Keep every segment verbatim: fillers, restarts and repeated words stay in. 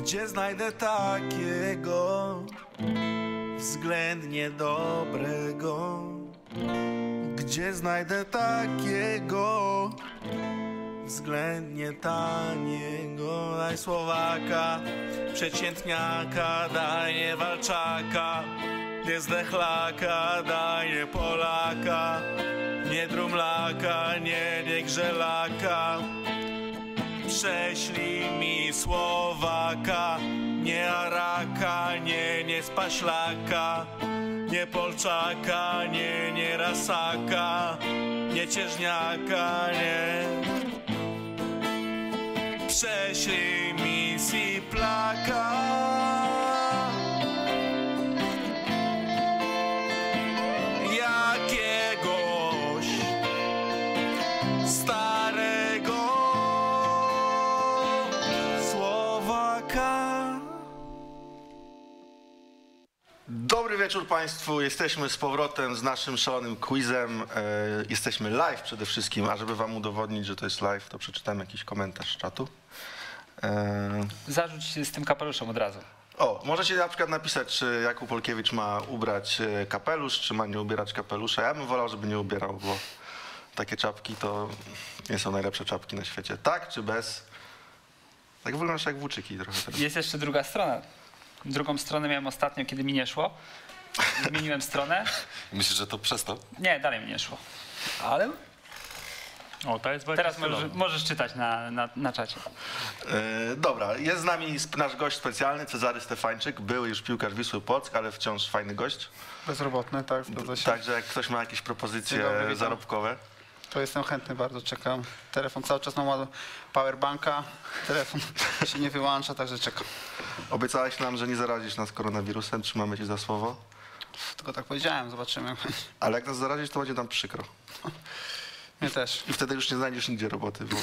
Gdzie znajdę takiego względnie dobrego? Gdzie znajdę takiego względnie taniego? Daj Słowaka, przeciętniaka, daj nie Walczaka, nie Zdechlaka, daj nie Polaka, nie Drumlaka, nie, nie Grzelaka. Prześlij mi Słowaka, nie Araka, nie, nie Spaślaka, nie Polczaka, nie, nie Rasaka, nie Cieżniaka, nie. Prześlij mi Siplaka. Jakiegoś starego Słowaka. Dobry wieczór Państwu, jesteśmy z powrotem z naszym szalonym quizem. E, jesteśmy live przede wszystkim, a żeby Wam udowodnić, że to jest live, to przeczytam jakiś komentarz z czatu. E... Zarzuć się z tym kapeluszem od razu. O, możecie na przykład napisać, czy Jakub Polkiewicz ma ubrać kapelusz, czy ma nie ubierać kapelusza. Ja bym wolał, żeby nie ubierał, bo takie czapki to nie są najlepsze czapki na świecie. Tak czy bez? Tak wyglądasz jak włóczyki trochę teraz. Jest jeszcze druga strona. Drugą stronę miałem ostatnio, kiedy mi nie szło. Zmieniłem stronę. Myślisz, że to przez to? Nie, dalej mi nie szło. Ale O, to jest teraz możesz, możesz czytać na, na, na czacie. Yy, dobra, jest z nami sp- nasz gość specjalny, Cezary Stefańczyk, były już piłkarz Wisły Płock, ale wciąż fajny gość. Bezrobotny, tak, zgadza się. Także jak ktoś ma jakieś propozycje Dzień dobry, witam. zarobkowe. To jestem chętny, bardzo czekam. Telefon cały czas mam powerbanka, telefon się nie wyłącza, także czekam. Obiecałeś nam, że nie zarazisz nas koronawirusem, trzymamy cię za słowo. Tylko tak powiedziałem, zobaczymy. Ale jak nas zarazisz, to będzie nam przykro. Mnie też. I wtedy już nie znajdziesz nigdzie roboty. Bo...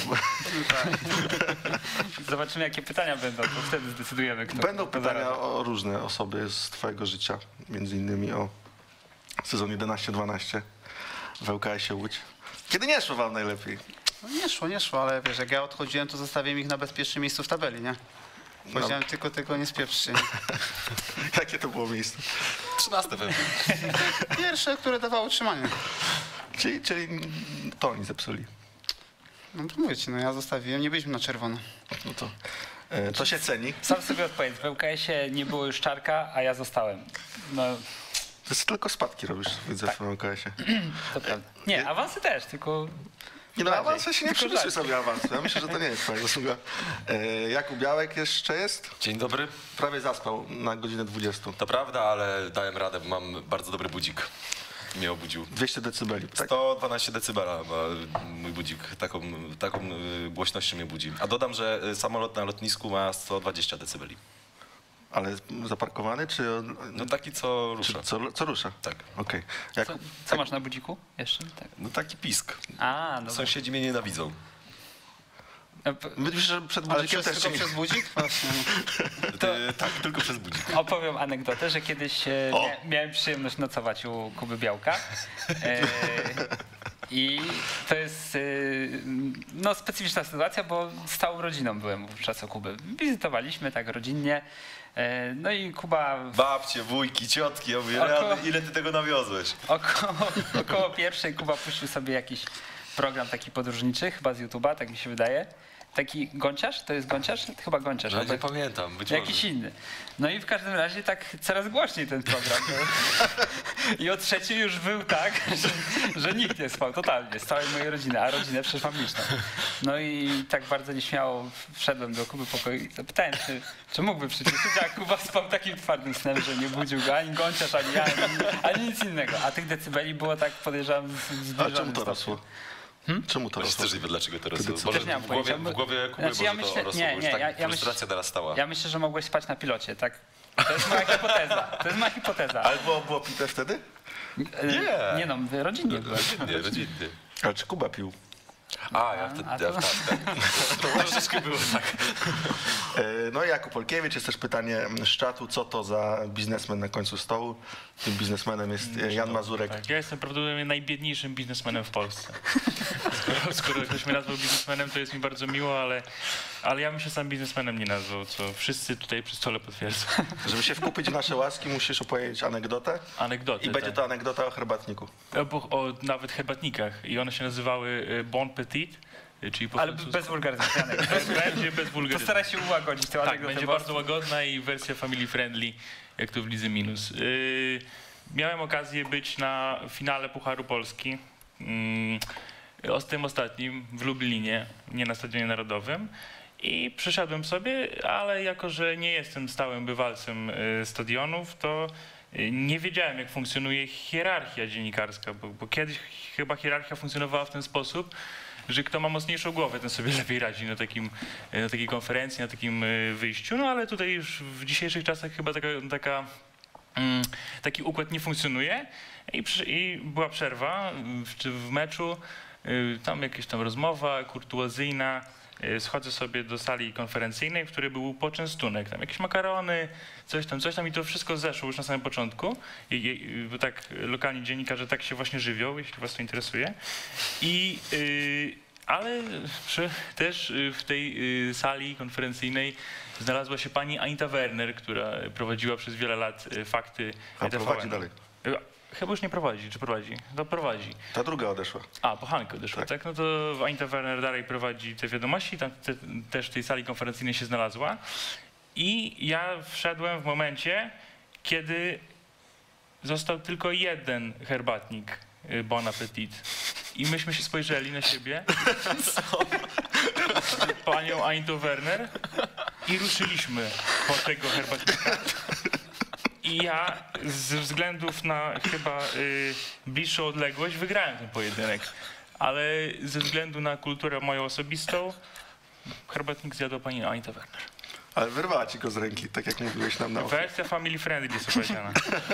Zobaczymy, jakie pytania będą, to wtedy zdecydujemy, kto. Będą kto pytania zarabia. o różne osoby z twojego życia, między innymi o sezon jedenaście dwanaście w L K S-ie Łódź. Kiedy nie szło wam najlepiej? No nie szło, nie szło, ale wiesz, jak ja odchodziłem, to zostawiłem ich na bezpiecznym miejscu w tabeli, nie? Powiedziałem No. tylko tego nie spieprzcie. Jakie to było miejsce? trzynaste pewnie. Pierwsze, które dawało utrzymanie. Czyli, czyli to oni zepsuli. No to mówię ci, no ja zostawiłem, nie byliśmy na czerwono. No to, e, to się ceni. Sam sobie odpowiedz, w L K S-ie nie było już Czarka, a ja zostałem. No, To jest tylko spadki robisz, widzę Tak. w L K S-ie. to prawda. Nie, awansy też, tylko... Nie no, bardziej. awanse się nie Tylko przypisuje żarty. sobie awansu. Ja myślę, że to nie jest twoja zasługa. E, Jakub Białek jeszcze jest? Dzień dobry. Prawie zaspał na godzinę dwudziestą. To prawda, ale dałem radę, bo mam bardzo dobry budzik. Mnie obudził. dwieście decybeli, tak? sto dwanaście decybela ma mój budzik. Taką, taką y, głośnością mnie budzi. A dodam, że y, samolot na lotnisku ma sto dwadzieścia decybeli. Ale zaparkowany, czy, on- No taki, co czy rusza. co, co rusza? Tak. Okej. Co, Jakub, co masz na budziku jeszcze? Tak. No taki pisk. A, no. Sąsiedzi mnie nienawidzą. myślisz, że przed Ale budzikiem przez, też tylko cię nie... przez budzik? Właśnie. Ty, tak, tylko przez budzik. Opowiem anegdotę, że kiedyś e, O! mia miałem przyjemność nocować u Kuby Białka. E, I to jest e, no, specyficzna sytuacja, bo z całą rodziną byłem wówczas u Kuby. Wizytowaliśmy tak rodzinnie. E, no i Kuba Babcie, wujki, ciotki, ja mówię, Około- rady, ile ty tego nawiozłeś? około, około pierwszej Kuba puścił sobie jakiś program taki podróżniczy, chyba z YouTube'a, tak mi się wydaje. Taki Gąciarz? To jest Gąciarz? Chyba Gąciarz. No, albo- nie pamiętam, być Jakiś może. inny. No i w każdym razie tak coraz głośniej ten program. No. I o trzeciej już był tak, że, że nikt nie spał totalnie, z całej mojej rodziny, a rodzinę przecież mam liczną. No i tak bardzo nieśmiało wszedłem do Kuby pokoju i zapytałem, czy, czy mógłby przyciszyć, a Kuba spał takim twardym snem, że nie budził go ani Gąciarz, ani ja, ani, ani nic innego. A tych decybeli było tak, podejrzewam, z- A zbliżonych czemu to stopniu. rosło? Czemu to Właśnie rosło? też nie wiem, dlaczego to rosło. Też Może nie mam w głowie, pojęcia. w głowie Kuby Znaczy, ja może myślę- to rosło, nie, bo już nie, tak ja- ja frustracja narastała. Ja myślę, że mogłeś spać na pilocie, tak? To jest moja hipoteza. To jest moja hipoteza. Ale było, było pite wtedy? E, Nie no, rodzinnie byłem. Rodzinnie, rodzinnie. Ale czy Kuba pił? A, ja wtedy, a to- ja, tak, tak. To troszeczkę było tak. E, No i Jakub Polkiewicz, jest też pytanie z czatu, co to za biznesmen na końcu stołu? Tym biznesmenem jest e, Jan Mazurek. Tak, ja jestem prawdopodobnie najbiedniejszym biznesmenem w Polsce. Skoro, skoro ktoś mnie nazwał biznesmenem, to jest mi bardzo miło, ale Ale ja bym się sam biznesmenem nie nazwał, co wszyscy tutaj przy stole potwierdzą. Żeby się wkupić w nasze łaski, musisz opowiedzieć anegdotę Anegdoty. i będzie tak. to anegdota o herbatniku. O, o nawet herbatnikach. I one się nazywały e, Bon Petit, e, czyli po Ale francusku. bez wulgaryzacji. Będzie bez wulgaryzmu. Postaraj się ułagodzić tę Tak, anegdotę, będzie bo- bardzo łagodna i wersja family friendly, jak to w Lidze Minus. Yy, miałem okazję być na finale Pucharu Polski, yy, o- z tym ostatnim w Lublinie, nie na Stadionie Narodowym. I przyszedłem sobie, ale jako, że nie jestem stałym bywalcem yy, stadionów, to yy, nie wiedziałem, jak funkcjonuje hierarchia dziennikarska, bo, bo kiedyś chyba hierarchia funkcjonowała w ten sposób, że kto ma mocniejszą głowę, ten sobie lepiej radzi na, takim, na takiej konferencji, na takim y, wyjściu. No ale tutaj już w dzisiejszych czasach chyba taka, taka, mm, taki układ nie funkcjonuje. I, przy, i była przerwa w, czy w meczu, y, tam jakaś tam rozmowa kurtuazyjna. Y, Schodzę sobie do sali konferencyjnej, w której był poczęstunek, tam jakieś makarony, coś tam, coś tam i to wszystko zeszło już na samym początku. I, i, bo tak lokalni dziennikarze tak się właśnie żywią, jeśli was to interesuje. I, y, ale przy, też y, w tej y, sali konferencyjnej znalazła się pani Anita Werner, która prowadziła przez wiele lat y, fakty A T V N. prowadzi dalej. Y, Chyba już nie prowadzi, czy prowadzi? To prowadzi. Ta druga odeszła. A, po Hankę odeszła, tak. Tak. No to Anita Werner dalej prowadzi te wiadomości, tam te, też w tej sali konferencyjnej się znalazła. I ja wszedłem w momencie, kiedy został tylko jeden herbatnik y, Bon Appetit. I myśmy się spojrzeli na siebie z panią Anitą Werner i ruszyliśmy po tego herbatnika. I ja ze względów na chyba y, bliższą odległość wygrałem ten pojedynek. Ale ze względu na kulturę moją osobistą herbatnik zjadła pani Anita Werner. Ale wyrwała ci go z ręki, tak jak mówiłeś nam na off. Wersja family friendly jest opowiedziana.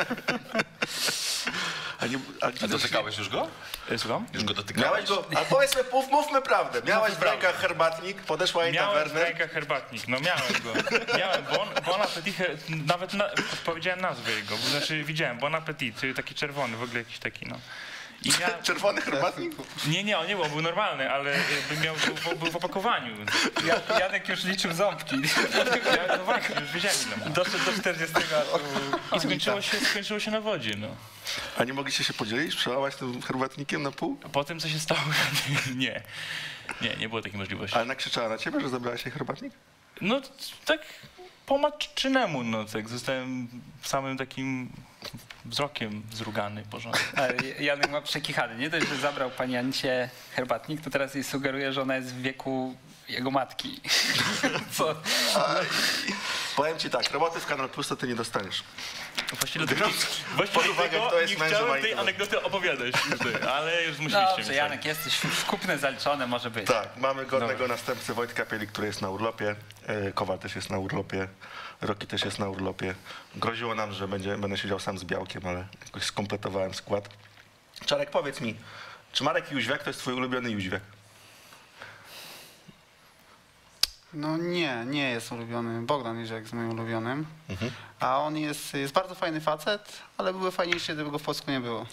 A, nie, a, A dotykałeś już go? Y, Słucham? Już go dotykałeś? Miałeś go, a powiedzmy, mów, mówmy prawdę. Miałeś w prawdę. rękach herbatnik, podeszła Anita Miałem w Werner. rękach herbatnik, no miałem go. Miałem bon, bon appetit, he- nawet na, powiedziałem nazwę jego, bo znaczy widziałem bon appetit, taki czerwony, w ogóle jakiś taki, no. I ja, Czerwony herbatnik? nie, nie, on nie był, on był normalny, ale jakby miał, był, był w opakowaniu. Ja- Janek już liczył ząbki. Ja, no właśnie, już wiedziałem ile ma. Doszedł do czterdziestego. I skończyło się, skończyło się na wodzie, no. A nie mogliście się podzielić, przełamać tym herbatnikiem na pół? Po tym, co się stało, nie. Nie, nie było takiej możliwości. Ale nakrzyczała na ciebie, że zabrałaś jej herbatnik? No tak po matczynemu, no tak, zostałem samym takim wzrokiem zrugany porządnie. Ale Janek ma przekichany. Nie dość, że zabrał pani Anicie herbatnik, to teraz jej sugeruje, że ona jest w wieku jego matki. Co? Powiem ci tak, roboty w Kanal Plus to ty nie dostaniesz. Właściwie, Biorąc właściwie pod uwagę, tego kto jest nie mężem chciałem tej Anity. anegdoty opowiadać, tutaj, ale już zmusiliście Dobrze, mnie. Janek, jesteś kupne zaliczone, może być. Tak, mamy godnego następcę Wojtka Pieli, który jest na urlopie. E, Kowal też jest na urlopie. Roki też jest na urlopie. Groziło nam, że będzie, będę siedział sam z Białkiem, ale jakoś skompletowałem skład. Czarek, powiedz mi, czy Marek Jóźwiak to jest twój ulubiony Jóźwiak? No nie, nie jest ulubiony. Bogdan Jóźwiak jest moim ulubionym. A on jest, jest bardzo fajny facet, ale byłby fajniejszy, gdyby go w Polsku nie było.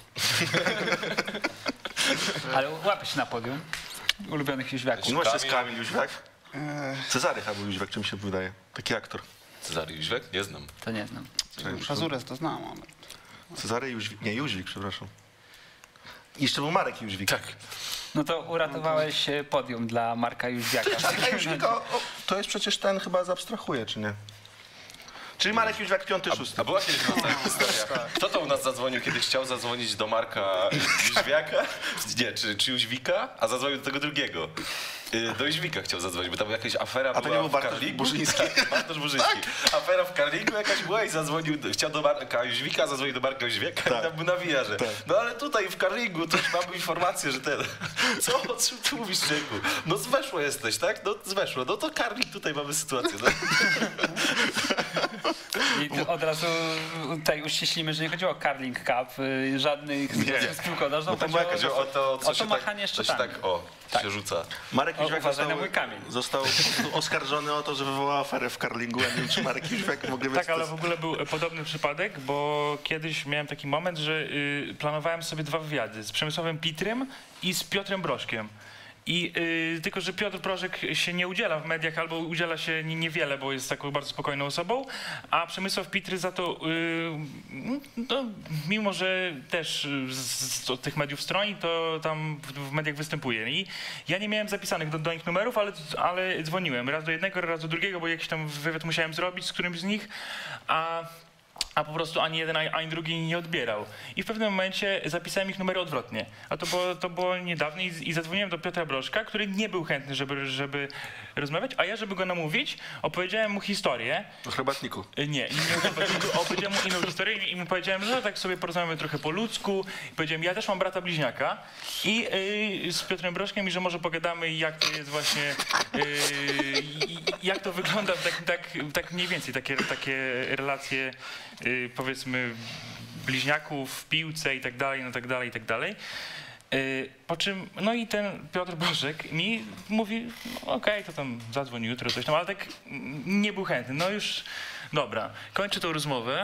Ale łapy się na podium ulubionych Jóźwiaków. No właśnie jest Kamil. Kamil Jóźwiak. Eee, Cezary chyba był Jóźwiak, czym się wydaje. Taki aktor. Cezary Jóźwiak? Nie znam. To nie znam. Szazurę to znam, ale... Cezary Jóźwik, nie Jóźwik, przepraszam. I jeszcze był Marek Jóźwik. Tak. No to uratowałeś e, podium dla Marka Jóźwiaka. A Jóźwika, o, to jest przecież ten chyba zabstrahuje, czy nie? Czyli Marek Jóźwiak piąty, szósty. A była kiedyś taka historia. Kto to u nas zadzwonił, kiedy chciał zadzwonić do Marka Jóźwiaka? Nie, czy, czy Jóźwika? A zadzwonił do tego drugiego. Y, Do Jóźwika chciał zadzwonić, bo tam jakaś afera to była nie był w Bartosz Karliku. Burzyński? Tak, Bartosz Burzyński. Afera w Karliku jakaś była i zadzwonił, do- chciał do Marka Jóźwika, zadzwonił do Marka Jóźwiaka Tak. i tam mu nawija, że Tak. no ale tutaj w Karliku to już mam informację, że ten... Co? O czym ty mówisz, człowieku? No z Weszło jesteś, tak? No z Weszło. No to Karlik, tutaj mamy sytuację. No. I tu od razu tutaj uściślimy, że nie chodziło o Carling Cup, y, żadnych z piłką nożną. Bo tam Chodziło była o, Chodzi o to, co o to się machanie tak, co się szczytami. tak, o, Tak. się rzuca. Marek O, Jóźwiak uważaj został, na mój kamień. został po prostu oskarżony o to, że wywołał aferę w karlingu, a nie wiem, czy Marek Jóźwiak mogli być... Tak, ale w ogóle był podobny przypadek, bo kiedyś miałem taki moment, że y, planowałem sobie dwa wywiady z Przemysławem Pitrym i z Piotrem Broszkiem. I y, tylko, że Piotr Proszek się nie udziela w mediach albo udziela się nie- niewiele, bo jest taką bardzo spokojną osobą, a Przemysław Pitry za to, y, no, mimo że też z, z od tych mediów stroni, to tam w, w mediach występuje. I ja nie miałem zapisanych do, do nich numerów, ale, ale dzwoniłem raz do jednego, raz do drugiego, bo jakiś tam wywiad musiałem zrobić z którymś z nich, a a po prostu ani jeden, ani drugi nie odbierał. I w pewnym momencie zapisałem ich numery odwrotnie. A to było, to było niedawno i, i zadzwoniłem do Piotra Broszka, który nie był chętny, żeby, żeby rozmawiać, a ja, żeby go namówić, opowiedziałem mu historię. O herbatniku. Nie, nie, nie opowiedziałem mu inną historię i mu powiedziałem, że tak sobie porozmawiamy trochę po ludzku. I powiedziałem, ja też mam brata bliźniaka i yy, z Piotrem Broszkiem i że może pogadamy, jak to jest właśnie, yy, jak to wygląda, tak, tak, tak mniej więcej, takie, takie relacje, yy, powiedzmy, bliźniaków w piłce i tak dalej, no tak dalej, i tak dalej. Yy, po czym, no i ten Piotr Bożek mi mówi, no okej, to tam zadzwoni jutro, coś tam, ale tak nie był chętny. No już, dobra, kończę tą rozmowę,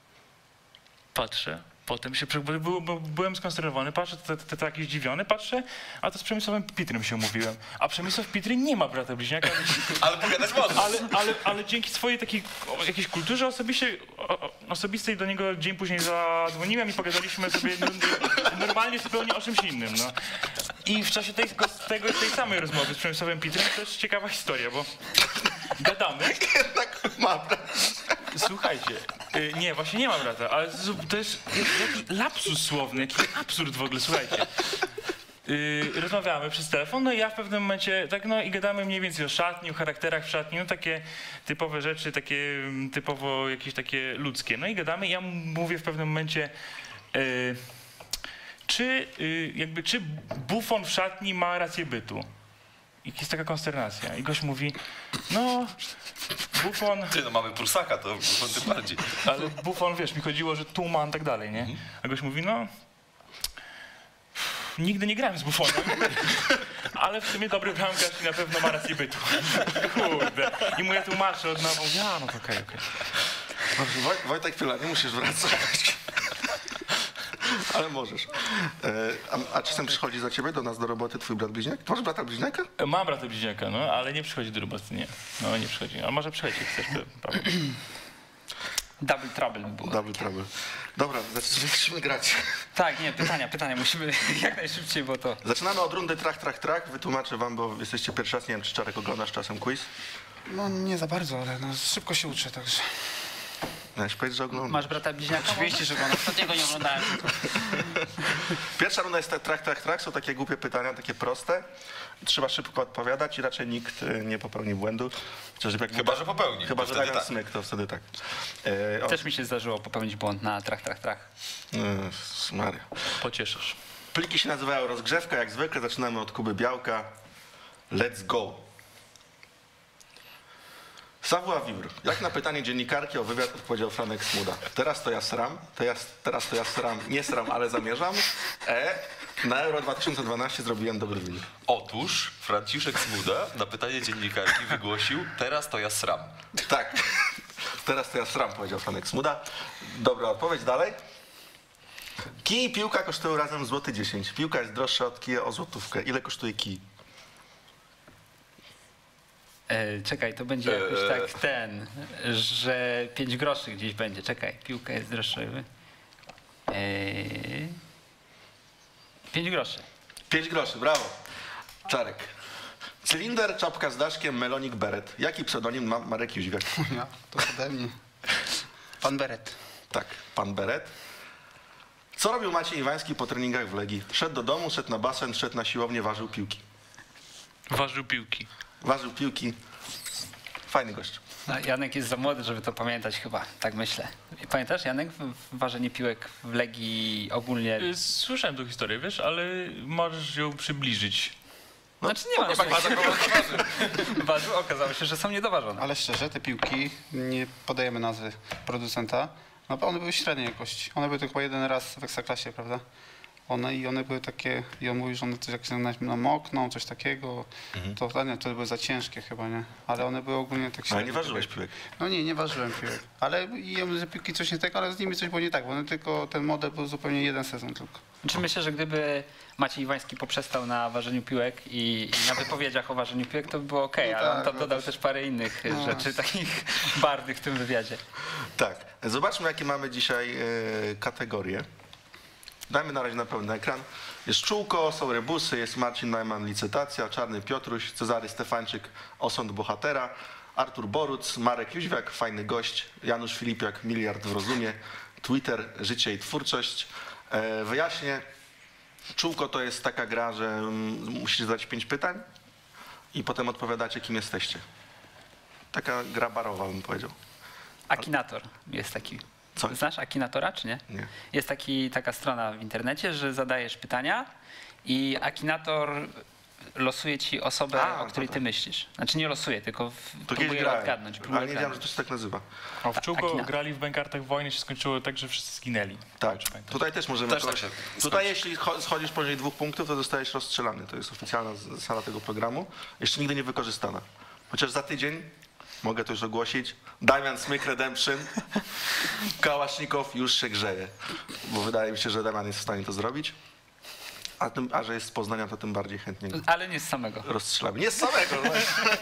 patrzę, potem się, bo był, bo byłem skonsternowany, patrzę, to, to, to, to jakiś zdziwiony, patrzę, a to z Przemysławem Pitrym się umówiłem. A Przemysław Pitry nie ma brata bliźniaka, Ale pogadać można. ale, ale, ale dzięki swojej takiej o, jakiejś kulturze osobiście, o, osobistej do niego dzień później zadzwoniłem i pogadaliśmy sobie no, normalnie zupełnie o czymś innym. No. I w czasie tej, tego, tej samej rozmowy z Przemysławem Pitrym też ciekawa historia, bo gadamy. Jednak ma brata. Słuchajcie, y, nie, właśnie nie ma brata, ale to- to jest jakiś lapsus słowny, jakiś absurd w ogóle, słuchajcie. Yy, rozmawiamy przez telefon, no i ja w pewnym momencie, tak no i gadamy mniej więcej o szatni, o charakterach w szatni, no takie typowe rzeczy, takie mm, typowo jakieś takie ludzkie. No i gadamy i ja mu mówię w pewnym momencie, yy, czy yy, jakby, czy Buffon w szatni ma rację bytu? I jest taka konsternacja. I gość mówi, no Buffon, Ty, no mamy Prusaka, to to tym bardziej. ale Buffon, wiesz, mi chodziło, że Tuman i tak dalej, nie? A gość mówi, no nigdy nie grałem z Buffonem, ale w sumie dobry bramkarz i na pewno ma rację bytu. Kurde. I mu ja tłumaczę od nowa, mówię, a no to okej, okej. Dobrze, Woj, Wojtek Pila, nie musisz wracać. Ale możesz. E, a, a czasem przychodzi za ciebie do nas do roboty twój brat bliźniak? Ty masz brata bliźniaka? Mam brata bliźniaka, no, ale nie przychodzi do roboty, nie. No, nie przychodzi. A może przychodzi, jak chcesz, Paweł. Double trouble by było. Double trouble. Dobra, zaczynamy grać. Tak, nie, pytania, pytania. Musimy jak najszybciej, bo to... Zaczynamy od rundy trach, trach, trach. Wytłumaczę wam, bo jesteście pierwszy raz. Nie wiem, czy Czarek oglądasz czasem quiz? No nie za bardzo, ale no, szybko się uczę, także. No, już powiedz, że oglądasz. Masz brata bliźniaka? Oczywiście, że go na Ostatniego nie oglądałem. Pierwsza runda jest trach, trach, trach. Są takie głupie pytania, takie proste. Trzeba szybko odpowiadać i raczej nikt e, nie popełni błędu. Chociaż jak Chyba, że popełni. Chyba, To że wtedy Damian tak. Smyk, to wtedy tak. E, o, Też mi się zdarzyło popełnić błąd na trach, trach, trach. e, Maria. Pocieszysz. Pliki się nazywają rozgrzewka, jak zwykle. Zaczynamy od Kuby Białka. Let's go. Savoir vivre. Jak na pytanie dziennikarki o wywiad odpowiedział Franek Smuda? Teraz to ja sram, to ja, teraz to ja sram, nie sram, ale zamierzam. E. Na Euro dwa tysiące dwanaście zrobiłem dobry wynik. Otóż Franciszek Smuda na pytanie dziennikarki wygłosił, teraz to ja sram. Tak. Teraz to ja sram, powiedział Franek Smuda. Dobra odpowiedź, dalej. Kij i piłka kosztują razem złoty dziesięć. Piłka jest droższa od kija o złotówkę. Ile kosztuje kij? E, czekaj, to będzie jakoś tak ten, że pięć groszy gdzieś będzie. Czekaj, piłka jest droższa. E, pięć groszy. pięć groszy, brawo. Czarek. Cylinder, czapka z daszkiem, melonik, beret. Jaki pseudonim ma Marek Jóźwiak? Ja, to ode mnie. Pan Beret. Tak, pan Beret. Co robił Maciej Iwański po treningach w Legii? Szedł do domu, szedł na basen, szedł na siłownię, ważył piłki. Ważył piłki. Ważył piłki. Fajny gość. No, Janek jest za młody, żeby to pamiętać chyba, tak myślę. Pamiętasz, Janek, w- w ważenie piłek w Legii ogólnie? Y, Słyszałem tą historię, wiesz, ale możesz ją przybliżyć. Znaczy nie ma. Tak, waży, waży. Ważył, okazało się, że są niedoważone. Ale szczerze, te piłki, nie podajemy nazwy producenta, no bo one były średniej jakości. One były tylko jeden raz w Ekstraklasie, prawda? One i one były takie, i on mówił, że one coś jak się namokną, coś takiego, Mhm. to, to nie, to były za ciężkie chyba, nie? Ale one były ogólnie tak Ale średnio nie ważyłeś takie- piłek. No nie, nie ważyłem piłek. Ale i że piłki coś nie tego, ale z nimi coś było nie tak, bo one tylko, ten model był zupełnie jeden sezon tylko. Znaczy myślę, że gdyby Maciej Iwański poprzestał na ważeniu piłek i, i na wypowiedziach o ważeniu piłek, to by było okej, No ale on tak, tam no dodał to- też parę innych No. rzeczy, takich bardych w tym wywiadzie. Tak, zobaczmy jakie mamy dzisiaj e, kategorie. Dajmy na razie na pełny ekran. Jest czółko, są rebusy, jest Marcin Najman, licytacja, Czarny Piotruś, Cezary Stefańczyk, osąd bohatera, Artur Boruc, Marek Jóźwiak, fajny gość, Janusz Filipiak, miliard w rozumie, Twitter, życie i twórczość. E, wyjaśnię, czółko to jest taka gra, że mm, musicie zadać pięć pytań i potem odpowiadacie, kim jesteście. Taka gra barowa, bym powiedział. Akinator jest taki. Co? Znasz Akinatora, czy nie? Nie. Jest taki, taka strona w internecie, że zadajesz pytania i Akinator losuje ci osobę, A, o której to ty tak. myślisz. Znaczy nie losuje, tylko w, To kiedyś próbuje grałem, odgadnąć. ale Próbuje nie wiedziałem, że odgadnąć. to się tak nazywa. A w Czółko Akina. grali w Bękartach Wojny, się skończyło tak, że wszyscy zginęli. Tak, Czy pamiętasz? tutaj też możemy. Też kogoś- tak się tutaj jeśli cho- schodzisz poniżej dwóch punktów, to zostajesz rozstrzelany. To jest oficjalna zasada tego programu. Jeszcze nigdy nie wykorzystana. Chociaż za tydzień, mogę to już ogłosić, Damian Smyk Redemption, Kałasznikow już się grzeje. Bo wydaje mi się, że Damian jest w stanie to zrobić. A, tym, a że jest z Poznania, to tym bardziej chętnie go Ale nie z samego. rozstrzelamy. Nie z samego. no.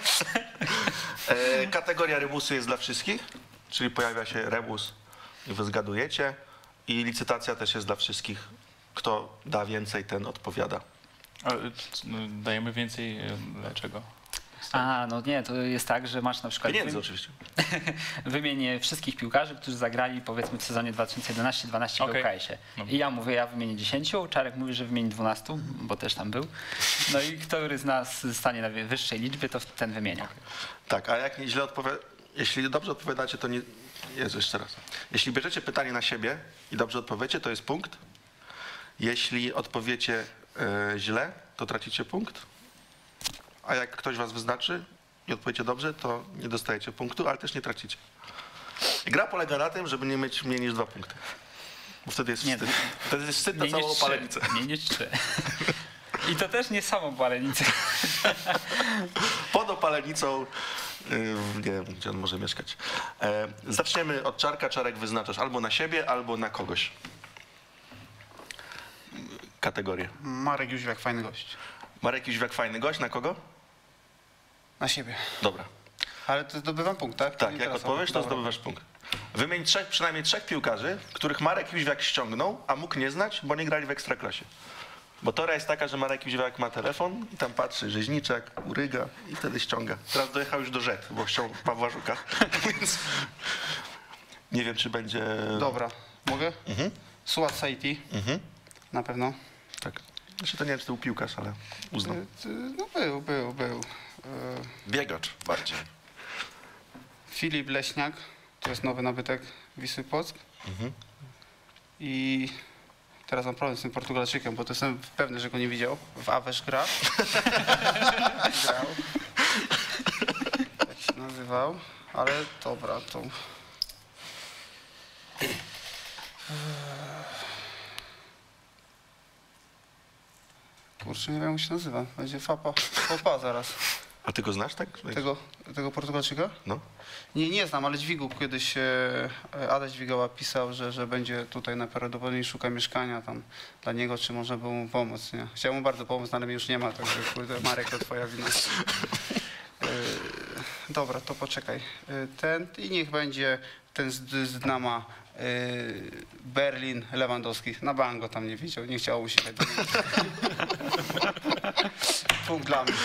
e, kategoria rebusy jest dla wszystkich, czyli pojawia się rebus i wy zgadujecie. I licytacja też jest dla wszystkich. Kto da więcej, ten odpowiada. A, c- no, dajemy więcej e, dlaczego? A, no nie, to jest tak, że masz na przykład Pieniędzy wy, oczywiście. wymienię wszystkich piłkarzy, którzy zagrali powiedzmy w sezonie dwa tysiące jedenaście dwanaście Okej. w K S ie. Dobra. I ja mówię, ja wymienię dziesięć, Czarek mówi, że wymieni dwanaście, bo też tam był. No i który z nas stanie na wie- wyższej liczbie, to ten wymienia. Tak, a jak źle odpowiada, jeśli dobrze odpowiadacie, to nie. Jezu, jeszcze raz. Jeśli bierzecie pytanie na siebie i dobrze odpowiecie, to jest punkt. Jeśli odpowiecie e, źle, to tracicie punkt. A jak ktoś was wyznaczy i odpowiecie dobrze, to nie dostajecie punktu, ale też nie tracicie. I gra polega na tym, żeby nie mieć mniej niż dwa punkty. Bo wtedy jest Nie, wstyd. Wtedy jest wstyd na Mniej niż całą trzy. opalenicę. Mniej niż trzy. I to też nie samą palenicę. Pod opalenicą, yy, nie wiem, gdzie on może mieszkać. E, zaczniemy od Czarka. Czarek wyznaczasz albo na siebie, albo na kogoś. Kategorię. Marek Jóźwiak, fajny gość. Marek Jóźwiak, fajny gość. Na kogo? Na siebie. Dobra. Ale to zdobywam punkt, tak? Tak, Nie jak teraz, odpowiesz, to dobra. zdobywasz punkt. Wymień trzech, przynajmniej trzech piłkarzy, których Marek Jóźwiak ściągnął, a mógł nie znać, bo nie grali w Ekstraklasie. Bo teoria jest taka, że Marek Jóźwiak ma telefon i tam patrzy Rzeźniczak, Uryga i wtedy ściąga. Teraz dojechał już do Rzet, bo chciał Pawła Żuka. Więc nie wiem, czy będzie... Dobra, mogę? Mhm. Suat Saiti, Mhm. na pewno. Tak. Znaczy to nie wiem, czy to był piłkarz, ale uznam. Y, y, No był, był, był. Y, Biegacz bardziej. Filip Leśniak, to jest nowy nabytek Wisły Płock. Mhm. I teraz mam problem z tym Portugalczykiem, bo to jestem pewny, że go nie widział. W Awesz gra. Grał. Tak się nazywał. Ale dobra, to... Kurczę, nie wiem jak się nazywa. Będzie Fapa. Fapa zaraz. A ty go znasz, tak? Tego, tego Portugalczyka? No. Nie, nie znam, ale Dźwigu kiedyś, e, Adaś Dźwigała pisał, że, że będzie tutaj najprawdopodobniej szuka mieszkania tam dla niego, czy można było mu pomóc, nie? Chciał mu bardzo pomóc, no, ale mnie już nie ma, także kurde, Marek, to twoja wina. E, dobra, to poczekaj. E, ten i niech będzie ten z, z Dynama e, Berlin Lewandowski. Na bank go tam nie widział, nie chciało mu się tego. Punkt dla mnie.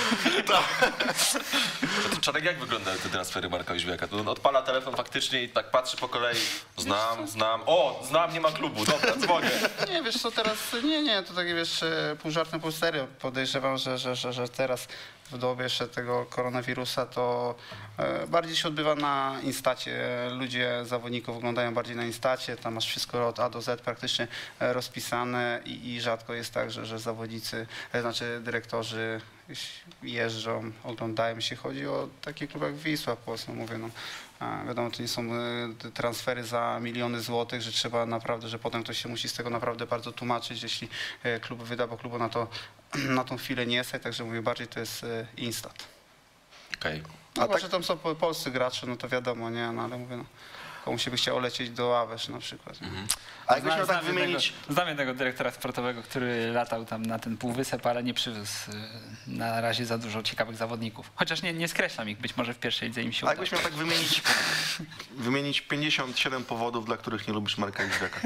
To Czarek, jak wyglądały te transfery Marka Jóźwiaka? To on odpala telefon faktycznie i tak patrzy po kolei. Znam, znam. O, znam, nie ma klubu. Dobra, dzwonię. Nie, wiesz co, teraz, nie, nie, to takie, wiesz, e, pół żartem, pół serio. Podejrzewam, że, że, że, że teraz w dobie jeszcze tego koronawirusa to e, bardziej się odbywa na Instacie. Ludzie, zawodników oglądają bardziej na Instacie, tam masz wszystko od A do Z praktycznie e, rozpisane i, i rzadko jest tak, że, że zawodnicy, e, znaczy dyrektorzy jeżdżą, oglądają, jeśli chodzi o taki klub jak Wisła, Płock, no mówię, no, A wiadomo, to nie są e, transfery za miliony złotych, że trzeba naprawdę, że potem ktoś się musi z tego naprawdę bardzo tłumaczyć, jeśli e, klub wyda, bo klubu na to na tą chwilę nie jest, także mówię, bardziej to jest e, instat. Okej. No A bo tak- że tam są po- polscy gracze, no to wiadomo, nie, no ale mówię, no, komuś się by chciało lecieć do Awesz na przykład. Nie? A jakbyś Znam- miał tak znam jednego- wymienić... Znam jednego dyrektora sportowego, który latał tam na ten półwysep, ale nie przywiózł y, na razie za dużo ciekawych zawodników. Chociaż nie, nie skreślam ich, być może w pierwszej lidze im się A uda. jakbyś miał tak wymienić, wymienić pięćdziesiąt siedem powodów, dla których nie lubisz Marka Jóźwiaka.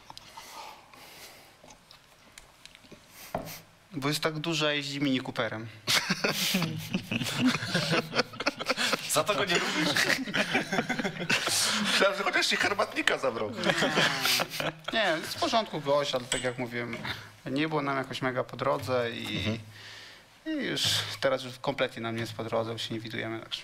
Bo jest tak dużo, a jeździ Mini Cooperem. Za to go nie lubisz? Myślałem, że chociaż ci herbatnika zabrał. Nie, jest w porządku gość, ale tak jak mówiłem, nie było nam jakoś mega po drodze i, i już teraz już kompletnie nam nie jest po drodze, już się nie widujemy. Także.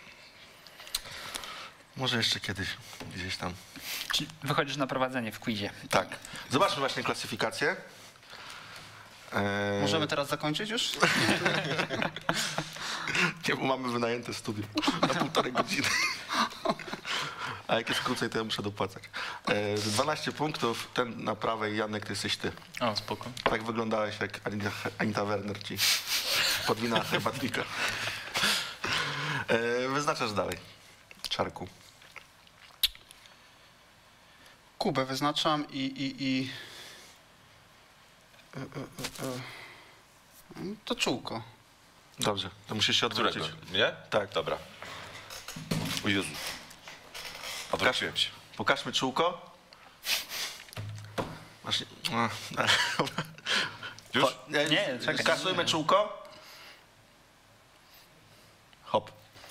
Może jeszcze kiedyś, gdzieś tam. Czyli wychodzisz na prowadzenie w quizie. Tak. Zobaczmy właśnie klasyfikację. Eee, Możemy teraz zakończyć już? Nie, bo mamy wynajęte studio na półtorej godziny. A jak jest krócej, to ja muszę dopłacać. Eee, dwanaście punktów, ten na prawej, Janek, to jesteś ty. O, spoko. Tak wyglądałeś, jak Anita, Anita Werner ci podwinęła herbatnika. Eee, wyznaczasz dalej. Czarku. Kubę wyznaczam i... i, i... E, e, e, e. To czółko. Dobrze, to musisz się odwrócić. Którego? Nie? Tak. Dobra. O Jezu. Odwróciłem się. Pokażmy czółko. Masz... a, Już? Ho- Nie, Nie, czekaj. Kasujmy czółko. Hop.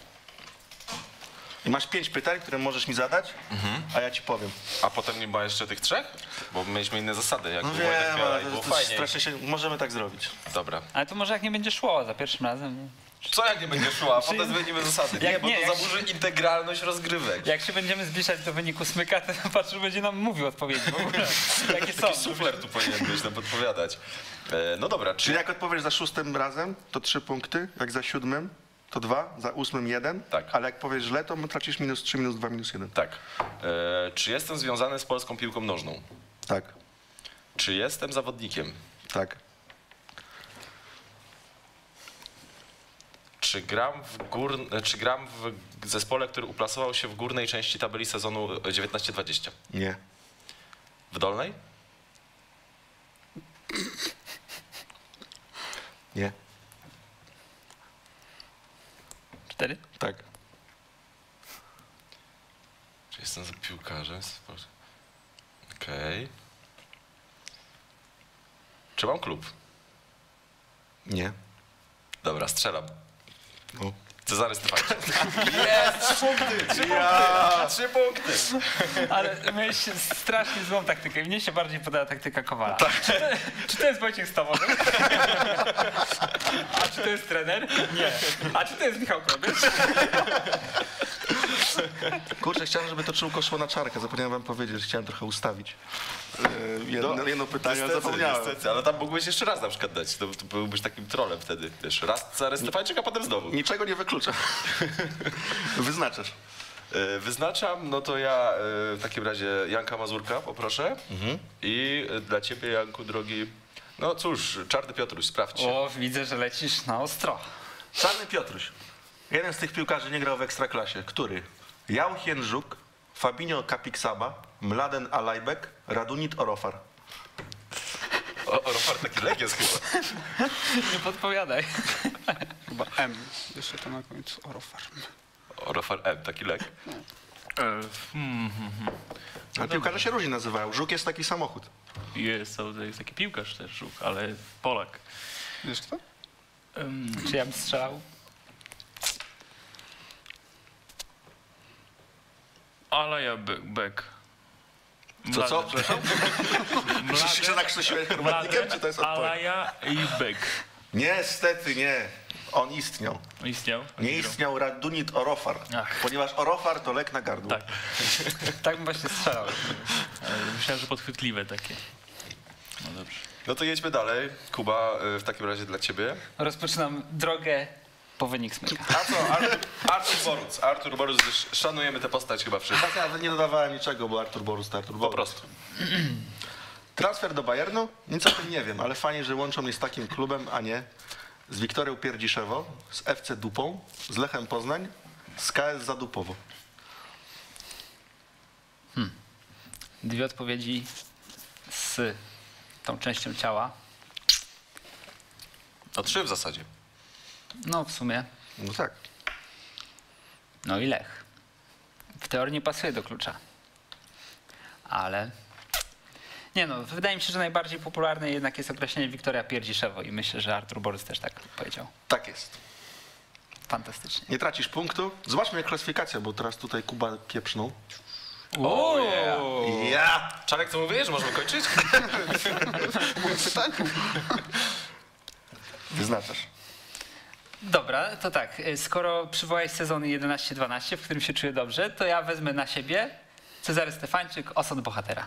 I masz pięć pytań, które możesz mi zadać, a ja ci powiem. A potem nie ma jeszcze tych trzech? Bo mieliśmy inne zasady, jak No było Wojtek wiem, miała ale i to, było to fajnie. strasznie się... Możemy tak zrobić. Dobra. Ale to może jak nie będzie szło za pierwszym razem. Co jak nie będzie szła? Potem zmienimy zasady. Nie, Jak bo nie, to jak zaburzy integralność rozgrywek. Jak się będziemy zbliżać do wyniku smyka, to patrz, będzie nam mówił odpowiedzi w ogóle. Jakie są. Taki sufler tu powinien być, nam podpowiadać. E, no dobra, Czyli czy... jak odpowiesz za szóstym razem, to trzy punkty, jak za siódmym, to dwa, za ósmym jeden, Tak. ale jak powiesz źle, to tracisz minus trzy, minus dwa, minus jeden. Tak. E, czy jestem związany z polską piłką nożną? Tak, Czy jestem zawodnikiem? tak, Czy gram w, gór... czy gram w zespole, który uplasował się w górnej części tabeli sezonu dziewiętnaście dwadzieścia? nie, W dolnej? nie, Cztery? tak, Czy jestem za piłkarzem? Okej. Czy mam klub? nie. Dobra, strzelam. No. Cezary Stefańczyk. Jest! Trzy punkty! Trzy punkty! Trzy punkty! Ale miałeś strasznie złą taktykę. Mnie się bardziej podała taktyka Kowala. Czy, to, czy to jest Wojciech Stawowy? A czy to jest trener? Nie. A czy to jest Michał Probierz? Kurczę, chciałem, żeby to czółko szło na czarkę. Zapomniałem wam powiedzieć, że chciałem trochę ustawić. Yy, jedno, No, jedno pytanie, ale Niestety, zapomniałem. niestety, ale tam mógłbyś jeszcze raz na przykład dać. To, to byłbyś takim trolem wtedy. Wiesz, raz Cezary Stefańczyk, a potem znowu. Niczego nie wykluczam. Wyznaczasz. E, Wyznaczam, no to ja e, w takim razie Janka Mazurka poproszę. I e, dla ciebie, Janku, drogi, no cóż, Czarny Piotruś, sprawdź się. O, widzę, że lecisz na ostro. Czarny Piotruś. Jeden z tych piłkarzy nie grał w Ekstraklasie. Który? Jauchien Żuk, Fabinho Kapiksaba, Mladen Alajbek, Radunit Orofar. O, o Rofar taki lek jest chyba. Nie podpowiadaj. Chyba M. Jeszcze to na końcu. Orofarm. O, Rofar M, taki lek. E, hmm, hmm, hmm. Ale piłkarze się różnie nazywają. Żuk jest taki samochód. Jest, to jest taki piłkarz też, Żuk, ale Polak. Wiesz kto? Em, Czy ja bym strzelał? Alaja Be- Beck. Co, co? Mladen. Czy się nakrzesiłeś herbatnikiem, czy to jest odpowiedź? Alaja i Beck. Niestety nie. On istniał. Istniał? Nie istniał Radunit Orofar. Ach. Ponieważ Orofar to lek na gardło. Tak. Tak bym właśnie strzelał. Ale myślałem, że podchwytliwe takie. No dobrze. No to jedźmy dalej. Kuba, e, w takim razie dla ciebie. Rozpoczynam drogę po wynik smyka. A co, Artur, Artur Boruc. Artur Boruc, gdyż szanujemy tę postać chyba wszyscy. Tak, ja nie dodawałem niczego, bo Artur Borus to Artur Po Borus. prostu. Transfer do Bayernu? Nic o tym nie wiem, ale fajnie, że łączą mnie z takim klubem, a nie z Wiktorią Pierdziszewo, z F C Dupą, z Lechem Poznań, z K S Zadupowo. Dwie odpowiedzi z tą częścią ciała. No trzy w zasadzie. No w sumie. No tak. No i Lech. W teorii nie pasuje do klucza. Ale... Nie no, wydaje mi się, że najbardziej popularne jednak jest określenie Wiktoria Pierdziszewo i myślę, że Artur Borys też tak powiedział. Tak jest. Fantastycznie. Nie tracisz punktu. Zobaczmy jak klasyfikacja, bo teraz tutaj Kuba pieprznął. O yeah. Ja! Czarek, co mówisz? Możemy kończyć? Wyznaczasz. Dobra, to tak, skoro przywołałeś sezon jedenaście dwanaście, w którym się czuję dobrze, to ja wezmę na siebie Cezary Stefańczyk, osąd bohatera.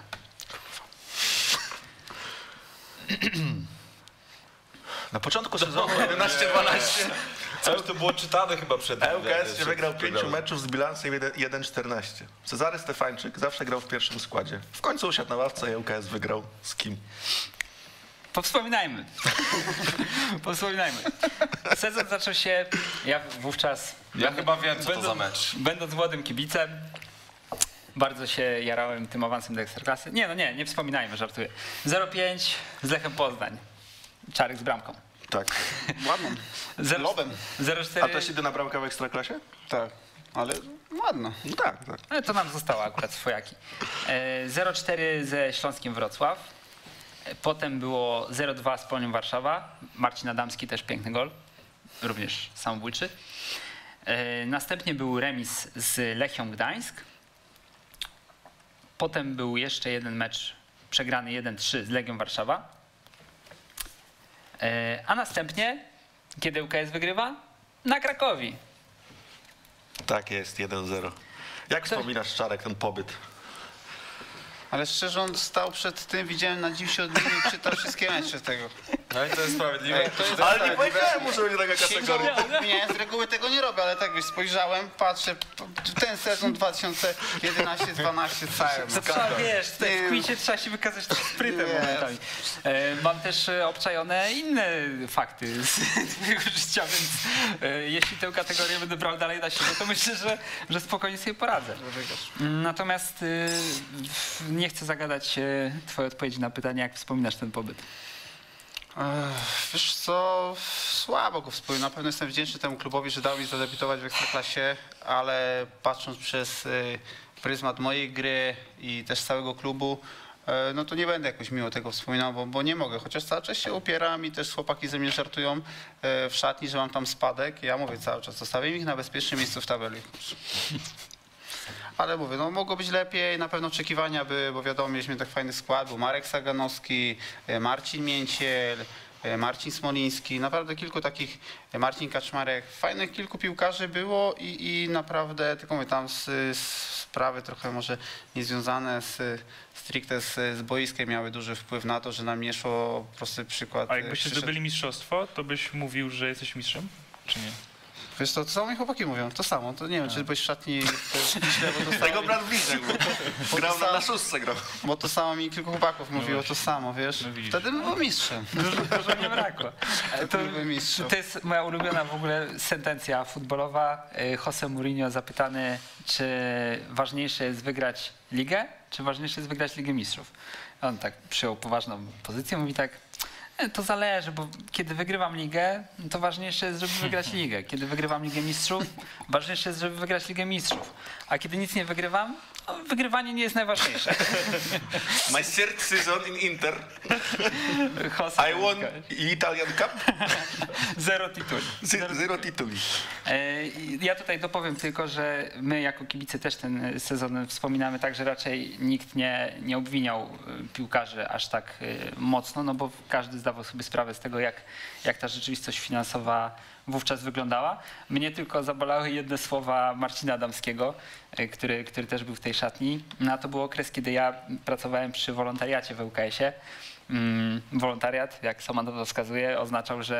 Na początku sezonu jedenaście dwanaście Coś to było czytane chyba przed... L K S przed- się wygrał przed pięciu programem. meczów z bilansem jeden czternaście. Cezary Stefańczyk zawsze grał w pierwszym składzie. W końcu usiadł na ławce i L K S wygrał z kim? Powspominajmy. Powspominajmy. Sezon zaczął się, ja wówczas... Ja chyba wiem, co to będąc, za mecz. Będąc młodym kibicem, bardzo się jarałem tym awansem do Ekstraklasy. Nie, no nie, nie wspominajmy, żartuję. zero pięć z Lechem Poznań. Czarek z bramką. Tak. Ładną. Zero- Lobem. zero A cztery. to jest jedyna bramka w Ekstraklasie? Tak, ale ładno. No tak, tak. No to nam zostało akurat swojaki. E, zero cztery ze Śląskiem Wrocław. E, Potem było zero dwa z Polonią Warszawa. Marcin Adamski też piękny gol. Również samobójczy. E, Następnie był remis z Lechią Gdańsk. Potem był jeszcze jeden mecz przegrany jeden trzy z Legią Warszawa. E, A następnie, kiedy U K S wygrywa? Na Krakowi. Tak jest, jeden zero. Jak wspominasz, Czarek, ten pobyt? Ale szczerze, on stał przed tym, widziałem na dziw się odmienił i czytał wszystkie mecze tego. No i to jest sprawiedliwe. Ej, to jest Ale nie sprawiedliwe. powiedziałem mu, że będzie taka Sięgał, kategoria. ja z reguły tego nie robię, ale tak już spojrzałem, patrzę, ten sezon dwa tysiące jedenaście dwanaście cały. To trzeba, wiesz, tutaj Nie. w quizie trzeba się wykazać sprytem Nie. momentami. E, Mam też e, obczajone inne fakty z twojego życia, więc e, jeśli tę kategorię będę brał dalej na siebie, to myślę, że, że spokojnie sobie poradzę. Natomiast e, w- nie chcę zagadać e, twojej odpowiedzi na pytanie, jak wspominasz ten pobyt. Ech, Wiesz co, słabo go wspominam. Na pewno jestem wdzięczny temu klubowi, że dał mi zadebiutować w Ekstraklasie, ale patrząc przez y, pryzmat mojej gry i też całego klubu, e, no to nie będę jakoś miło tego wspominał, bo, bo nie mogę. Chociaż cały czas się upieram i też chłopaki ze mnie żartują e, w szatni, że mam tam spadek. Ja mówię cały czas, zostawiam ich na bezpiecznym miejscu w tabeli. Ale mówię, no mogło być lepiej, na pewno oczekiwania były, bo wiadomo, mieliśmy tak fajny skład, był Marek Saganowski, e, Marcin Mięciel, e, Marcin Smoliński, naprawdę kilku takich, e, Marcin Kaczmarek, fajnych kilku piłkarzy było i, i naprawdę, tylko mówię, tam z, z sprawy trochę może niezwiązane z, stricte z, z boiskiem miały duży wpływ na to, że nam nie szło prosty przykład. A e, jakbyście przyszedł- zdobyli mistrzostwo, to byś mówił, że jesteś mistrzem? Czy nie? Wiesz to, to samo mi chłopaki mówią, to samo, to nie wiem, czy byś w szatni to źle, bo to samo Tego mi- brat bliżej był. Grał na, na szóstce grał. Bo to samo mi kilku chłopaków mówiło to właśnie. samo, wiesz? No widzisz. Wtedy bym był mistrzem. Dużo, dużo nie brakło. E, To, Byłbym mistrzem. to jest moja ulubiona w ogóle sentencja futbolowa. E, Jose Mourinho zapytany, czy ważniejsze jest wygrać ligę, czy ważniejsze jest wygrać Ligę Mistrzów. On tak przyjął poważną pozycję, mówi tak, e, to zależy, bo kiedy wygrywam ligę, to ważniejsze jest, żeby wygrać ligę. Kiedy wygrywam Ligę Mistrzów, ważniejsze jest, żeby wygrać Ligę Mistrzów. A kiedy nic nie wygrywam, no, wygrywanie nie jest najważniejsze. My third season in Inter. Jose I won Mourinho. Italian Cup. Zero tytułów. Zero, zero tytuli. E, i Ja tutaj dopowiem tylko, że my jako kibice też ten sezon wspominamy tak, że raczej nikt nie, nie obwiniał e, piłkarzy aż tak e, mocno, no bo każdy zdawał sobie sprawę z tego, jak, jak ta rzeczywistość finansowa wówczas wyglądała. Mnie tylko zabolały jedne słowa Marcina Adamskiego, e, który, który też był w tej szatni. No, a to był okres, kiedy ja pracowałem przy wolontariacie w U K S-ie. Mm, wolontariat, jak sama nazwa wskazuje, oznaczał, że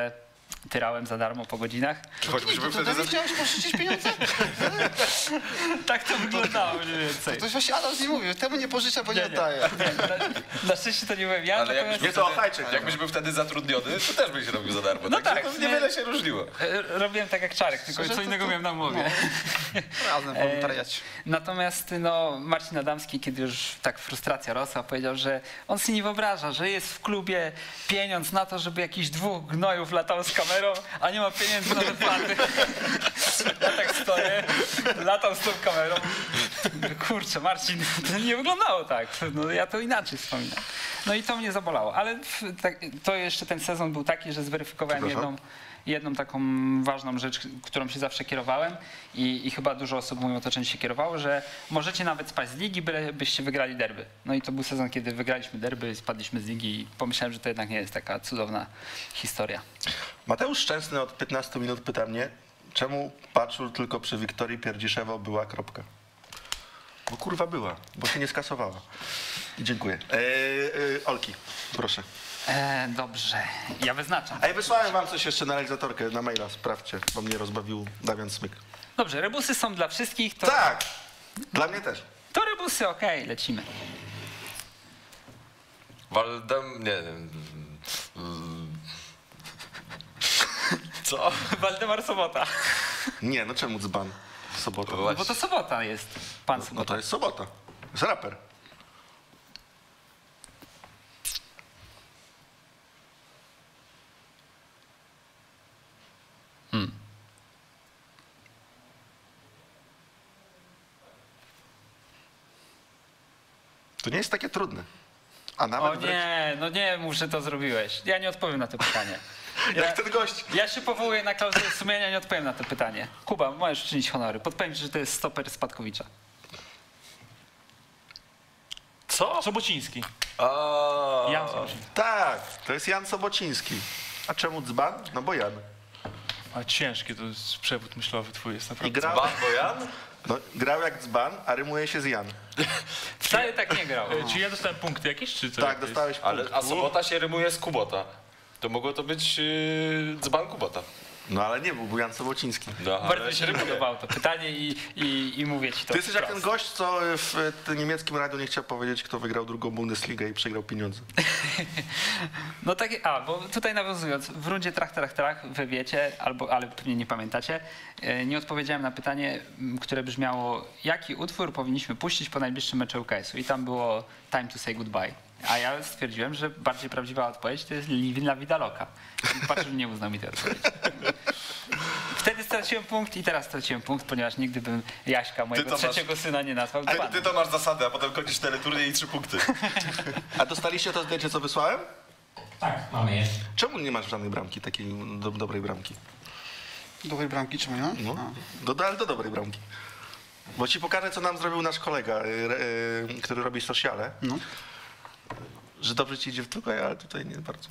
tyrałem za darmo po godzinach. Choćby, żeby To wtedy ty za... chciałeś pożyczyć pieniądze? Tak to wyglądało mniej więcej. To właśnie Adam nie mówił, temu nie pożycza, bo nie, Nie, nie. oddaje. Na, na szczęście to nie byłem ja, Ale jakbyś, natomiast był Nie to wtedy, Ochajczyk. jakbyś był wtedy zatrudniony, to też byś robił za darmo. No Także tak, to nie- niewiele się różniło. e, robiłem tak jak Czarek, tylko Szczerze, co to- innego to- miałem na umowie. Razem wolontariacie. Natomiast no, Marcin Adamski, kiedy już tak frustracja rosła, powiedział, że on sobie nie wyobraża, że jest w klubie pieniądz na to, żeby jakiś dwóch gnojów latał z kamerą, a nie ma pieniędzy na wypłaty. Ja tak stoję, latam z tą kamerą. Kurczę, Marcin, to nie wyglądało tak. No, ja to inaczej wspominam. No i to mnie zabolało. Ale w, tak, to jeszcze ten sezon był taki, że zweryfikowałem Przepraszam? jedną, jedną taką ważną rzecz, którą się zawsze kierowałem i, i chyba dużo osób w moim otoczeniu się kierowało, że możecie nawet spaść z ligi, byle byście wygrali derby. No i to był sezon, kiedy wygraliśmy derby, spadliśmy z ligi i pomyślałem, że to jednak nie jest taka cudowna historia. Mateusz Szczęsny od piętnastu minut pyta mnie, czemu Paczul tylko przy Wiktorii Pierdziszewo była kropka? Bo kurwa była, bo się nie skasowała. I dziękuję. E, e, Olki, proszę. E, dobrze, ja wyznaczam. Ej, wysłałem wam coś jeszcze na realizatorkę, na maila, sprawdźcie, bo mnie rozbawił Damian Smyk. Dobrze, rebusy są dla wszystkich, to, Tak! Dla mnie też. to rebusy, okej, lecimy. Waldem... nie wiem... mm, Co? Waldemar Sobota. Nie, no czemu dzban? Sobota. Właśnie. No bo to sobota jest, pan No Sobota. to jest sobota. To jest raper. To nie jest takie trudne. A nawet O wręcz, nie, no nie mów, że to zrobiłeś. Ja nie odpowiem na to pytanie. Ja, jak ten gość. ja się powołuję na klauzulę sumienia, nie odpowiem na to pytanie. Kuba, możesz czynić honory. Podpowiem ci, że to jest stoper Spadkowicza. Co? Sobociński. A, Jan Sobociński. Tak, to jest Jan Sobociński. A czemu dzban? No bo Jan. A ciężki to jest przewód myślowy twój jest I naprawdę. grał, Ban Bojan? no, grał jak dzban, a rymuje się z Jan. Wcale tak nie grał. E, Czy ja dostałem punkty jakieś, czy co? Tak, Jak to jest? dostałeś Ale, punkt. a sobota się rymuje z Kubota. To mogło to być yy, dzban Kubota. No ale nie był, był Jan Sobociński. No, Bardzo ale mi się podobało to pytanie i, i, i mówię ci to Ty jesteś jak ten wprost. gość, co w tym niemieckim radiu nie chciał powiedzieć, kto wygrał drugą Bundesligę i przegrał pieniądze. No tak, a, bo tutaj nawiązując, w rundzie trach, trach, trach, wy wiecie, albo, ale pewnie nie pamiętacie, e, nie odpowiedziałem na pytanie, m, które brzmiało, jaki utwór powinniśmy puścić po najbliższym meczu U K S u i tam było Time to say goodbye. A ja stwierdziłem, że bardziej prawdziwa odpowiedź to jest Living La Vida Loca. Patrz, nie uznał mi tej odpowiedzi. Wtedy straciłem punkt i teraz straciłem punkt, ponieważ nigdy bym Jaśka, mojego to masz- trzeciego syna, nie nazwał Ty, dzbanem. ty to masz zasady, a potem kończysz teleturniej i trzy punkty. A dostaliście to zdjęcie, co wysłałem? Tak, mamy je. Czemu nie masz żadnej bramki, takiej do, dobrej bramki? Dobrej bramki czemu nie? No, do, ale do dobrej bramki. Bo ci pokażę, co nam zrobił nasz kolega, y, y, który robi sociale. No. Że dobrze ci idzie w tutaj, ale tutaj nie bardzo.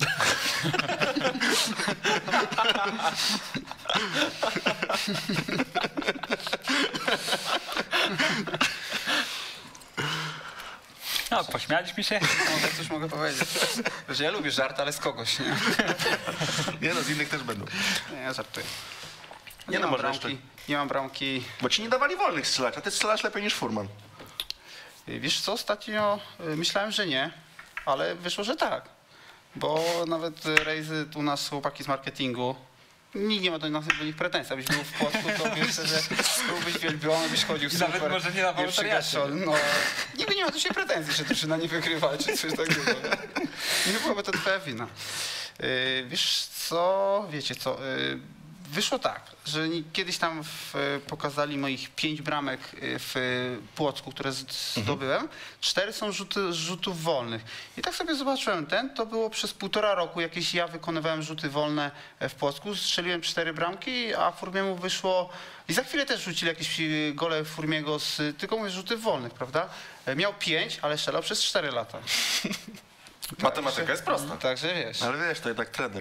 No, pośmialiśmy się. Może coś mogę powiedzieć. Że ja lubię żart, ale z kogoś, nie? Nie no, z innych też będą. Nie, ja żartuję. Nie Nie, no, mam może bramki. jeszcze. Nie mam bramki. Bo ci nie dawali wolnych strzelać, a ty strzelasz lepiej niż Furman. Wiesz co, ostatnio y, myślałem, że nie, ale wyszło, że tak. Bo nawet y, rejzy u nas chłopaki z marketingu, nikt nie ma do, nas, do nich pretensji. Abyś był w Płocku, to wiesz, że byłbyś wielbiony, byś chodził I super. nawet może nie na wolontariacie. przygaszony. No, nikt nie ma do siebie pretensji, że drużyna nie wygrywa, czy coś takiego. Nie byłaby to twoja wina. Y, wiesz co, wiecie co, y, wyszło tak, że ni- kiedyś tam w, pokazali moich pięć bramek y, w Płocku, które z- zdobyłem. Cztery są rzuty, z rzutów wolnych. I tak sobie zobaczyłem ten, to było przez półtora roku jakieś ja wykonywałem rzuty wolne w Płocku, strzeliłem cztery bramki, a Furmiemu wyszło i za chwilę też rzucili jakieś y, gole Furmiego z, tylko mówię, rzutów wolnych, prawda? E, Miał pięć, ale strzelał przez cztery lata. Matematyka jest prosta. Także wiesz. Ale wiesz, to jednak trener.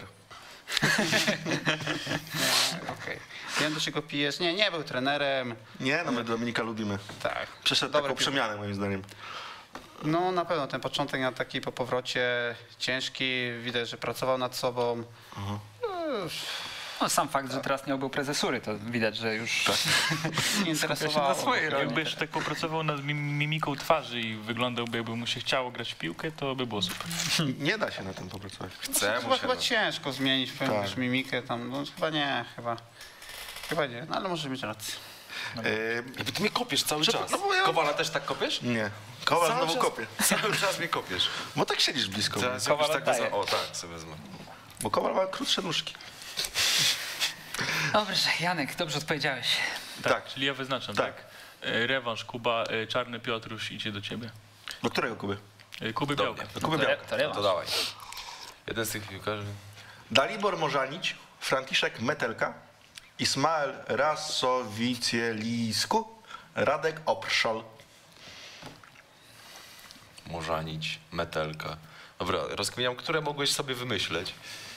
Okej. Wiem, do czego pijesz. Nie, nie był trenerem. Nie, no my Dominika lubimy. Tak. Przeszedł Dobre taką piwo. przemianę moim zdaniem. No na pewno ten początek na taki po powrocie ciężki. Widać, że pracował nad sobą. No, sam fakt, że teraz nie obył prezesury, to widać, że już nie skupia się interesowało. na swojej roli. Jakby jeszcze tak popracował nad mim- mimiką twarzy i wyglądałby, jakby mu się chciało grać w piłkę, to by było super. Nie da się na tym popracować. Chcę, Chyba, muszę. chyba ciężko zmienić pewnie Tak. już mimikę tam, no chyba nie, chyba. Chyba nie, no ale może mieć rację. E, Ty mnie kopiesz cały Że- czas. no bo ja- Kowala też tak kopiesz? nie. Kowal Cały znowu czas- kopie. Cały czas mnie kopiesz. Bo tak siedzisz blisko mnie. Teraz Kowal jakoś tak oddaje. wezmę. O tak, sobie wezmę. Bo Kowal ma krótsze nóżki. Dobrze, Janek, dobrze odpowiedziałeś. Tak, Tak. czyli ja wyznaczam, Tak. tak? E, Rewanż, Kuba, e, Czarny Piotruś idzie do ciebie. Do którego Kuby? E, Kuby Do Białka. mnie. Do Kuby To, re, Białka. to No rewanż. to dawaj. Jeden z tych piłkarzy. Dalibor Morzanić, Franciszek Metelka, Ismael Rasowicielisku, Radek Oprzal. Morzanić, Metelka. Dobra, rozkminiam, które mogłeś sobie wymyśleć.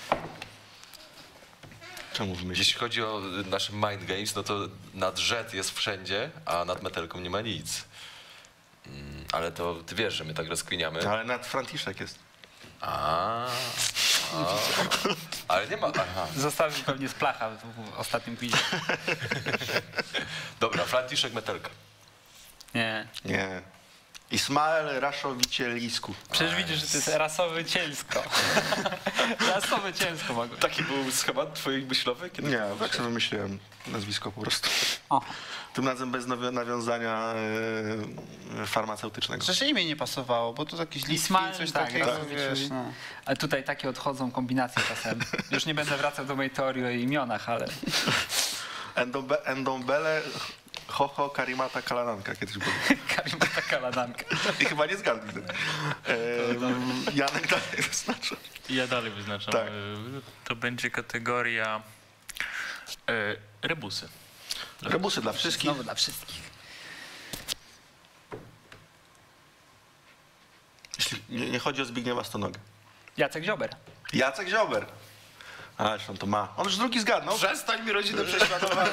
Czemu wymyślić? Jeśli chodzi o nasze mind games, no to nad rzet jest wszędzie, a nad Metelką nie ma nic. Mm, ale to ty wiesz, że my tak rozkminiamy. Ale nad Franciszek jest. A, a, ale nie ma. Aha. Zostawił pewnie z placha w, w ostatnim quizie. Dobra, Franciszek, Metelka. Nie. Nie. Ismael Rasowicielisku. Przecież widzisz, że to jest rasowy cielsko. Rasowy cielsko mogę. Taki był schemat twojej myślowy? Kiedy Nie, tak sobie wymyśliłem nazwisko po prostu. O. Tym razem bez nawi- nawiązania e, farmaceutycznego. Przecież imię nie pasowało, bo tu jakieś listki, Ismael, coś tak, takiego, tak. wiesz, no. Ale tutaj takie odchodzą kombinacje czasem. Już nie będę wracał do mojej teorii o imionach, ale Endombe, Endombele Hoho Karimata Kalananka kiedyś był. Karima taka ladanka. I chyba nie zgadli. E, Janek dalej wyznacza. I ja dalej wyznaczam. Tak. E, To będzie kategoria e, rebusy. Rebusy dla wszystkich. Znowu dla wszystkich. Jeśli nie, nie chodzi o Zbigniewa Stonogę. Jacek Ziober. Jacek Ziober. Ależ on to ma. On już drugi zgadnął. Przestań mi rodzinę prześladować.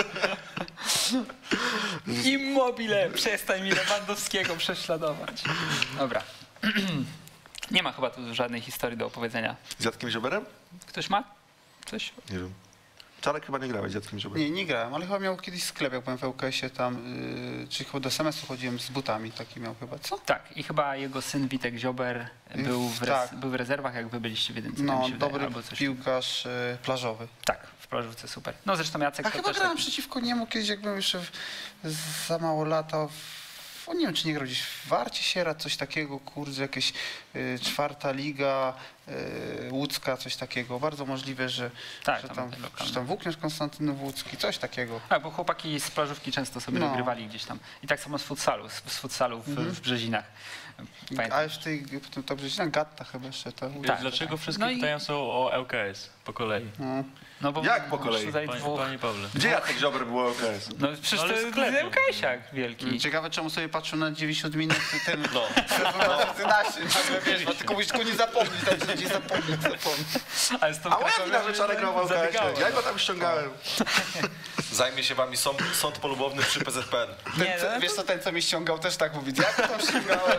Immobile! Przestań mi Lewandowskiego prześladować. Dobra. Nie ma chyba tu żadnej historii do opowiedzenia. Z Jackiem Zioberem? Ktoś ma? Coś? Nie wiem. Czarek chyba nie grałeś z Jackiem Zioberem. Nie, nie grałem, ale chyba miał kiedyś sklep, jak byłem w L K S-ie tam, yy, czy chyba do S M S-u chodziłem z butami, taki miał chyba, co? Tak. I chyba jego syn Witek Ziober był w, res- Tak. był w rezerwach, jak wy byliście w jedynce. tak No, mi się wydaje, dobry albo coś. piłkarz yy, plażowy. Tak, w plażówce super. No zresztą Jacek A to chyba też grałem tak... przeciwko niemu kiedyś, jak byłem jeszcze w, za mało lata w, o, nie wiem, czy nie grał gdzieś w Warcie Sierat, coś takiego, kurde, jakieś y, czwarta liga y, łódzka, coś takiego. Bardzo możliwe, że, Tak, że tam tam, te lokalne. że tam Włókniarz Konstantynów Łódzki, coś takiego. Tak, bo chłopaki z plażówki często sobie No. dogrywali gdzieś tam. I tak samo z futsalu, z, z futsalu w, Mhm. w Brzezinach. Pamiętam. Ale w tej, w tym, to Brzeźna Gatta chyba jeszcze. To, Tak. Dlaczego wszystkie No i- pytania są o L K S po kolei? no. No bo Jak po masz kolei? Tutaj Panie, dwóch... panie Pawle. Gdzie Jacek Ziober było O K S? No przecież No, ale to jest sklepie. L K S-iak wielki. Ciekawe, czemu sobie patrzył na dziewięćdziesiąt minut ten No. trzynaście, nagle wiesz, bo tylko musisz tylko nie zapomnieć, tak, nie zapomnieć, zapomnieć. Ale z tą A moja Krakowią wina, że Czarek grał w O K S. zabiegałem. Ja go tam ściągałem. Zajmie się wami sąd, sąd polubowny przy P Z P N. Ten, Nie, co, no, wiesz co, ten co mnie ściągał też tak mówi, ja go tam ściągałem.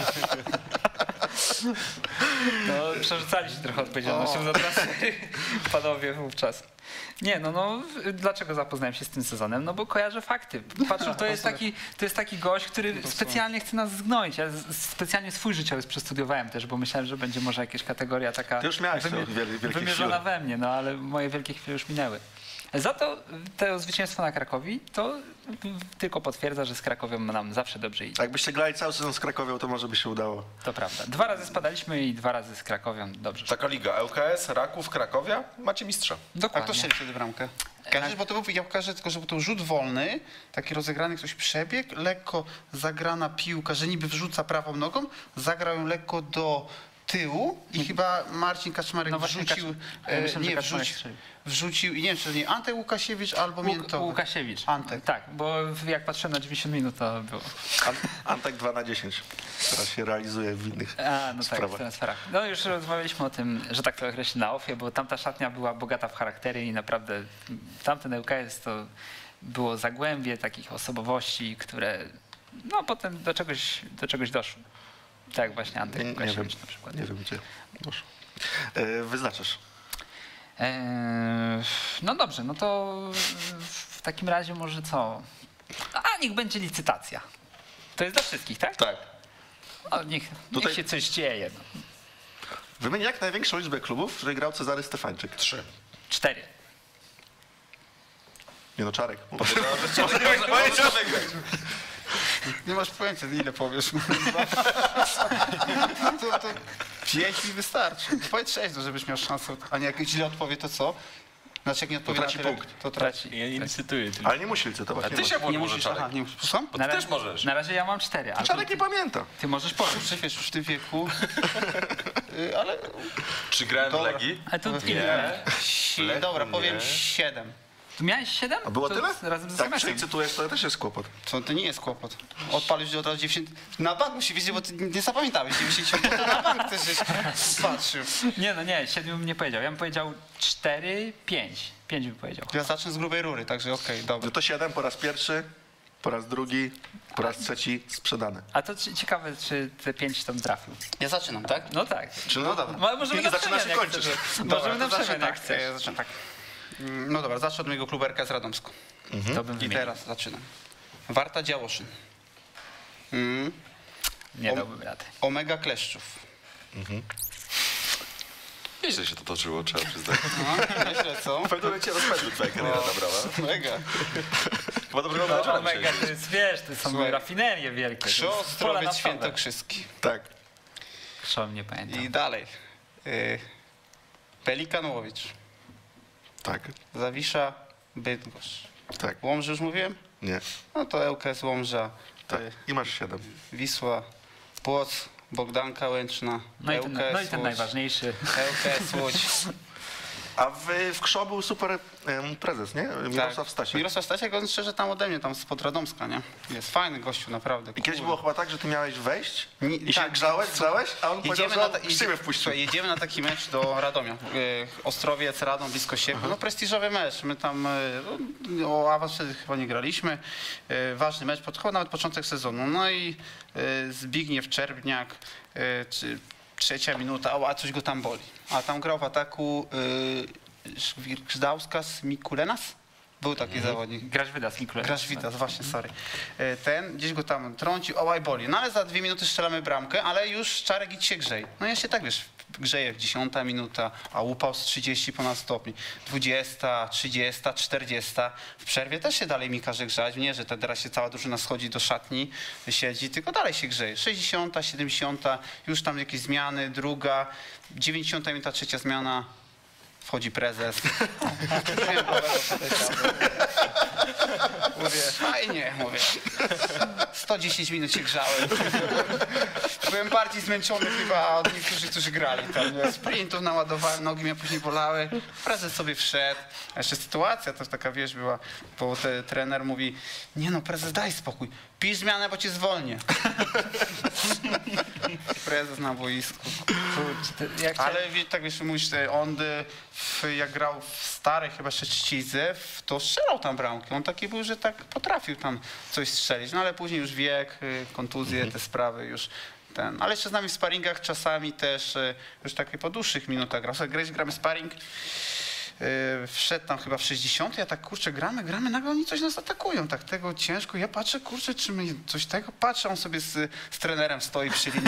No, przerzucaliście trochę odpowiedzialnością za trasę panowie wówczas. Nie, no, no, dlaczego zapoznałem się z tym sezonem? No bo kojarzę fakty. Patrzę, to jest taki, to jest taki gość, który specjalnie chce nas zgnąć. Ja z- specjalnie swój życiorys przestudiowałem też, bo myślałem, że będzie może jakaś kategoria taka Ty już miałeś te wiel- wielkie wymierzona chwile. we mnie, no ale moje wielkie chwile już minęły. Za to to zwycięstwo na Krakowi to tylko potwierdza, że z Krakowią nam zawsze dobrze idzie. Jakbyście grali cały sezon z Krakowią, to może by się udało. To prawda. Dwa razy spadaliśmy i dwa razy z Krakowią dobrze. Taka liga. L K S, Raków, Krakowia. Macie mistrza. A Dokładnie. kto strzelił wtedy bramkę? Każdy, bo to był, ja pokażę tylko, że był to rzut wolny, taki rozegrany ktoś przebieg, lekko zagrana piłka, że niby wrzuca prawą nogą, zagrał ją lekko do tyłu i chyba Marcin Kaczmarek No właśnie, wrzucił, Kaczmarek- e, myślę, że nie, Kaczmarek wrzucił, strzelił. wrzucił i nie wiem, czy to nie Antek Łukasiewicz albo Łuk- Miętowy. Łukasiewicz. Antek. Tak, bo jak patrzyłem na dziewięćdziesiąt minut, to było. An- Antek dwa na dziesięć. Teraz się realizuje w innych A, no tak, sprawach. w transferach. No już rozmawialiśmy o tym, że tak to określi na ofie, bo tamta szatnia była bogata w charaktery i naprawdę tamten L K S to było zagłębie takich osobowości, które no potem do czegoś, do czegoś doszły. Tak jak właśnie Antek Nie, nie wiem, Łukasiewicz na przykład. nie wiem gdzie. Proszę. E, wyznaczasz. Eee, no dobrze, no to w takim razie może co? A niech będzie licytacja. To jest dla wszystkich, tak? Tak. No, niech, niech Tutaj- się coś dzieje. No. Wymień jak największą liczbę klubów, w której grał Cezary Stefańczyk. Trzy. Cztery. Nie no, Czarek. Nie masz pojęcia, ile powiesz. to, to pięć mi wystarczy. Powiedz sześć, no, żebyś miał szansę. A nie, jak źle odpowie, to co? Znaczy, jak nie odpowie traci na tyle, punkt. to traci. Ja nie licytuję. Tylko. Ale nie musi licytować. A Nie ty ma. się Nie może musisz, Czarek. aha, nie musisz. Słucham? Bo Na ty razie- też możesz. Na razie ja mam cztery, a Czarek ty, nie pamięta. ty możesz powiedzieć. Kurczę, wiesz, już w tym wieku. Y, ale... Czy grałem w Dobra. Legii? A tu Nie. Si- Dobra, powiem Nie. siedem. Tu miałeś siedem? A było To tyle? z- Razem z Tak, semesem. przelicytujesz, to też jest kłopot. To, to nie jest kłopot. Odpalisz od razu dziewięćdziesiąt... Na bank musi wiedzieć, bo ty nie zapamiętałeś dziewięćdziesiąt, bo to na bank też żeś patrzył. Nie, no nie, siedmiu bym nie powiedział. Ja bym powiedział cztery, pięć. Pięć bym powiedział. Ja zacznę z grubej rury, także okej, dobra. No to siedem po raz pierwszy, po raz drugi, po raz trzeci sprzedane. A to ci- ciekawe, czy te pięć tam trafił. Ja zaczynam, tak? No tak. Czy No dobra. No, możemy I na zaczynasz przemian, i jak kończysz. chcesz. Dobra, Możemy na to zacznę przemian, jak tak, chcesz. ja zacznę tak. Mm, No dobra, zacznę od mojego klubu R K S Radomsko. To bym I wymienił. teraz zaczynam. Warta Działoszyn. Mm. Nie Om- dałbym rady. Omega Kleszczów. Nieźle się to toczyło, trzeba przyznać. No, myślę co? W pewnym momencie rozpędu twoja kariera nabrała. Omega. Chyba dobrego No, menadżera Omega musiałeś to mieć. jest, wiesz, to są Słuchaj. rafinerie wielkie. to jest pola Krzoostrowiec naftowe. Świętokrzyski. Tak. Krzon nie pamiętam. I dalej. Y, Pelikan Łowicz. Tak. Zawisza Bydgoszcz. Tak. Łomży już mówiłem? Nie. No to ŁKS Łomża. Tak. y, I masz siedem. Wisła, Płoc, Bogdanka Łęczna. No i ten, ŁKS no i ten Łódź, najważniejszy. ŁKS Łódź. A w, w Krzo był super em, prezes, nie? Mirosław Stasiak. Mirosław Stasiak, on szczerze tam ode mnie, tam spod Radomska, nie? Jest fajny gościu, naprawdę. I kiedyś kurde. było chyba tak, że ty miałeś wejść Nie- i się tak. grzałeś, grzałeś, a on powiedział, Jedziemy że na, on ta, w siebie jedziemy, wpuścił. słuchaj, jedziemy na taki mecz do Radomia. Y, Ostrowiec, Radom, blisko siebie. No prestiżowy mecz. My tam y, no, o awans wtedy chyba nie graliśmy. Y, ważny mecz, pod, chyba nawet początek sezonu. No i y, Zbigniew Czerwniak, y, czy trzecia minuta, o, a coś go tam boli. A tam grał w ataku y, Grzauskas Mikulenas? Był taki zawodnik. Grasz wydas, Nikolaj. Grasz Witas, właśnie, sorry. E, Ten gdzieś go tam trącił, ołaj boli. No ale za dwie minuty strzelamy bramkę, ale już Czarek idź się grzej. No ja się tak, wiesz, grzeję w dziesiąta minuta, a upał z trzydzieści ponad stopni. dwudziesta, trzydziesta, czterdziesta. W przerwie też się dalej mi każe grzać. Nie, że teraz się cała drużyna schodzi do szatni, siedzi, tylko dalej się grzeje. sześćdziesiąta, siedemdziesiąta, już tam jakieś zmiany, druga, dziewięćdziesiąta minuta, trzecia zmiana. Wchodzi prezes. Wiem, bo mówię, fajnie, mówię. sto dziesięć minut się grzałem. Byłem bardziej zmęczony chyba od niektórych, którzy grali tam. Nie? Sprintów naładowałem, nogi mnie później bolały. Prezes sobie wszedł. A jeszcze sytuacja to taka, wiesz, była, bo te, trener mówi, nie no, prezes, daj spokój. Pisz zmianę, bo cię zwolnię. Prezes na boisku. Kurczę, to jak Ale... Ale wie- tak wiesz, mówisz, e, on e, w, jak grał w starej chyba Szczecince, w- to strzelał tam bramki. On taki był, że tak potrafił tam coś strzelić. No ale później już wiek, e, kontuzje, te sprawy już ten. Ale jeszcze z nami w sparingach czasami też e, już takie po dłuższych minutach grał. Sobie grać, gramy sparing. e, Wszedł tam chyba w sześćdziesiąt, ja tak kurczę, gramy, gramy, nagle oni coś nas atakują, tak tego ciężko, ja patrzę, kurczę, czy my coś tego, patrzę, on sobie z, z trenerem stoi przy linii.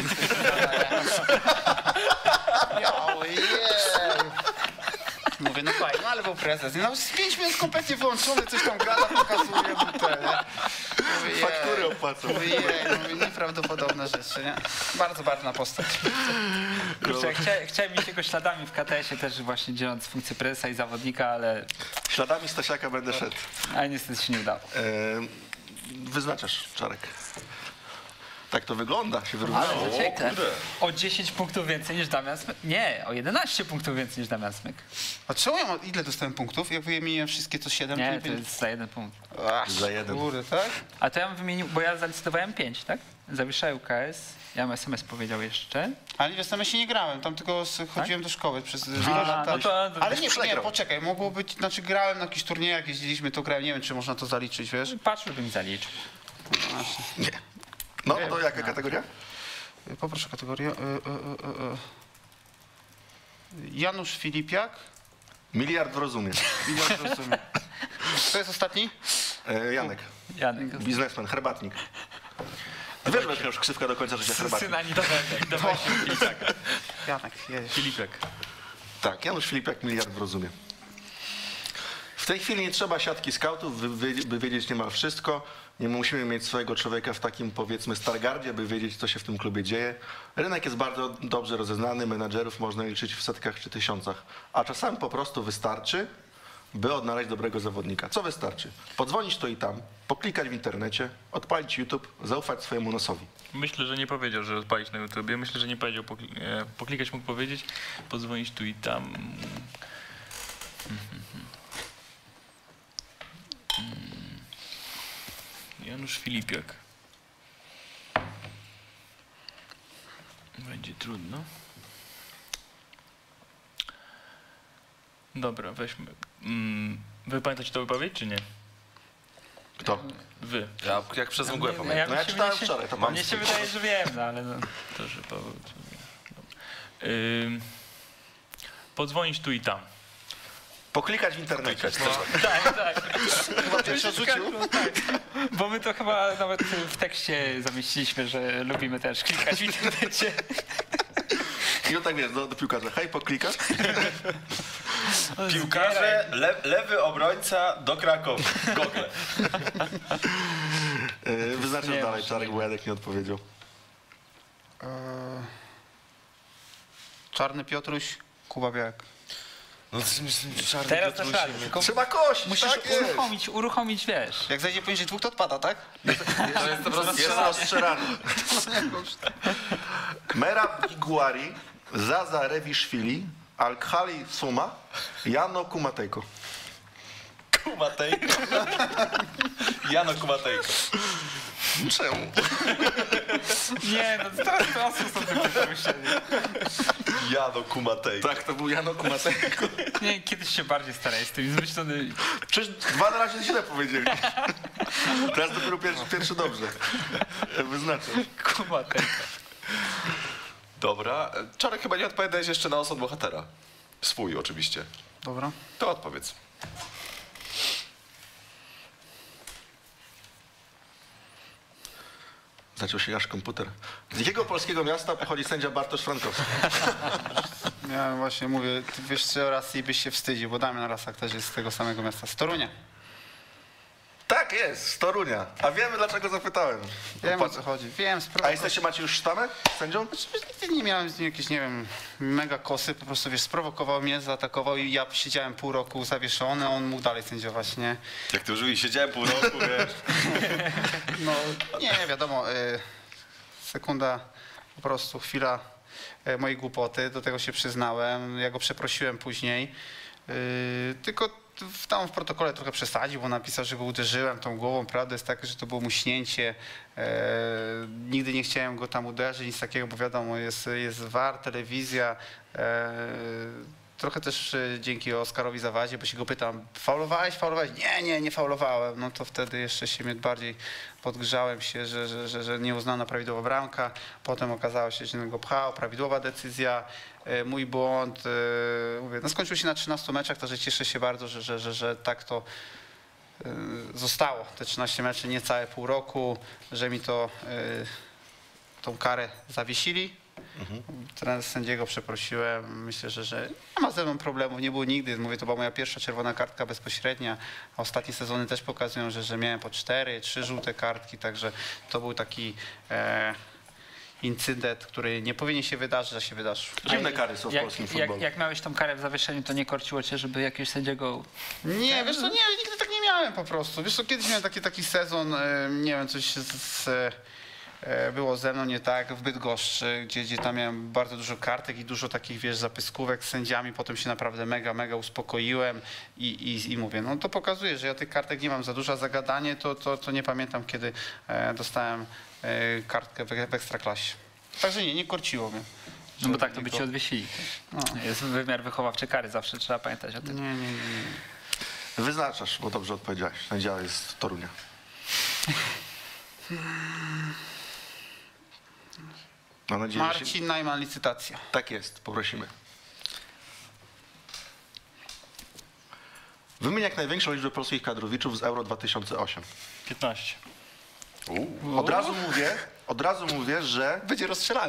Ja, ojej. Mówię, no fajnie, no ale był prezes. No z pięć minut kompletnie wyłączony, coś tam gada, pokazuje mu te, nie? Mówię, jej. Faktury opłacą. Mówię, jej, mówię, nieprawdopodobne rzeczy, nie? Bardzo barwna postać. kurczę, chcia, chciałem mieć jego śladami w K T S-ie też właśnie dzieląc funkcję prezesa i zawodnika, ale Śladami Stasiaka będę szedł. ale niestety się nie udało. E, wyznaczasz, Czarek. Tak to wygląda, się wyrównało. Ale zaciekle. kurde. O dziesięć punktów więcej niż Damian Smyk. Nie, o jedenaście punktów więcej niż Damian Smyk. A czemu ja mam, ile dostałem punktów? Jak wymieniłem wszystkie, to siedem? Nie, to jest za jeden punkt. Ach, Za jeden. Kurde, tak? A to ja bym wymienił, bo ja zalicytowałem pięć, tak? Zawiesza U K S, ja bym S M S powiedział jeszcze. Ale w S M S-ie nie grałem, tam tylko z, chodziłem do szkoły przez wiele A, lat. no to, to Ale nie, nie, przegrał. poczekaj, mogło być, znaczy grałem na jakichś turniejach, jeździliśmy, to grałem, nie wiem, czy można to zaliczyć, wiesz? patrzyłbym zaliczył. Nie. No, to jaka kategoria? Poproszę kategorię. Y, y, y, y, y. Janusz Filipiak, Miliard w rozumie. Miliard rozumie. Kto jest ostatni? E, Janek, Janek. biznesmen, herbatnik. Ty wiesz, że będziesz miał krzywkę do końca życia herbatnik. Syn Anitowego. Dawaj się Filipaka. Janek, jedziesz. Filipek. Tak, Janusz Filipiak, miliard w rozumie. W tej chwili nie trzeba siatki skautów, by, by, by wiedzieć niemal wszystko. Nie musimy mieć swojego człowieka w takim, powiedzmy, Stargardzie, by wiedzieć, co się w tym klubie dzieje. Rynek jest bardzo dobrze rozeznany, menadżerów można liczyć w setkach czy tysiącach. A czasami po prostu wystarczy, by odnaleźć dobrego zawodnika. Co wystarczy? Podzwonić tu i tam, poklikać w internecie, odpalić YouTube, zaufać swojemu nosowi. Myślę, że nie powiedział, że odpalić na YouTubie. Myślę, że nie powiedział, pokli- e, poklikać mógł powiedzieć, podzwonić tu i tam. Janusz Filipiak. Będzie trudno. Dobra, weźmy. Mm, wy pamiętacie to wypowiedź, czy nie? Kto? Wy. Ja jak przez mgłę Nie, pamiętam. No ja mi się- czytałem mnie się- wczoraj, to Mnie pan. się wydaje, że wiem, no ale no. To, że Paweł... Dobra. Ym, podzwonić tu i tam. Poklikać w internecie. Tak, tak. Chyba pierwszy odrzucił. Tak. Bo my to chyba nawet w tekście zamieściliśmy, że lubimy też klikać w internecie. I on tak wiesz, do, do piłkarza, hej, poklikasz? Piłkarze, le, lewy obrońca do Krakowa. Google. Yy, Wyznaczam Nie, dalej, może Czarek, nie. bo Jadek nie odpowiedział. Eee, Czarny Piotruś, Kuba Białek. No, czarny Teraz Piotruś. na szarny. Tylko Trzeba kość, musisz tak jest. uruchomić, uruchomić, wiesz. Jak zajdzie poniżej dwóch, to odpada, tak? To jest po prostu Jest rozstrzelany. Merab Iguari, Zaza Rewiszwili, Alkhali Suma, Jano Kumatejko. Kumatejko. Jano Kumatejko. Czemu? Nie, no teraz to osób są tym pomyśleli. Jano Kumatejko. Tak, to był Jano Kumatejko. Nie, kiedyś się bardziej staraj z tym zmyślony. Przecież dwa na razie źle powiedzieli. Teraz dopiero pierwszy, pierwszy dobrze. Wyznaczam. Kumatek. Dobra. Czarek, chyba nie odpowiadałeś jeszcze na osąd bohatera. Swój oczywiście. Dobra. To odpowiedz. Zaczął się aż komputer. Z jakiego polskiego miasta pochodzi sędzia Bartosz Frankowski? Ja właśnie mówię, ty wiesz co, Rosji byś się wstydził, bo Damian Rasak też jest z tego samego miasta, z Torunia. Tak jest, z Torunia. A wiemy, dlaczego zapytałem. Wiem o co chodzi, wiem, A sprawdzę. jesteście, macie już sztamę sędzią? Nie miałem z nim jakieś, nie wiem, mega kosy, po prostu wiesz, sprowokował mnie, zaatakował i ja siedziałem pół roku zawieszony, on mógł dalej sędziować, nie? Jak ty użyli, siedziałem pół roku, wiesz. No nie, wiadomo, y, sekunda, po prostu chwila y, mojej głupoty, do tego się przyznałem, ja go przeprosiłem później, y, tylko w, tam w protokole trochę przesadził, bo napisał, że go uderzyłem tą głową, prawda jest taka, że to było muśnięcie, e, nigdy nie chciałem go tam uderzyć, nic takiego, bo wiadomo, jest, jest V A R, telewizja, e, trochę też e, dzięki Oskarowi Zawadzie, bo się go pytam, faulowałeś, faulowałeś? Nie, nie, nie faulowałem, no to wtedy jeszcze się mnie bardziej podgrzałem się, że, że, że, że nieuznana prawidłowa bramka, potem okazało się, że go pchał, prawidłowa decyzja, e, mój błąd, e, mówię, no skończył się na trzynastu meczach, także cieszę się bardzo, że, że, że, że tak to e, zostało, te trzynaście meczy, niecałe pół roku, że mi to, e, tą karę zawiesili. Trener sędziego przeprosiłem, myślę, że, że nie ma ze mną problemów, nie było nigdy. Mówię, to była moja pierwsza czerwona kartka bezpośrednia, a ostatnie sezony też pokazują, że, że miałem po cztery, trzy żółte kartki, także to był taki e, incydent, który nie powinien się wydarzyć, a się wydarzył. Dziwne kary są w jak, polskim jak, futbolu. jak miałeś tą karę w zawieszeniu, to nie korciło cię, żeby jakiegoś sędziego... Nie, wiesz co, nie, nigdy tak nie miałem po prostu. Wiesz co, kiedyś miałem taki, taki sezon, e, nie wiem, coś z, z, e, było ze mną nie tak w Bydgoszczy, gdzie, gdzie tam miałem bardzo dużo kartek i dużo takich, wiesz, zapyskówek z sędziami, potem się naprawdę mega, mega uspokoiłem i, i, i mówię, no to pokazuje, że ja tych kartek nie mam za dużo, a za gadanie to, to, to nie pamiętam, kiedy e, dostałem e, kartkę w, w Ekstraklasie. Także nie, nie korciło mnie. No bo tak to by Niko- cię odwiesili. No. Jest wymiar wychowawczy kary, zawsze trzeba pamiętać o tym. Nie, nie, nie. nie. Wyznaczasz, bo dobrze odpowiedziałeś. Sędzia jest z Torunia. Mam nadzieję, że się... Marcin Najman, licytacja. Tak jest, poprosimy. Wymień jak największą liczbę polskich kadrowiczów z Euro dwa tysiące osiem. piętnaście. Od razu mówię, od razu mówię, że... Będzie rozstrzelany.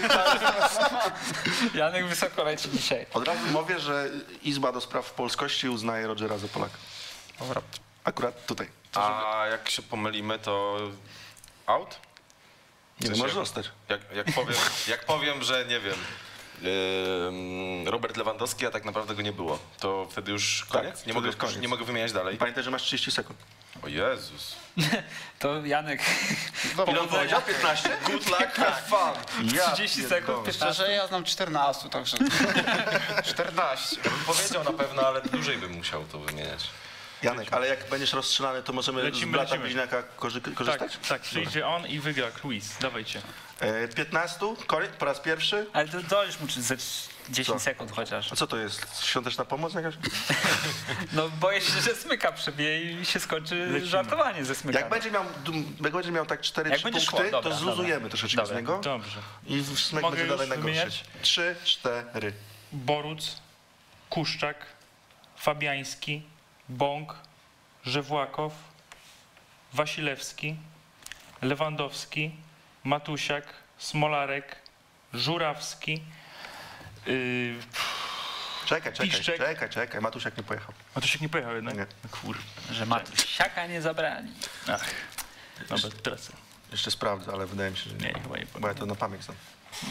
Janek wysoko leci dzisiaj. Od razu mówię, że Izba do Spraw Polskości uznaje Rogera za Polaka. Dobra. Akurat tutaj. A jak się pomylimy, to out? Nie, sensie, możesz zostać. Jak, jak, powiem, jak powiem, że nie wiem, yy, Robert Lewandowski, a tak naprawdę go nie było, to wtedy już koniec? Tak, nie, wtedy mogę, już koniec. nie mogę wymieniać dalej? Pamiętaj, że masz trzydzieści sekund. O Jezus. To Janek, Ile on powiedział? piętnaście? Good luck, have fun. Ja trzydzieści sekund, pierdolę. piętnaście. Szczerze, ja znam czternaście, także czternaście. Bym powiedział na pewno, ale dłużej bym musiał to wymieniać. Janek, ale jak będziesz rozstrzelany, to możemy Lecimy, z blata lecimy. bliźniaka korzy- Tak, korzystać? tak, przyjdzie on i wygra quiz. Dawajcie. E, piętnaście, Kory- po raz pierwszy. ale to dojdziesz mu czy ze dziesięć Co? sekund chociaż. A co to jest? Świąteczna pomoc jakaś? No boję się, że smyka przebije i się skończy żartowanie ze smyka. Jak będzie miał, dum- jak będzie miał tak cztery Jak trzy będzie punkty, szło, dobra, to zluzujemy dobra. troszeczkę Dobra. z niego Dobrze. i w smyk Mogę będzie dalej już najgorszy. wymieniać? Trzy, cztery. Boruc, Kuszczak, Fabiański, Bąk, Żewłakow, Wasilewski, Lewandowski, Matusiak, Smolarek, Żurawski, yy, Czekaj, czekaj, Piszczek. czekaj, czekaj. Matusiak nie pojechał. Matusiak nie pojechał jednak? Nie. No kur... Że Matusiaka nie zabrali. Ach, dobra, teraz Jeszcze sprawdzę, ale wydaje mi się, że nie. nie, chyba nie Bo ja to na pamięć znam.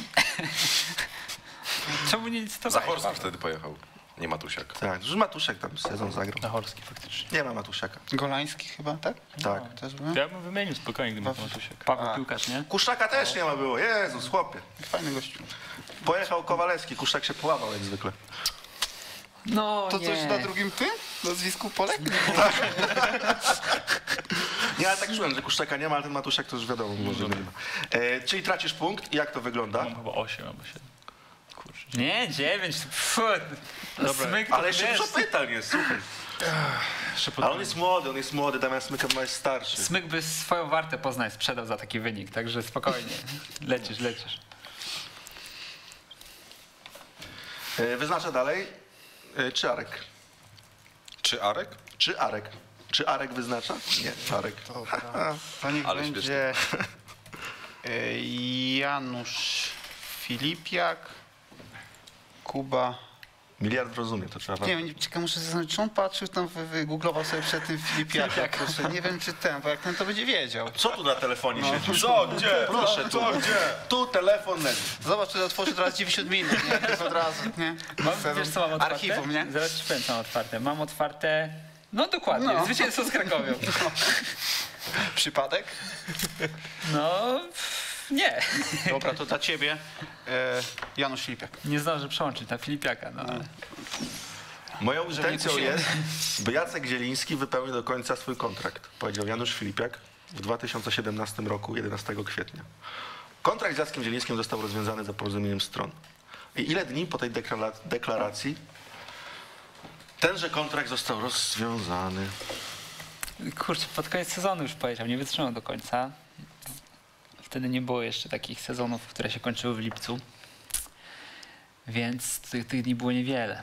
Czemu nie licytowałeś? Zachorski Paweł? wtedy pojechał, nie Matusiak. Tak, że Matusiak tam sezon zagrał. Zachorski faktycznie. Nie ma Matusiaka. Golański chyba, tak? Tak. Też byłem? Ja bym wymienił spokojnie, gdyby to Matusiak. Paweł Piłkarz, nie? Kuszczaka też nie ma było. Jezus, chłopie. Fajny gościu. Pojechał Kowalewski, Kuszczak się połamał jak zwykle. No To nie. coś na drugim tym? Nazwisku Polek? Nie, ale tak czułem, że Kuszczaka nie ma, ale ten Matusiak to już wiadomo, może nie ma. E, czyli tracisz punkt i jak to wygląda? Mam chyba osiem albo siedem. Kurczę. Nie, dziewięć. Pfu, smyk to Ale jeszcze wiesz, dużo pytań jest, słuchaj. Jeszcze Ale on jest młody, on jest młody, Damian Smyka jest starszy. Smyk by swoją wartę Poznań sprzedał za taki wynik, także spokojnie. Lecisz, lecisz. E, wyznacza dalej. E, czy Arek? Czy Arek? Czy Arek? Czy Arek wyznacza? Nie, Arek. To niech Ale będzie e, Janusz Filipiak, Kuba. Miliard rozumie, to trzeba. Nie wiem, czekaj, muszę zastanowić, czy on patrzył tam, wy- wygooglował sobie przed tym Filipiakiem. Proszę, nie wiem, czy ten, bo jak ten to będzie wiedział. Co tu na telefonie siedzisz? Co, gdzie? Proszę tu. Co, gdzie? Tu telefon leży. Zobacz, czy otworzy teraz dziewięćdziesiąt minut, nie? To jest od razu, nie? Mam, wiesz co mam otwarte? Archiwum, nie? Zaraz ci powiem, co mam otwarte. Mam otwarte... No dokładnie, No. zwycięstwo z Krakowią. Przypadek? No... pff, Nie. Dobra, to dla ciebie e, Janusz Filipiak. Nie zdążę przełączyć na Filipiaka, no. ale- Moją intencją kusimy. jest, by Jacek Zieliński wypełnił do końca swój kontrakt, powiedział Janusz Filipiak w dwa tysiące siedemnastym roku, jedenastego kwietnia. Kontrakt z Jackiem Zielińskim został rozwiązany za porozumieniem stron. I ile dni po tej deklara- deklaracji tenże kontrakt został rozwiązany? Kurczę, pod koniec sezonu już powiedział, nie wytrzymał do końca. Wtedy nie było jeszcze takich sezonów, które się kończyły w lipcu. Więc tych, tych dni było niewiele.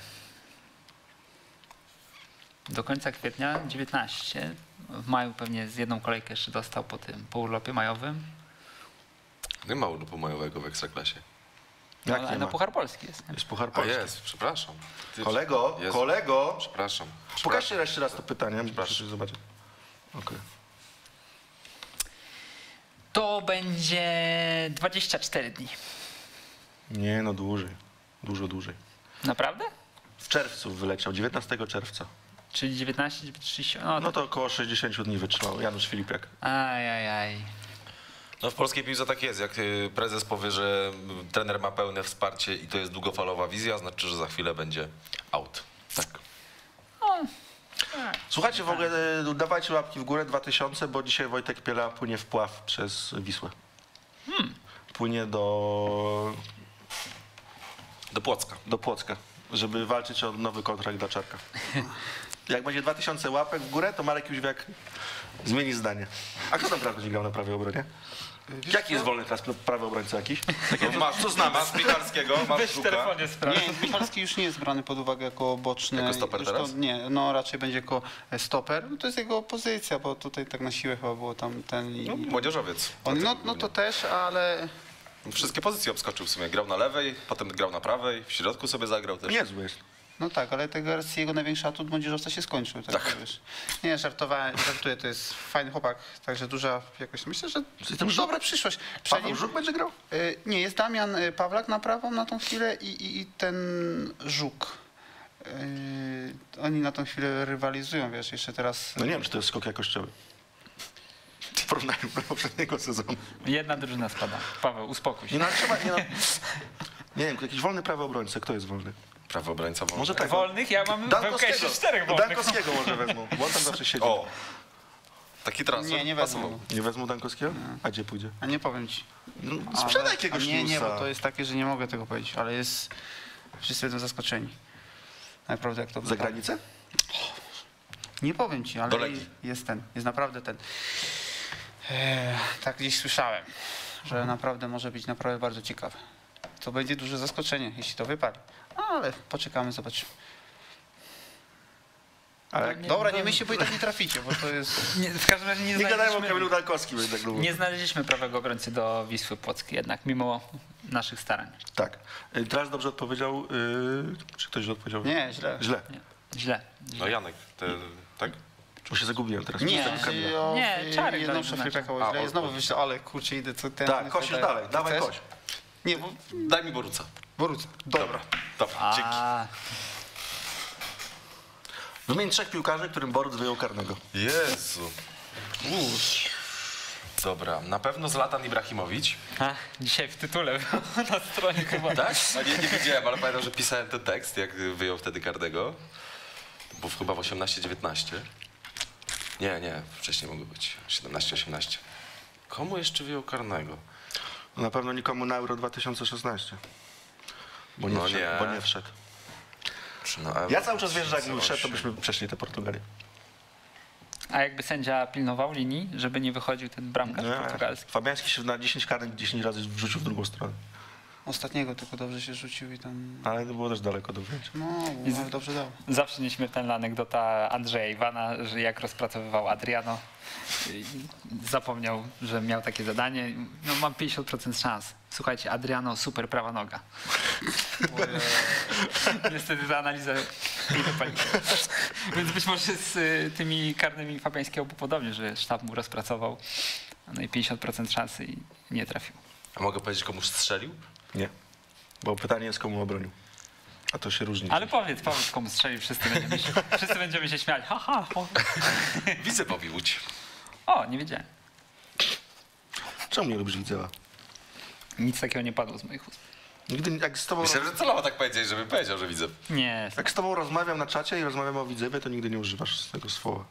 Do końca kwietnia dziewiętnaście. W maju pewnie z jedną kolejkę jeszcze dostał po tym, po urlopie majowym. Nie ma urlopu majowego w Ekstraklasie. No, Jak ale nie na ma? Puchar Polski jest. Nie? Jest Puchar A Polski. jest, przepraszam. Ty- Kolego, Jezu. kolego, Przepraszam. pokażcie jeszcze raz to pytanie, muszę Przepraszam. zobaczyć. Okej. To będzie dwadzieścia cztery dni. Nie, no dłużej. Dużo dłużej. Naprawdę? W czerwcu wyleciał, dziewiętnastego czerwca. Czyli dziewiętnaście, trzydzieści... No, No to... to około sześćdziesiąt dni wytrzymał Janusz Filipiak. Ajajaj. No w polskiej piłce tak jest. Jak y, prezes powie, że y, trener ma pełne wsparcie i to jest długofalowa wizja, znaczy, że za chwilę będzie out. Tak. Słuchajcie, w ogóle e, dawajcie łapki w górę dwa tysiące, bo dzisiaj Wojtek Piela płynie w pław przez Wisłę. Płynie do, Do Płocka. do Płocka, żeby walczyć o nowy kontrakt dla Czarka. Jak będzie dwa tysiące łapek w górę, to Marek Jóźwiak zmieni zdanie. A kto tam prawdę grał na prawej obronie? Jaki jest wolny teraz prawy obrońca jakiś? No, masz, co znamy? Masz Michalskiego, masz Weź w Żuka. telefonie sprawdź. Nie, Michalski już nie jest brany pod uwagę jako boczny. Jako stoper Już to, teraz? nie, no raczej będzie jako stoper. No to jest jego pozycja, bo tutaj tak na siłę chyba było tam ten... I, No, młodzieżowiec. on, no, no to też, ale... Wszystkie pozycje obskoczył w sumie. Grał na lewej, potem grał na prawej, w środku sobie zagrał też. Niezły jest. No tak, ale tego jego największy atut młodzieżowca się skończył. Tak, Tak. Wiesz. Nie, żartowałem, żartuję, to jest fajny chłopak, także duża jakoś, myślę, że ten dobra Żuk? przyszłość. Przy Paweł nim, Żuk będzie grał? y, nie, jest Damian y, Pawlak na prawą na tą chwilę i, i, i ten Żuk. Y, oni na tą chwilę rywalizują, wiesz, jeszcze teraz... No nie wiem, czy to jest skok jakościowy. W porównaniu do poprzedniego sezonu. Jedna drużyna spada. Paweł, uspokój się. Nie, no, ale trzeba, nie, no, nie wiem, jakiś wolny prawy obrońca. Kto jest wolny? Prawy obrońca wolny. Może tak. Wolnych? Ja mam w Dankowskiego. Łukaszu czterech wolnych. Dankowskiego może wezmą, bo on tam zawsze siedzi. O! Taki transfer Nie, nie pasował. wezmą. Nie wezmą Dankowskiego? A gdzie pójdzie? A nie powiem ci. No, sprzedaj Ale- jakiegoś a Nie, nie, newsa. bo to jest takie, że nie mogę tego powiedzieć, ale jest... Wszyscy będą zaskoczeni. Naprawdę jak to Za granicę? Nie powiem ci, ale Do Legii. jest ten, jest naprawdę ten. Eee, tak gdzieś słyszałem, że naprawdę może być naprawdę bardzo ciekawe. To będzie duże zaskoczenie, jeśli to wypali. Ale poczekamy, zobaczymy. Ale jak Nie, Dobra, no- nie myślcie, bo i tak nie traficie, bo to jest... Nie, w każdym razie nie nie gadają o znaleźliśmy, Kamilu Dankowskim, jednak lubię. nie znaleźliśmy prawego obrońcy do Wisły Płock jednak, mimo naszych starań. Tak. Y, Teraz dobrze odpowiedział. Yy, czy ktoś źle odpowiedział? Nie, źle. Źle. Nie. Źle. No Janek, te, tak? Bo się zagubiłem teraz. Nie, Przez tego Kamila. że o, Nie, Czarek jedną dalej szafkę wyznaczył. koło źle. A, Ja znowu o- myślę, ale kurczę, idę co ten... Tak, kosisz dalej. Dawaj Chcesz? koś. Nie, bo... Daj mi Boruca. Boruca. Dobra. Dobra, dzięki. A, Wymień trzech piłkarzy, którym Boruc wyjął karnego. Jezu. Dobra, na pewno Zlatan Ibrahimowicz. a, dzisiaj w tytule na stronie chyba. Tak? No nie, nie wiedziałem, ale pamiętam, że pisałem ten tekst, jak wyjął wtedy karnego. Bo chyba w osiemnaście dziewiętnaście. Nie, nie, wcześniej mogło być. siedemnaście osiemnaście. Komu jeszcze wyjął karnego? No na pewno nikomu na Euro dwa tysiące szesnaście. Bo nie, No wszedł, nie. Bo nie wszedł. Czy na Euro Ja cały czas wierzę, że jak dwa był tysiące wszedł, to osiem? byśmy przeszli tę Portugalię. A jakby sędzia pilnował linii, żeby nie wychodził ten bramkarz Nie. portugalski. Fabiański się na dziesięć karnych dziesięć razy wrzucił w drugą stronę. Ostatniego tylko dobrze się rzucił i tam... Ale to było też daleko do wzięcia. No, I- dobrze dał. Zawsze nieśmiertelna anegdota Andrzeja Iwana, że jak rozpracowywał Adriano, i zapomniał, że miał takie zadanie. No mam pięćdziesiąt procent szans. Słuchajcie, Adriano, super prawa noga. Niestety ta analiza nie dopaliła. Więc być może z y, tymi karnymi Fabiańskiego było podobnie, że sztab mu rozpracował. No i pięćdziesiąt procent szansy i nie trafił. A mogę powiedzieć, komuś strzelił? Nie. Bo pytanie jest, komu obronił. A to się różni. Ale powiedz, powiedz komu strzelił, wszyscy będziemy się, wszyscy będziemy się śmiać. Ha, ha, ha. Widzę Bobby Łódź. O, nie wiedziałem. Czemu nie lubisz Widzewa? Nic takiego nie padło z moich ust. Nigdy, jak z tobą, Myślałem, że celowo tak powiedziałeś, żebym powiedział, że widzę. Nie. jak z tobą rozmawiam na czacie i rozmawiamy o Widzewie, to nigdy nie używasz tego słowa.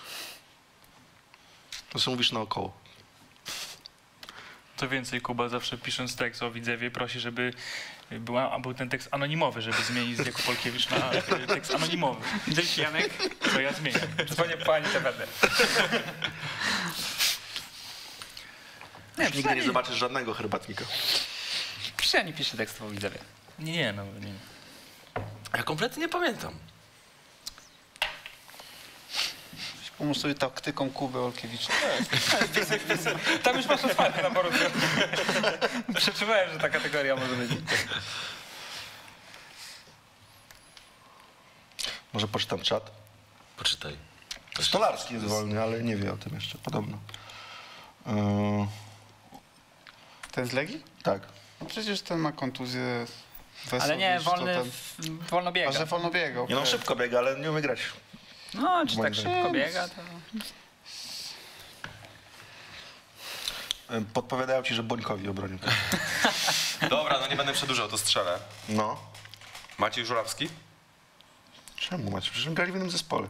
Zresztą mówisz naokoło. To więcej, Kuba zawsze pisząc tekst o Widzewie prosi, żeby była, był ten tekst anonimowy, żeby zmienić z Jakub Polkiewicz na e, tekst anonimowy. Dzięki, Janek. To ja zmieniam. Dzwonię po Ani T V D. Nie, Nigdy nie przynajmniej, zobaczysz żadnego herbatnika. przynajmniej pisze tekst o Widzewie. Nie, nie, no nie. Ja kompletnie nie pamiętam. Pomóż sobie taktyką Kuby Olkiewicza. Tam już masz otwarte na poród. Przeczuwałem, że ta kategoria może być. Może poczytam czat. Poczytaj. Stolarski jest wolny, ale nie wie o tym jeszcze, podobno. Yy, Ten z Legii? tak. No przecież ten ma kontuzję. Wesoł, Ale nie, wiesz, to wolny, tam- w- wolno A biega. że wolno biegał. Nie no, szybko biega, ale nie umie grać. No, czy Moim tak zdaniem. szybko biega, to... Yy, Podpowiadają ci, że Bońkowi obronił. Dobra, no nie będę przedłużał, to strzelę. No. Maciej Żurawski? Czemu macie? Przecież grali w innym zespole.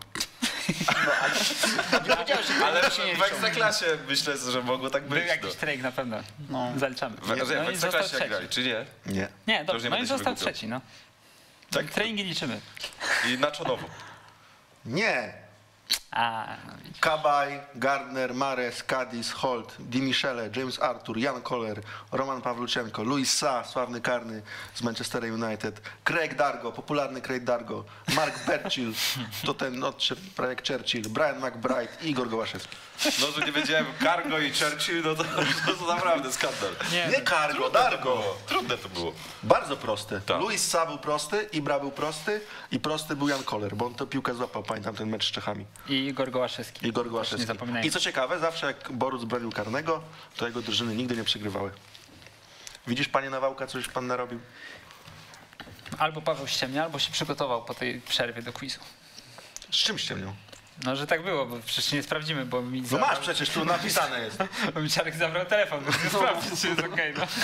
Ale w Ekstraklasie myślę, że mogło tak Był być. jakiś trade na pewno. No. Zaliczamy. W, że w No i został Ekstraklasie trzeci. jak grali, czy nie? Nie. Nie, już dobrze, nie no i będę się został wygłupiał. trzeci, no. Tak? Treningi liczymy. I na Czonowo. Nie. A, no widzisz. Kabaj, Gardner, Mares, Cadiz, Holt, Di Michele, James Arthur, Jan Koller, Roman Pawluczenko, Luis Sa, sławny karny z Manchester United, Craig Dargo, popularny Craig Dargo, Mark Berchill, to ten od prawie jak Churchill, Brian McBride i Igor Gołaszewski. No, że nie wiedziałem Cargo i Churchill, no to, to, to naprawdę skandal. Nie, Nie Cargo, Dargo. Trudne to było. Bardzo proste. Tak. Luis Sa był prosty, Ibra był prosty i prosty był Jan Koller, bo on tę piłkę złapał, pamiętam ten mecz z Czechami. I Igor Gołaszewski. Igor Nie Gołaszewski. zapominajmy. I co ciekawe, zawsze jak Boruc bronił karnego, to jego drużyny nigdy nie przegrywały. Widzisz, panie Nawałka, co już pan narobił? Albo Paweł ściemnia, albo się przygotował po tej przerwie do quizu. Z czym ściemnią? No, że tak było, bo przecież nie sprawdzimy, bo mi No zabrał, masz przecież, tu napisane jest. bo mi Czarek zabrał telefon, więc nie sprawdzić, czy jest okej. no.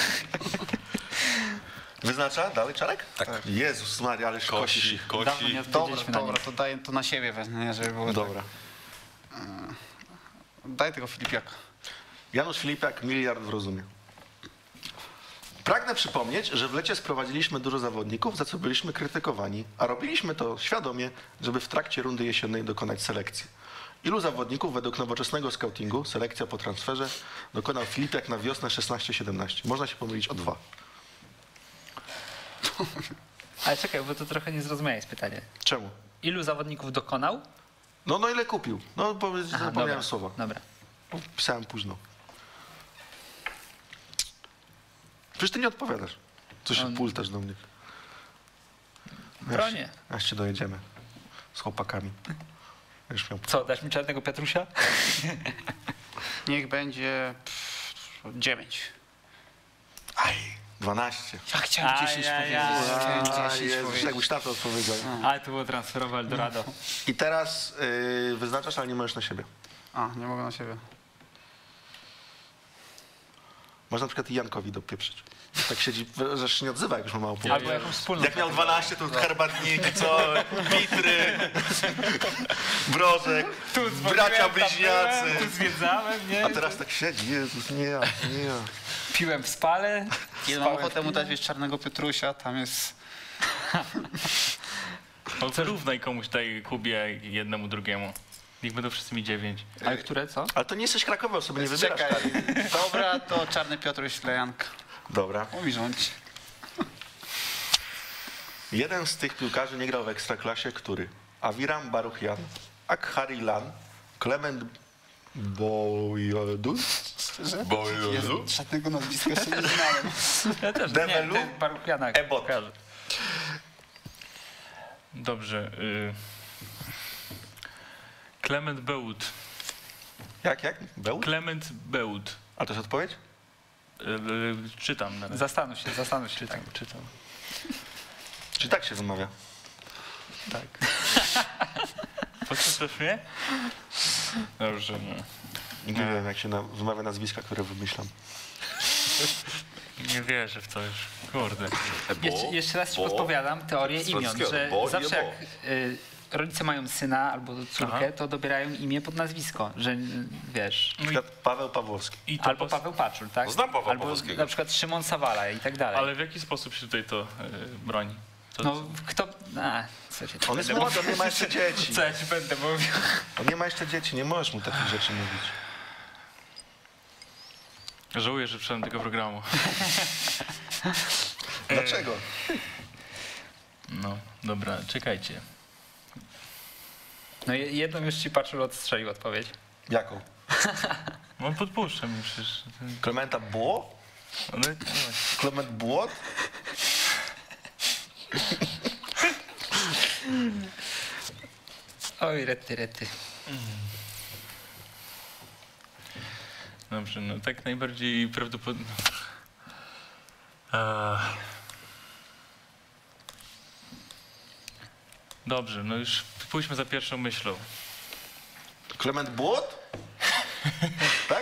Wyznacza? Dalej Czarek? Tak. Jezus Maria, ale kosisz Kosi, ich. Dawno kosi. nie Dobra, odpowiedzieliśmy na dobra, nie. to daję to na siebie wezmę, nie, żeby było Dobra. tak. Daj tego Filipiaka. Janusz Filipiak, miliard w rozumie. Pragnę przypomnieć, że w lecie sprowadziliśmy dużo zawodników, za co byliśmy krytykowani, a robiliśmy to świadomie, żeby w trakcie rundy jesiennej dokonać selekcji. Ilu zawodników według nowoczesnego scoutingu, selekcja po transferze, dokonał Filipiak na wiosnę szesnaście siedemnaście? Można się pomylić o dwa. Ale czekaj, bo to trochę niezrozumiałe jest pytanie. Czemu? Ilu zawodników dokonał? No, no ile kupił? No, bo Aha, zapomniałem dobra, słowa. Dobra. Bo pisałem późno. Przecież ty nie odpowiadasz. Co się On- pultasz do mnie? Bronie. Aż się dojedziemy z chłopakami. Już miał... Co, dasz mi Czarnego Piotrusia? Niech będzie pff, dziewięć. Aj, dwanaście. Ja chciałem Aj, dziesięć aj, powiedzieć. aj. Chciałem A, dziesięć Jezus, powiedzieć. jakbyś na to odpowiedział. Ale to było transferowe Eldorado. I teraz yy, wyznaczasz, ale nie możesz na siebie. A, nie mogę na siebie. Można na przykład i Jankowi dopieprzyć. Tak siedzi, że się nie odzywa, jak już ma mało Albo punktów. jakąś wspólną. Jak miał dwanaście, to herbatniki, co? Bitry, brożek, Tu dzwoniłem, bracia tam bliźniacy. byłem, Tu zwiedzałem, nie? A teraz tak siedzi, Jezus, nie ja, nie ja. Piłem w spale. Kiedy mam ochotę mu dać wiesz, Czarnego Piotrusia, tam jest... No wyrównaj komuś tej Kubie jednemu drugiemu. Niech będą wszyscy mi dziewięć. Ale które, co? Ale to nie jesteś Krakowią, sobie nie wybierasz. Czekaj. Dobra, to Czarny Piotruś Lejanka. Dobra. Mówi rządź. Jeden z tych piłkarzy nie grał w Ekstraklasie, który? Aviram Baruchian, Akharilan, Klement Bojodu, Bo Jezu, żadnego nazwiska jeszcze nie znałem. Ja też. Develu? Nie, ty Baruchiana. Ebot. kojarzę. Dobrze. Y... Klement Bełut. Jak, jak? Bełt? Klement Bełut. A to jest odpowiedź? Y, y, czytam na razie. Zastanów się, zastanów się. Czytam, Tak. czytam. Czy tak się wymawia? Tak. Posłuchasz mnie? Dobrze, no. Nigdy nie wiem, jak się na, wymawia nazwiska, które wymyślam. Nie wierzę w to już. Kurde. Jeszcze, jeszcze raz ci bo- podpowiadam teorię z imion, polskiego, że bo, zawsze nie, jak y, rodzice mają syna albo córkę, Aha. to dobierają imię pod nazwisko, że y, wiesz... Na przykład Paweł Pawłowski. I to Albo pos- Paweł Paczul, tak? No znam Pawła Albo Pawłowskiego. na przykład Szymon Sawala i tak dalej. Ale w jaki sposób się tutaj to y, broni? To, No kto... A, co ci On jest będę młody, on nie ma jeszcze dzieci. Co ja ci będę mówił? On nie ma jeszcze dzieci, nie możesz mu takich rzeczy mówić. Żałuję, że wszedłem do tego programu. Dlaczego? No, dobra, czekajcie. No je- jedną już ci Paczul odstrzelił odpowiedź. Jaką? No podpuszczam mi przecież. Klementa Bło? No, no, Klement Błot? Oj, rety, rety. dobrze, no tak najbardziej prawdopodobnie. Eee. Dobrze, no już pójdźmy za pierwszą myślą. Klement Błot? Tak?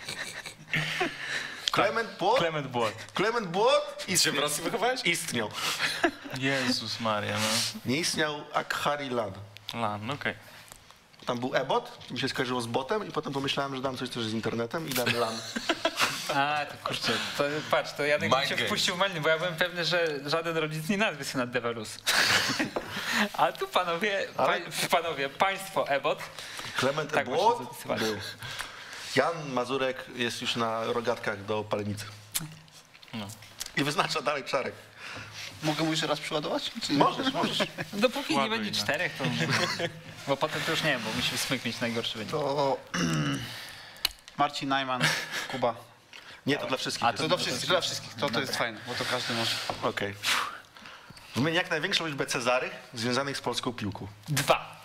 Klement Błot? Klement Błot. Klement Błot Się w istniał. Rosji wychowałeś? Istniał. Jezus Maria, no. Nie istniał Akharilan. Lan, okej. Tam był ebot, mi się skojarzyło z botem i potem pomyślałem, że dam coś też z internetem i dam lan. A, to kurczę, to patrz, to Janek Mind mi się games. wpuścił w maliny, bo ja byłem pewny, że żaden rodzic nie nazwie syna Develus. A tu panowie, Ale- pa, panowie, państwo Ebot Klement Tak Błot właśnie zapisywali. był. Jan Mazurek jest już na rogatkach do palenicy. No. I wyznacza dalej Czarek. Mogę mu jeszcze raz przyładować? Czy nie? Możesz, możesz. Dopóki nie Ładuj, będzie no. czterech, to nie. Bo potem to już nie wiem, bo musi smyk mieć najgorszy wynik. To Marcin Najman, Kuba. Nie, to dla wszystkich. A, To dla wszystkich, dla wszystkich. To, to jest fajne, bo to każdy może. Okej. Wymień jak największą liczbę Cezary związanych z polską piłką. Dwa.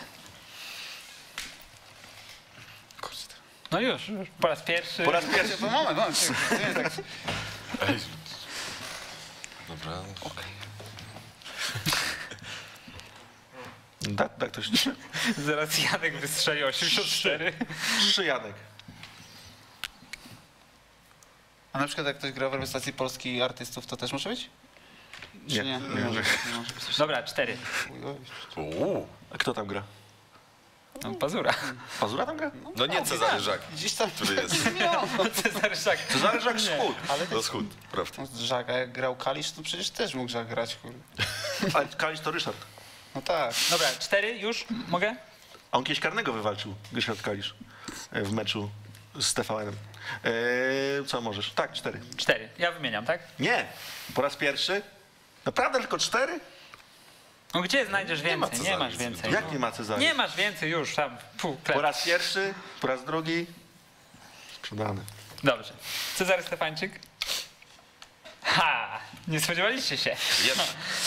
No już, już. Po raz pierwszy. Po raz pierwszy. To moment, moment. czekaj, to nie jest tak. Ej. Dobra. Okej. Tak, tak, ktoś trzy. Zaraz Janek wystrzeli osiemdziesiąt cztery. Trzy Janek. A na przykład jak ktoś gra w reprezentacji polskiej artystów, to też może być? Czy Nie. nie? Nie, Nie. może. Nie może być. Dobra, cztery. Uj, oj. Uuu. A kto tam gra? No, Pazura. Pazura tam gra? No nie Cezary Żak, Gdzieś tam który jest. Cezary Szak. Cezary Żak Wschód. Ale To schód, prawda. z Żaka jak grał Kalisz, to przecież też mógł Żak grać, kurde. Ale Kalisz to Ryszard. No tak. Dobra, cztery już? Mogę? A on kiedyś karnego wywalczył, Ryszard Kalisz, e, w meczu z T V N-em. E, co możesz? Tak, cztery. Cztery. Ja wymieniam, tak? Nie, po raz pierwszy. Naprawdę tylko cztery? No gdzie znajdziesz Nie ma więcej? Nie, Cezary. masz więcej. Jak nie ma Cezary? Nie masz więcej już tam. Puh, Po raz pierwszy, po raz drugi. Sprzedany. Dobrze. Cezary Stefańczyk? Ha! Nie spodziewaliście się. Jedna.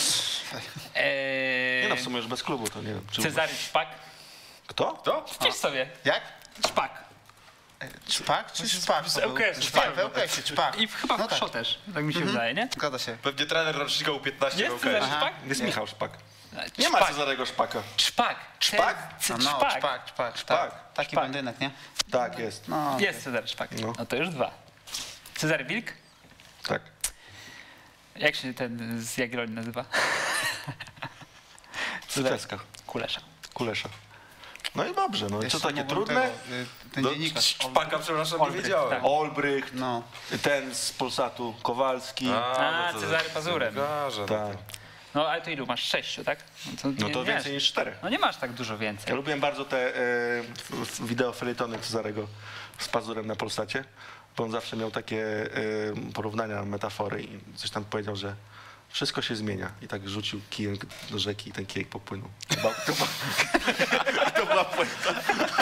Eee, Nie no, w sumie już bez klubu, to nie wiem. Czy... Cezary Szpak? Kto? To? Wpisz sobie. Jak? Szpak. Szpak czy szpak? z ŁKS-u, Szpak, tak. w ŁKS-ie, szpak. I chyba No w tak. Krzą też. Tak mi się wydaje, nie? Zgadza się. Pewnie trener rocznika U piętnaście Jest w Cezary ŁKS. Szpak? Jest Nie. Michał Szpak. Nie ma Szpak. Cezarego Szpaka. Szpak. Szpak? Ce- A ce- no, Szpak. szpak, szpak, Szpak. tak. Taki Szpak. będynek, nie? Tak, jest. No, Jest Cezary Szpak. No. No to już dwa. Cezary Wilk? Tak. Jak się ten z Jagiellonii nazywa? Cyteska. Kulesza. Kulesza. No i dobrze, no i co Jeszcze takie mogłem trudne? Tego, y, ten No, dziennikarz. Szpaka, przepraszam, nie Olbrycht, wiedziałem. tak. Olbrycht, No. ten z Polsatu, Kowalski. A, no to- Cezary Pazurem. Dziennikarze, no Tak. No ale to ilu masz? Sześciu, tak? No to, No nie- to nie więcej masz- niż czterech. No nie masz tak dużo Ja więcej. lubiłem bardzo te e, f- f- wideo felietony Cezarego z Pazurem na Polsacie, bo on zawsze miał takie e, porównania, metafory i coś tam powiedział, że wszystko się zmienia. I tak rzucił kijem do rzeki i ten kijek popłynął. To była, to była, to była puenta.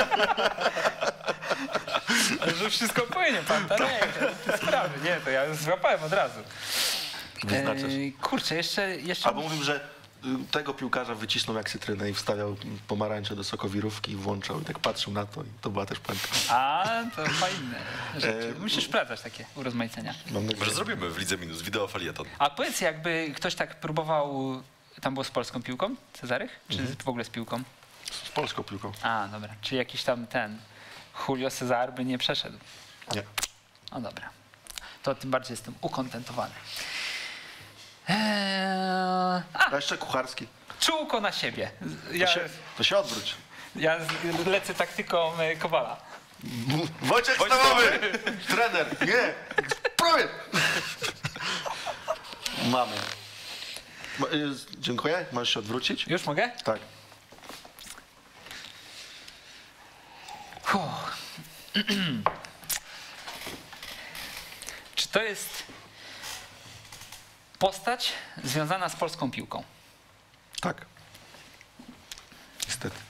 Że wszystko płynie, pan to nie, to sprawy. Nie, to ja złapałem od razu. Wyznaczasz. Eee, kurczę, jeszcze... jeszcze... Albo mówił, że y, tego piłkarza wycisnął jak cytrynę i wstawiał pomarańcze do sokowirówki i włączał i tak patrzył na to i to była też puentka. A, to fajne rzeczy. E, Musisz sprawdzać takie urozmaicenia. Mam nadzieję. Może zrobimy w Lidze Minus wideo felieton. A powiedz, jakby ktoś tak próbował... Tam było z polską piłką, Cezarych? Czy Mhm. w ogóle z piłką? Z polską piłką. A, dobra. Czy jakiś tam ten Julio Cezar by nie przeszedł? Nie. No dobra. To tym bardziej jestem ukontentowany. Eee, a, A jeszcze Kucharski. czółko na siebie. To Ja, się, to się odwróć. ja z- lecę taktyką e, Kowala. Wojciech Stawowy! Trener! Nie! Prawie! Mamy. Ma- y, Dziękuję. Możesz się odwrócić? Już mogę? Tak. Uff. Czy to jest postać związana z polską piłką? Tak. Niestety.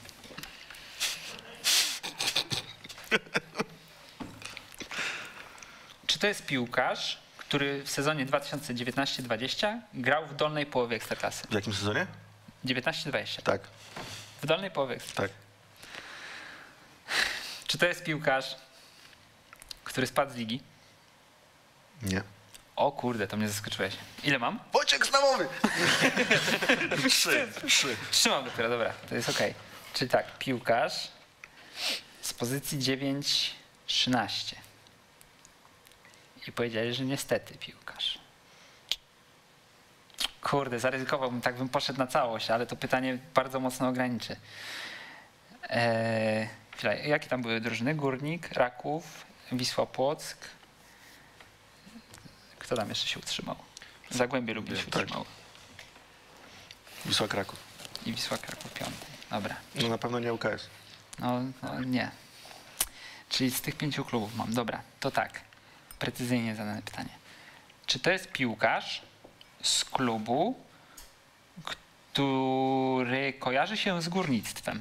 Czy to jest piłkarz, który w sezonie dwa tysiące dziewiętnaście dwadzieścia grał w dolnej połowie Ekstraklasy? W jakim sezonie? dziewiętnaście dwadzieścia. Tak. W dolnej połowie Ekstraklasy. Tak. Czy to jest piłkarz, który spadł z ligi? Nie. O kurde, to mnie zaskoczyłeś. Ile mam? Wojciech Stawowy! Trzy. Trzy. Trzymam dopiero, dobra, to jest okej. Czyli tak, piłkarz z pozycji dziewięć trzynaście. I powiedzieli, że niestety piłkarz. Kurde, zaryzykowałbym, tak bym poszedł na całość, ale to pytanie bardzo mocno ograniczy. Eee, chwila, jakie tam były drużyny? Górnik, Raków, Wisła Płock. Kto tam jeszcze się utrzymał? Zagłębie Lublin się Tak. utrzymało. Wisła Kraków. I Wisła Kraków piąty. Dobra. No na pewno nie U K S. No, no nie. Czyli z tych pięciu klubów mam. Dobra, to tak. Precyzyjnie zadane pytanie. Czy to jest piłkarz z klubu, który kojarzy się z górnictwem?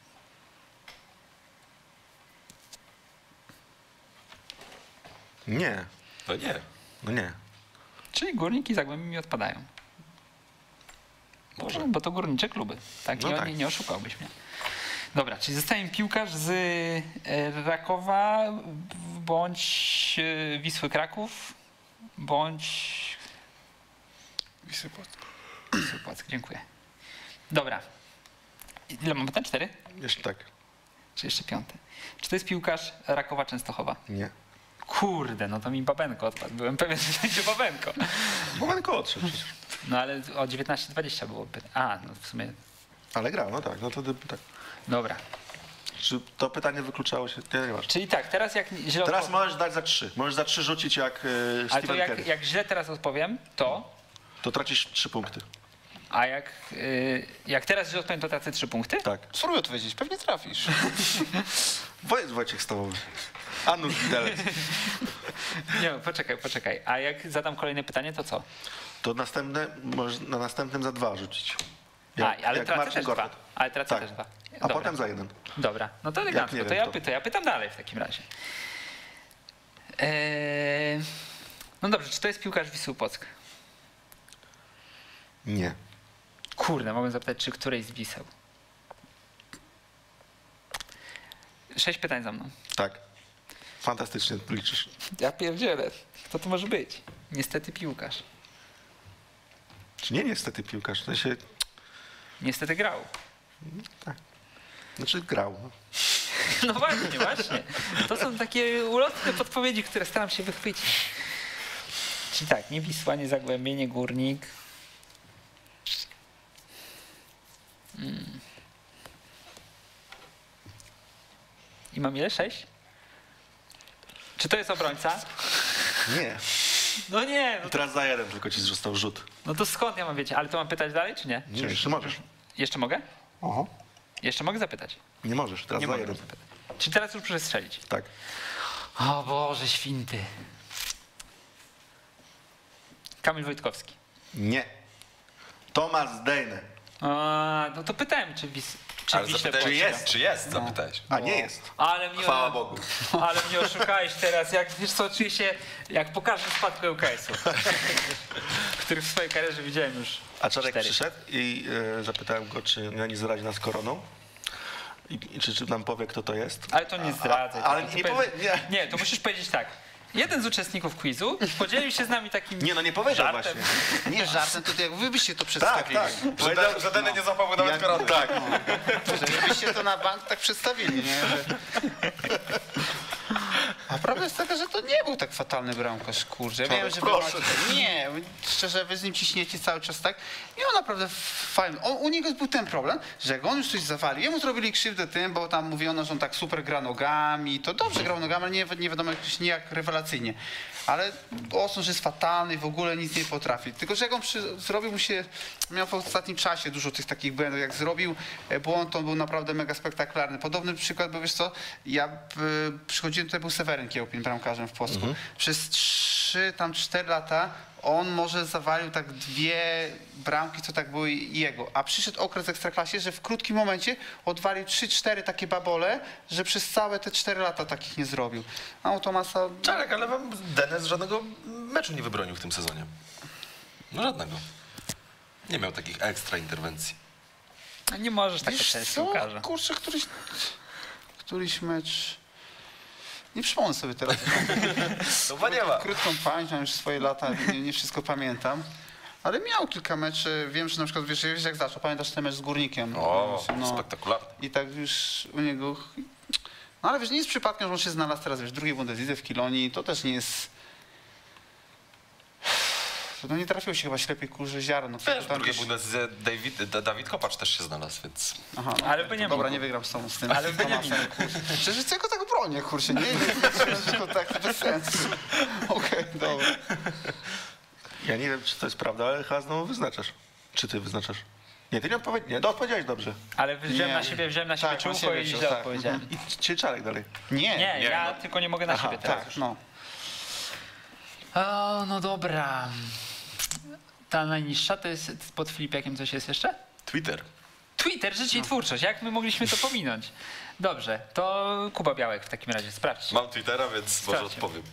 Nie, No nie. no nie. Czyli Górnik i Zagłębie mi odpadają. Może. Bo to górnicze kluby. Tak, No nie, tak. nie, nie oszukałbyś mnie. Dobra, czyli zostaje mi piłkarz z e, Rakowa bądź e, Wisły Kraków bądź Wisły Płock. Wisły Płock. Dziękuję. Dobra. Ile mam pytań? Cztery? Jeszcze tak. Czy jeszcze piąte? Czy to jest piłkarz Rakowa Częstochowa? Nie. Kurde, no to mi Babenko odpadł. Byłem pewien, że będzie Babenko. Momenko odszedł przecież. No ale o dziewiętnaście dwadzieścia było pytanie. A, no w sumie. Ale grał, no tak, no to tak. Dobra. Czy to pytanie wykluczało się? Nie, nie masz. Czyli tak, teraz jak źle Teraz odpowiem- możesz dać za trzy. Możesz za trzy rzucić jak e, Ale to Steven jak, Kerr. jak źle teraz odpowiem, to, To tracisz trzy punkty. a jak, y, jak teraz źle odpowiem, to tracę trzy punkty? Tak. Spróbuj odpowiedzieć, pewnie trafisz. Wojciech Wojciech Stawowy. Anusz Widelec. Nie, poczekaj, poczekaj. A jak zadam kolejne pytanie, to co? To następne, możesz na następnym za dwa rzucić. A, ale tracę Marcin też dwa. Gortat. Ale tracę Tak. też dwa. A Dobra. potem za jeden. Dobra, no to elegancko. nie To wiem, ja to- pytam, ja pytam dalej w takim razie. Eee, no dobrze, czy to jest piłkarz Wisły Płock? Nie. Kurde, mogę zapytać, czy którejś z Wiseł? Sześć pytań za mną. Tak. Fantastycznie liczysz. Ja pierdzielę. Kto to może być? Niestety piłkarz. Czy nie niestety piłkarz? To się, Niestety grał. znaczy grał. no. No właśnie, właśnie. To są takie ulotne podpowiedzi, które staram się wychwycić. Czyli tak, nie Wisła, nie Zagłębie, nie Górnik. Mm. I mam ile? Sześć? Czy to jest obrońca? Nie. No nie, no I to, teraz za jeden tylko ci został rzut. no to skąd ja mam wiedzieć? Ale to mam pytać dalej, czy nie? Nie, jeszcze możesz. Jeszcze mogę? Oho. Jeszcze mogę zapytać? Nie możesz, teraz Nie za mogę jeden. zapytać. Czyli teraz już muszę strzelić. Tak. O Boże święty. Kamil Wojtkowski. Nie. Tomasz Dejne. A, no to pytałem, czy Wis... Czy Ale Wiśle zapytałeś, Płock czy gra. jest? Czy jest? Zapytałeś. A nie jest. Ale mnie, Chwała Bogu. ale mnie oszukałeś teraz, jak wiesz co, czuję się jak po każdym spadku L K S-u, których w swojej karierze widziałem już A Czarek cztery. przyszedł i e, zapytałem go, czy nie zarazi nas koroną. I, i czy, czy nam powie, kto to jest. Ale to nie zdradzaj. A- ale To nie powiedz- powie- nie. nie, to musisz powiedzieć tak. Jeden z uczestników quizu podzielił się z nami takim Nie, no nie powiedział żartem. właśnie. Nie żartem, to jak wy byście to Tak, przedstawili. tak. Powiedział, że ten nie złapał nawet Jak- korony. Tak. Że byście to na bank tak przedstawili, nie? Że... A prawda jest taka, że to nie był tak fatalny bramkarz, kurczę. Ja wiem, że wy proszę. macie... Nie, szczerze, wy z nim ciśniecie cały czas tak. I on naprawdę fajny. On, u niego był ten problem, że jak on już coś zawalił, jemu zrobili krzywdę tym, bo tam mówiono, że on tak super gra nogami. To dobrze grał nogami, ale nie, nie wiadomo jakoś nijak rewelacyjnie. Ale Osąd, że jest fatalny i w ogóle nic nie potrafi. Tylko, że jak on przy, zrobił mu się, miał w ostatnim czasie dużo tych takich błędów. Jak zrobił e, błąd, to on był naprawdę mega spektakularny. Podobny przykład był, wiesz co, ja e, przychodziłem, tutaj był Seweryn Kiełpin, bramkarzem w Płocku. Mhm. Przez trzy, tam cztery lata on może zawalił tak dwie bramki, co tak były jego. A przyszedł okres w Ekstraklasie, że w krótkim momencie odwalił trzy, cztery takie babole, że przez całe te cztery lata takich nie zrobił. A u Tomasa... Czarek, ale wam Denes żadnego meczu nie wybronił w tym sezonie. No żadnego. Nie miał takich ekstra interwencji. A nie możesz tak Wiesz oceniać co? piłkarza. Kurczę, któryś, któryś mecz... Nie przypomnę sobie teraz. No chyba nie ma. Krótką pamięć, mam już swoje lata, nie, nie wszystko pamiętam. Ale miał kilka meczy, wiem, że na przykład, wiesz, wiesz jak zaczął, pamiętasz ten mecz z Górnikiem? O, No. spektakularny. I tak już u niego... No ale wiesz, nie jest przypadkiem, że on się znalazł teraz, wiesz, w drugiej Bundeslidze w Kilonii, to też nie jest... No nie trafiło się chyba ślepej kurze ziarno. No, Wiesz, w tam drugiej gdzieś- Bundeslize David, Da- Dawid Kopacz też się znalazł, więc... Aha, no, Ale by nie Dobra, mógł. nie wygram z tobą z tym. Ale by nie Tomasem, kurczę. Przecież co ja go tak bronię, kurczę, nie? Nie, nie, to tak bez sensu. Okej, dobra. Ja nie wiem, czy to jest prawda, ale chyba znowu wyznaczasz. Czy ty wyznaczasz? Nie, ty nie odpowiedziałeś. Nie, no, odpowiedziałeś dobrze. Ale wziąłem Nie. na siebie, wziąłem na siebie Tak, na czołówko siebie i wziął, źle tak. odpowiedziałem. I czy Czarek dalej? Nie, Nie, Nie, ja no. tylko nie mogę na Aha, siebie teraz tak. już. no. O, no dobra. Ta najniższa to jest pod Filipiakiem coś jest jeszcze? Twitter. Twitter, życie i twórczość. Jak my mogliśmy to pominąć? Dobrze, to Kuba Białek w takim razie, sprawdź. Mam Twittera, więc może Sprawdźcie. odpowiem.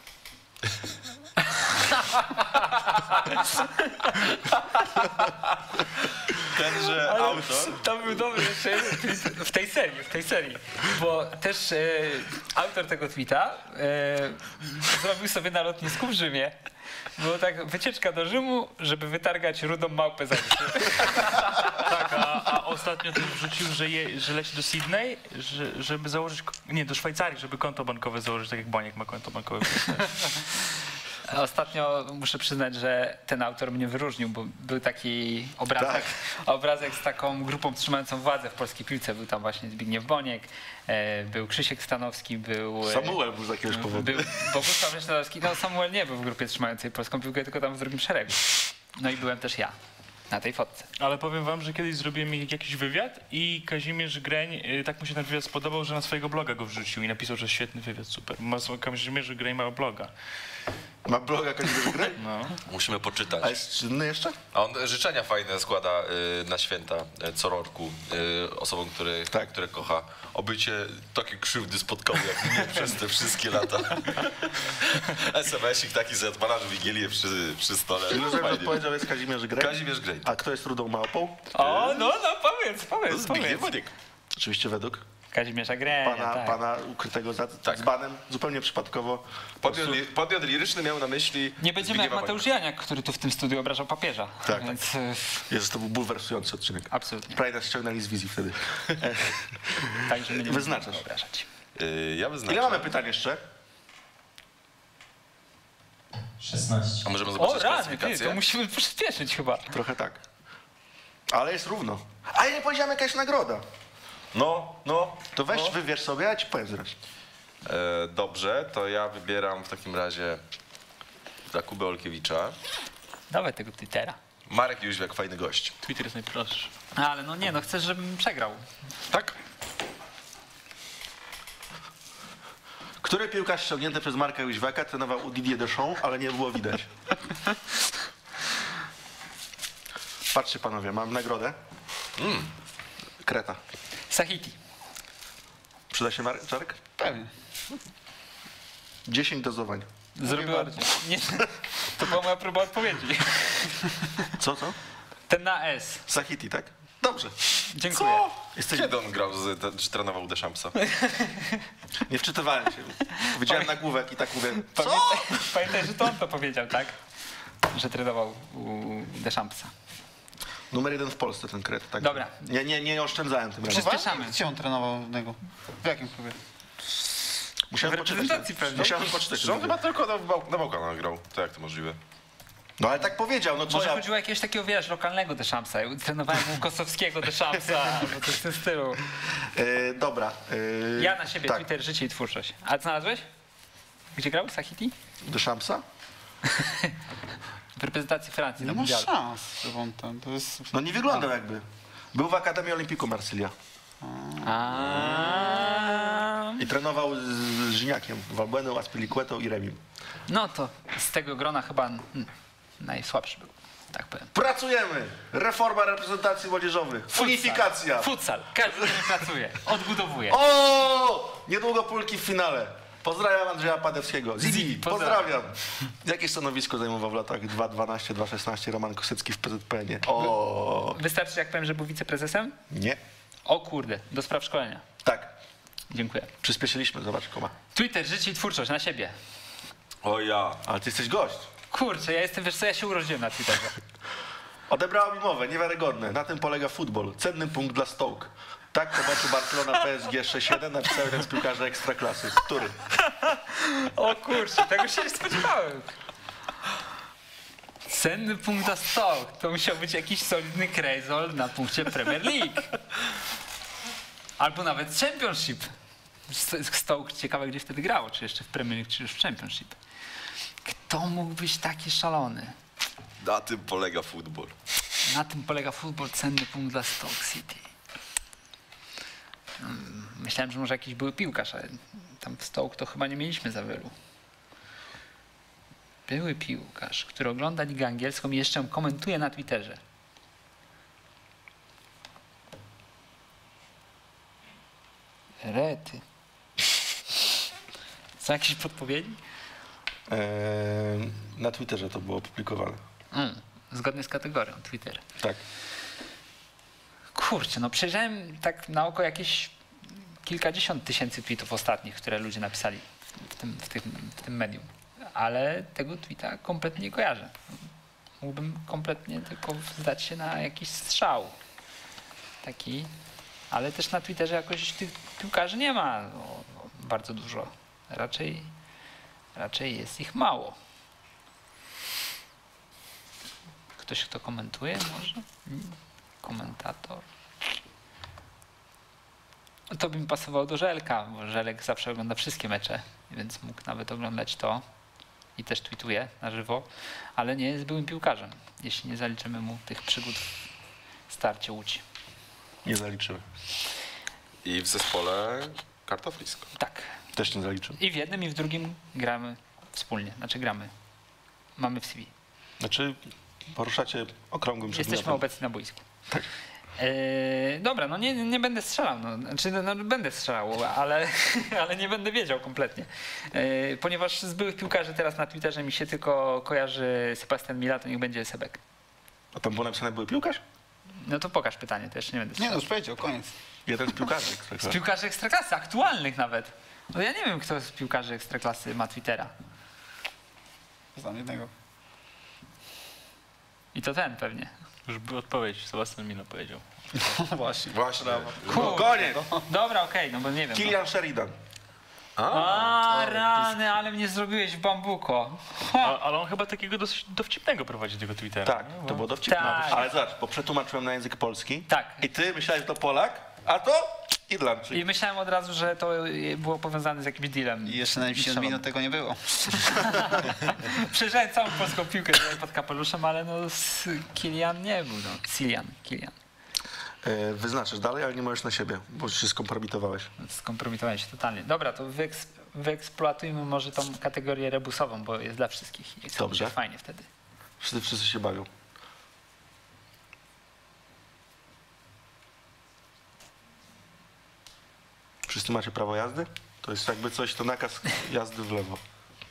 Tenże Ale autor. To był dobry jeszcze w tej serii, w tej serii. Bo też e, autor tego tweeta e, zrobił sobie na lotnisku w Rzymie. Było tak, wycieczka do Rzymu, żeby wytargać rudą małpę za uszy. Tak, a, a ostatnio też wrzucił, że, je, że leci do Sydney, że, żeby założyć, nie, do Szwajcarii, żeby konto bankowe założyć, tak jak Boniek ma konto bankowe. Ostatnio muszę przyznać, że ten autor mnie wyróżnił, bo był taki obrazek, obrazek z taką grupą trzymającą władzę w polskiej piłce. Był tam właśnie Zbigniew Boniek, e, był Krzysiek Stanowski, był... e, Samuel był z jakiegoś powodu. Był Bogusław Leśnodowski. No Samuel nie był w grupie trzymającej polską piłkę, tylko tam w drugim szeregu. No i byłem też ja na tej fotce. Ale powiem wam, że kiedyś zrobiłem jakiś wywiad i Kazimierz Greń, y, tak mu się ten wywiad spodobał, że na swojego bloga go wrzucił i napisał, że świetny wywiad, super. Ma, Kazimierz Greń ma bloga. Ma bloga Kazimierz Greń? No. Musimy poczytać. A jest czynny jeszcze? A on życzenia fajne składa y, na święta y, co roku y, osobom, które, Tak. które kocha. Oby cię takie krzywdy spotkały jak mnie przez te wszystkie lata. es em esik taki, że odpalasz Wigilię przy, przy stole. Czyli że Fajnie. odpowiedział jest Kazimierz Greń. Kazimierz Greń. A kto jest rudą małpą? O, no, no, powiedz, powiedz, Zbigniew powiedz. Boniek. Oczywiście według Kazimierza Grenia, pana, tak. pana ukrytego za Tak. dzbanem, zupełnie przypadkowo. Podmiot, li, podmiot liryczny miał na myśli Nie będziemy jak Zbigniewa Mateusz Janiak, który tu w tym studiu obrażał papieża. Tak. Więc e, Jezus, to był bulwersujący odcinek. absolutnie. Prawie nas ściągnęli z wizji wtedy. Także my nie Wyznaczasz. będziemy obrażać. Boniek. Y, ja wyznaczam. Ile mamy pytań jeszcze? szesnaście. A możemy O zobaczyć rany, ty, klasyfikację? to musimy przyspieszyć chyba. Trochę tak. Ale jest równo. A ja nie powiedziałem jaka jest nagroda. No, no. To weź no. wybierz sobie, ja ci powiem zresztą. E, dobrze, to ja wybieram w takim razie dla Kuby Olkiewicza. Dawaj tego Twittera. Marek Jóźwiak, fajny gość. Twitter jest najprostszy. Ale no nie, no chcesz, żebym przegrał. Tak? Który piłkarz ściągnięty przez Marka Jóźwiaka trenował u Didier Deschamps, ale nie było widać? Patrzcie panowie, mam nagrodę. Mm. Kreta. Sahiti. Przyda się Marek? Czarek? Pewnie. dziesięć dozowań. Zrobiła... bardziej. Nie, to była moja próba odpowiedzi. Co, co? Ten na S. Sahiti, tak? Dobrze. Dziękuję. Jesteś... Kiedy on grał, z, te, czy trenował Deschampsa? Nie wczytywałem się. Widziałem nagłówek i tak mówię, co? Pamiętaj, pamiętaj, że to on to powiedział, tak? Że trenował u Deschampsa. Numer jeden w Polsce ten kret. Tak. Dobra. Nie, nie, nie oszczędzałem tym razem. Przyspieszamy. Gdzie on trenował niego? W jakim klubie? Musiałem W poczytać. reprezentacji pewnie. Musiałem poczytać. Że on chyba tylko na, Bał- na Bałkanach grał. To jak to możliwe? No ale tak powiedział, no co Może ja... chodziło o jakiegoś takiego, wiesz, lokalnego Deschampsa. Ja trenowałem u Kosowskiego Deschampsa, albo coś w tym stylu. E, dobra. E, Ja na siebie, tak. Twitter, życie i twórczość. A znalazłeś? Gdzie grał? Sahiti? Deschampsa? W reprezentacji Francji na Nie ma mundialu. szans, żeby on tam... To jest... No nie wyglądał jakby. Był w Akademii Olimpiku Marsylia. A. I trenował z, z Żyniakiem, Walbueną, Aspilicuetą i Remim. No to z tego grona chyba hmm, najsłabszy był, tak powiem. Pracujemy! Reforma reprezentacji młodzieżowych. Unifikacja. Futsal. Każdy z nimi pracuje. Odbudowuje. O! Niedługo Pólki w finale. Pozdrawiam Andrzeja Padewskiego. Zizi, Zizi, pozdrawiam. pozdrawiam. Jakie stanowisko zajmował w latach dwa dwanaście dwa szesnaście Roman Kosycki w P Z P N-ie? O! Wystarczy, jak powiem, że był wiceprezesem? Nie. O kurde, do spraw szkolenia. Tak. Dziękuję. Przyspieszyliśmy, zobacz, koma. Twitter, życie i twórczość na siebie. O ja. Ale ty jesteś gość. Kurczę, ja jestem, wiesz co, ja się urodziłem na Twitterze. Odebrała mi mowę, niewiarygodne. Na tym polega futbol. Cenny punkt dla Stoke. Tak po meczu Barcelona P S G sześć jeden napisał jeden z piłkarzy Ekstraklasy. Który? O kurczę, tego się nie spodziewałem. Cenny punkt dla Stoke. To musiał być jakiś solidny krejzol na punkcie Premier League. Albo nawet Championship. Stoke ciekawe, gdzie wtedy grało. Czy jeszcze w Premier League, czy już w Championship. Kto mógł być taki szalony? Na tym polega futbol. Na tym polega futbol, cenny punkt dla Stoke City. Hmm, Myślałem, że może jakiś były piłkarz, ale tam w Stoke to chyba nie mieliśmy za wielu. Były piłkarz, który ogląda ligę angielską i jeszcze ją komentuje na Twitterze. Rety. Są jakieś podpowiedzi? Eee, na Twitterze to było opublikowane. Mm, zgodnie z kategorią Twitter. Tak. Kurczę, no przejrzałem tak na oko jakieś kilkadziesiąt tysięcy tweetów ostatnich, które ludzie napisali w tym, w tym, w tym medium. Ale tego tweeta kompletnie nie kojarzę. Mógłbym kompletnie tylko zdać się na jakiś strzał. Taki. Ale też na Twitterze jakoś tych piłkarzy nie ma no, bardzo dużo. Raczej, raczej jest ich mało. Ktoś, kto komentuje może? Mm, Komentator. No to by mi pasowało do Żelka, bo Żelek zawsze ogląda wszystkie mecze, więc mógł nawet oglądać to i też tweetuje na żywo, ale nie jest byłym piłkarzem, jeśli nie zaliczymy mu tych przygód w starcie Łódź. Nie zaliczyłem. I w zespole kartoflisko. Tak. Też nie zaliczyłem. I w jednym i w drugim gramy wspólnie, znaczy gramy. Mamy w C V. Znaczy, poruszacie okrągłym Jesteśmy przedmiotem. obecni na boisku. Tak. Eee, dobra, no nie, nie będę strzelał, no, znaczy no, będę strzelał, ale, ale nie będę wiedział kompletnie. Eee, ponieważ z byłych piłkarzy teraz na Twitterze mi się tylko kojarzy Sebastian Mila, to niech będzie Sebek. A tam było napisane, były piłkarz? No to pokaż pytanie, to jeszcze nie będę Nie strzelał. no, już powiedział, koniec. Jeden z piłkarzy. Z piłkarzy Ekstraklasy, aktualnych nawet. No ja nie wiem, kto z piłkarzy Ekstraklasy ma Twittera. Znam jednego. I to ten pewnie. Już by odpowiedź, Sebastian Mino powiedział. Właśnie. Właśnie. No, koniec! Dobra, okej, no bo nie wiem. Kilian Sheridan. A, rany, ale mnie zrobiłeś w bambuko. A, ale on chyba takiego dosyć dowcipnego prowadzi tego Twittera. Tak, nie? to Bo- było dowcipne. Tak. Ale zobacz, bo przetłumaczyłem na język polski. Tak. I ty myślałeś, że to Polak, a to Irlandczyk. I myślałem od razu, że to było powiązane z jakimś dealem. I jeszcze na dziewięćdziesiąt Strzelam. minut tego nie było. Przejrzałem całą polską piłkę pod kapeluszem, ale no z Kilian nie był. No. Kilian, Kilian. E, wyznaczasz dalej, ale nie możesz na siebie, bo się skompromitowałeś. Skompromitowałem się totalnie. Dobra, to wyeks wyeksploatujmy może tą kategorię rebusową, bo jest dla wszystkich. I Dobrze. będzie fajnie wtedy. Wszyscy, wszyscy się bawią. Wszyscy macie prawo jazdy? To jest jakby coś, to nakaz jazdy w lewo.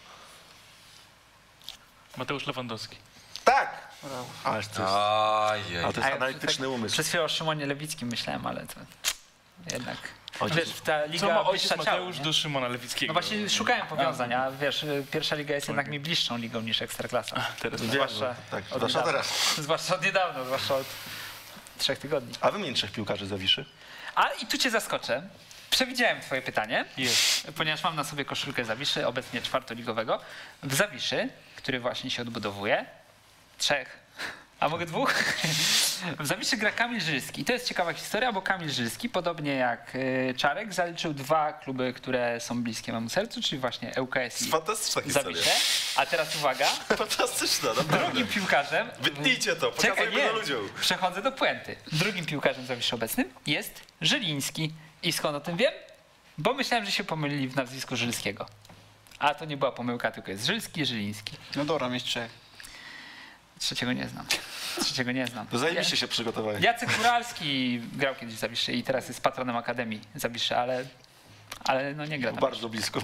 Mateusz Lewandowski. Tak! Ależ to jest, Ajej. ale to A jest ja analityczny tak umysł. Przez chwilę o Szymonie Lewickim myślałem, ale to jednak... Ojciec- Wiesz, ta Co liga ma ojciec wyższa ciała, Mateusz nie? do Szymona Lewickiego? No właśnie szukałem powiązań, a wiesz, pierwsza liga jest jednak mi bliższą ligą niż Ekstraklasa. Teraz Wiem, Zwłaszcza tak, od zwłaszcza niedawna. teraz. Zwłaszcza od niedawna, zwłaszcza od trzech tygodni. A wymień trzech piłkarzy Zawiszy. A i tu cię zaskoczę. Przewidziałem twoje pytanie, jest. ponieważ mam na sobie koszulkę Zawiszy, obecnie czwartoligowego. W Zawiszy, który właśnie się odbudowuje, trzech, a mogę dwóch? W Zawiszy gra Kamil Żylski. I to jest ciekawa historia, bo Kamil Żylski, podobnie jak y, Czarek, zaliczył dwa kluby, które są bliskie memu sercu, czyli właśnie L K S i Fantastyczna historia. Zawiszę. A teraz uwaga, Fantastyczna, naprawdę. drugim piłkarzem... Wytnijcie to, Czekaj, pokazujmy nie. to ludziom. Przechodzę do puenty. Drugim piłkarzem Zawiszy obecnym jest Żyliński. I skąd o tym wiem? Bo myślałem, że się pomylili w nazwisku Żylskiego. A to nie była pomyłka, tylko jest Żylski i Żyliński. No dobra, mieć trzech. Trzeciego nie znam. Trzeciego nie znam. To zajebiście się przygotowałeś. Jacek Kuralski grał kiedyś w Zawiszy i teraz jest patronem Akademii Zawiszy, ale, ale no nie gra tam. Bardzo blisko.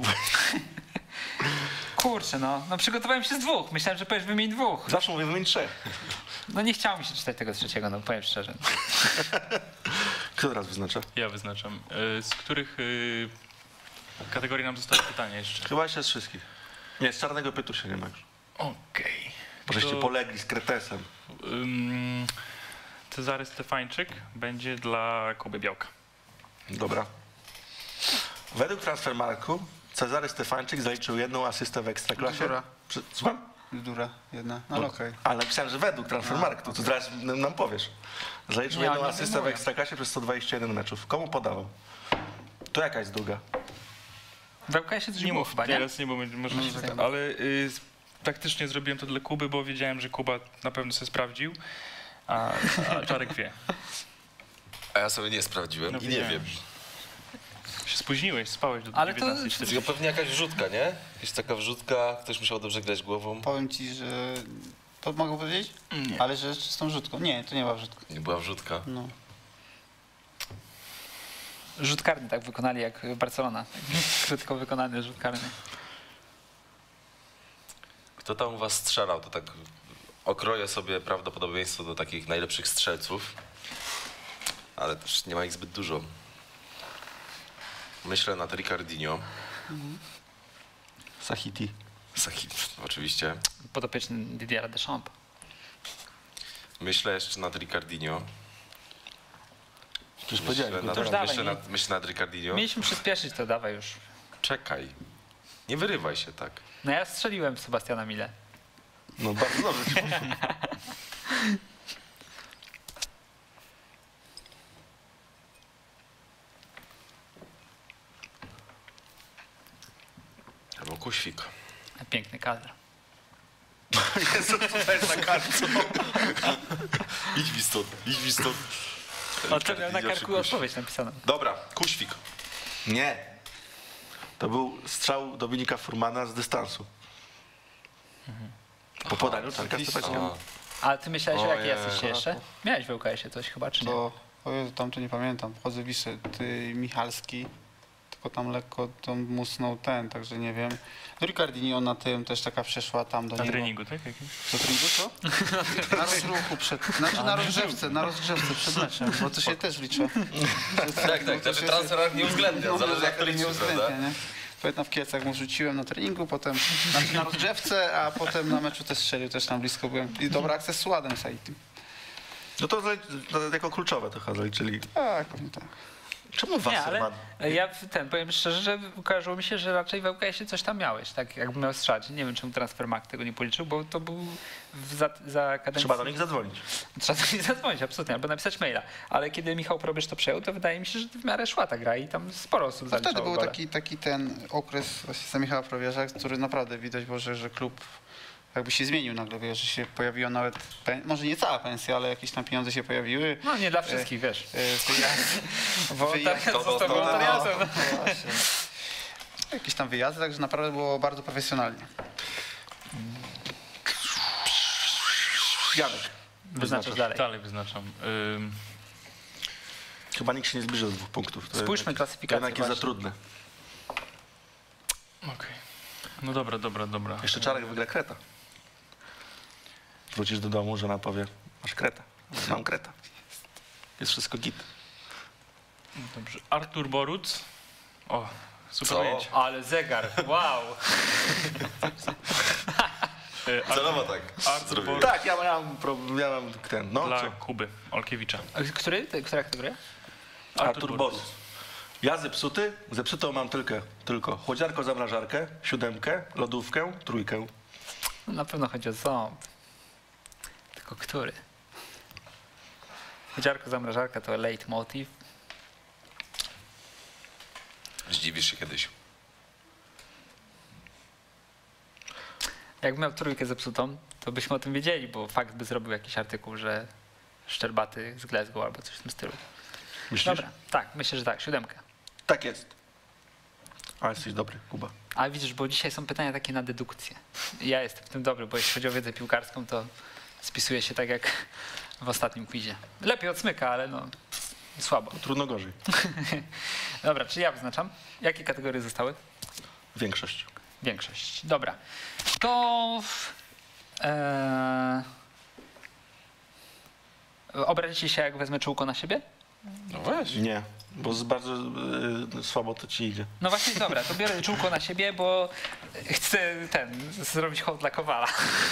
Kurczę, no, no przygotowałem się z dwóch. Myślałem, że powiesz wymień dwóch. Zawsze mówię wymień trzech. No nie chciało mi się czytać tego trzeciego, no powiem szczerze. Kto teraz wyznacza? Ja wyznaczam. E, Z których y, kategorii nam zostało pytanie jeszcze? Chyba jeszcze z wszystkich. Nie, z czarnego pytu się nie ma już. Okej. Bo żeście To, polegli z Kretesem. ym, Cezary Stefańczyk będzie dla Kuby Białka. Dobra. Według Transfermarktu Cezary Stefańczyk zaliczył jedną asystę w Ekstraklasie. Dobra. Przy- Słucham? Dura, jedna. No ale okej. Ale napisałem, że według Transfermarktu, to zaraz nam nam powiesz. Zaliczył Nie, jedną oni asystę w wyjmują. Ekstraklasie przez sto dwadzieścia jeden meczów. Komu podawał? To jaka jest druga? W L K S-ie coś Nie było mów chyba, nie? teraz, nie, bo będzie- może No, się tak. tak. Ale y, taktycznie zrobiłem to dla Kuby, bo wiedziałem, że Kuba na pewno sobie sprawdził. a, a Czarek wie. A ja sobie nie sprawdziłem No i nie wiedziałem. wiem. Się spóźniłeś, spałeś do Ale to- dziewiętnastej czterdzieści. Tylko pewnie jakaś wrzutka, nie? Jakaś taka wrzutka, ktoś musiał dobrze grać głową. Powiem ci, że... To mogę powiedzieć? Nie. Ale że z tą wrzutką. Nie, to nie była wrzutka. Nie była wrzutka. No. Rzut karny tak wykonali jak Barcelona. Krótko wykonany rzut karny. Kto tam u was strzelał, to tak okroję sobie prawdopodobieństwo do takich najlepszych strzelców. Ale też nie ma ich zbyt dużo. Myślę nad Ricardinho. Sahiti. Sahit, oczywiście. Podopieczny Didiera Deschamps. Myślę jeszcze nad Ricardinho. Przecież Myślę powiedziałem. nad, To już dawaj, myślę nie? nad, myślę nad Ricardinho. Mieliśmy przyspieszyć, to dawaj już. Czekaj. Nie wyrywaj się tak. No ja strzeliłem w Sebastiana Mille. No bardzo dobrze. ci poszło. Albo Kuświk. Piękny kadr. Jezu, co jest na kartce? Idź mi stąd, idź mi stąd. O, to miał na Ricardinho czy karku Kuświk? odpowiedź napisaną. Dobra, Kuświk. Nie. To był strzał Dominika Furmana z dystansu. Po podaniu Czarka Stefaniaka. A, A ty myślałeś o jakiej Ojej. asyście jeszcze? Miałeś w L K S-ie coś chyba, czy nie? To... O Jezu, tam to nie pamiętam. Chodzę wiszę. Ty Michalski. Tylko tam lekko to musnął ten, także nie wiem. No Ricardinho na tym też taka przeszła tam do Na niego. treningu, tak? Jakimś? Do treningu, co? Na rozruchu przed... Znaczy na rozgrzewce, na rozgrzewce przed meczem, bo to się też liczy. tak, tak, znaczy transfer nie uwzględnia, zależy jak to liczy, nie prawda? uwzględnia, nie? Pamiętam w Kielcach mu rzuciłem na treningu, potem na, na rozgrzewce, a potem na meczu też strzelił, też tam blisko byłem. I dobra akcja z Suładem Saitim. No to, zali- to jako kluczowe to chyba zaliczyli. Tak, powiem tak. Czemu Nie, ale Wasserman? ja w- ten, powiem szczerze, że kojarzyło mi się, że raczej w L K S-ie coś tam miałeś, tak jakby miał strzelać. Nie wiem, czemu Transfermarkt tego nie policzył, bo to był w za, za kadencji... Trzeba do nich zadzwonić. Trzeba do nich zadzwonić, absolutnie, albo napisać maila. Ale kiedy Michał Probierz to przejął, to wydaje mi się, że w miarę szła ta gra i tam sporo osób No zaliczało wtedy był gole. taki, taki ten okres właśnie za Michała Probierza, który naprawdę widać było, że, że klub jakby się zmienił nagle, wiesz, że się pojawiła nawet, pen- może nie cała pensja, ale jakieś tam pieniądze się pojawiły. No nie dla wszystkich, wiesz. E, Wyjazd, Wolontariat to- to- został to- wolontariatem. no właśnie. Jakieś tam wyjazdy, także naprawdę było bardzo profesjonalnie. Janek. Wyznaczasz dalej. Dalej wyznaczam. Ym, Chyba nikt się nie zbliżył do dwóch punktów. To Spójrzmy jednak, to klasyfikację jednak jest za właśnie. trudne. Okej. No dobra, dobra, dobra. Jeszcze Czarek wygra kreta. Wrócisz do domu, żona powie, masz kreta. Mam kreta. Jest wszystko git. Dobrze. Artur Boruc. O, super Co? pojęcie. Ale zegar, wow. Y, Artur, Celowo tak Artur zrobiłem. Boruc Tak, ja mam, problem, ja mam ten, no dla co? Kuby Olkiewicza. Który? Ty- Która kategoria? Artur Boruc. Ja zepsuty, zepsutą mam tylko, tylko chłodziarko, zamrażarkę, siódemkę, lodówkę, trójkę. No, na pewno chodzi o ząb. Tylko który? Chociarko, zamrażarka to leitmotiv. Zdziwisz się kiedyś. Jakbym miał trójkę zepsutą, to byśmy o tym wiedzieli, bo fakt by zrobił jakiś artykuł, że Szczerbaty z Glasgow albo coś w tym stylu. Myślisz? Dobra, tak, myślę, że tak, siódemkę. Tak jest. Ale jesteś dobry, Kuba. Ale widzisz, bo dzisiaj są pytania takie na dedukcję. Ja jestem w tym dobry, bo jeśli chodzi o wiedzę piłkarską, to spisuję się tak jak w ostatnim quizie. Lepiej od Smyka, ale no słabo. Trudno gorzej. Dobra, czy ja wyznaczam? Jakie kategorie zostały? Większość. Większość. Dobra. To... E, obrazicie się, jak wezmę czułko na siebie? No weź. Nie, bo z bardzo y, słabo to ci idzie. No właśnie, dobra, to biorę czułko na siebie, bo chcę ten, zrobić hołd dla Kowala.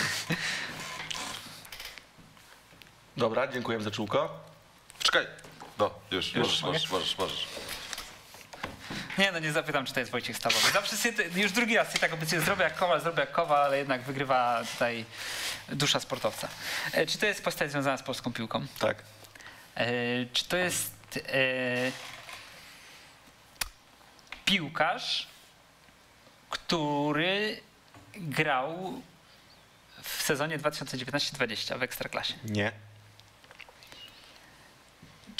Dobra, dziękuję za czółko. Czekaj. No, już, Już, możesz, mogę? możesz, możesz, możesz. Nie, no nie zapytam, czy to jest Wojciech Stawowy. Zawsze sobie, już drugi raz sobie tak obiecuję, zrobię jak Kowal, zrobię jak Kowal, ale jednak wygrywa tutaj dusza sportowca. E, czy to jest postać związana z polską piłką? Tak. E, czy to jest e, piłkarz, który grał w sezonie dwa tysiące dziewiętnaście dwadzieścia w Ekstraklasie? Nie.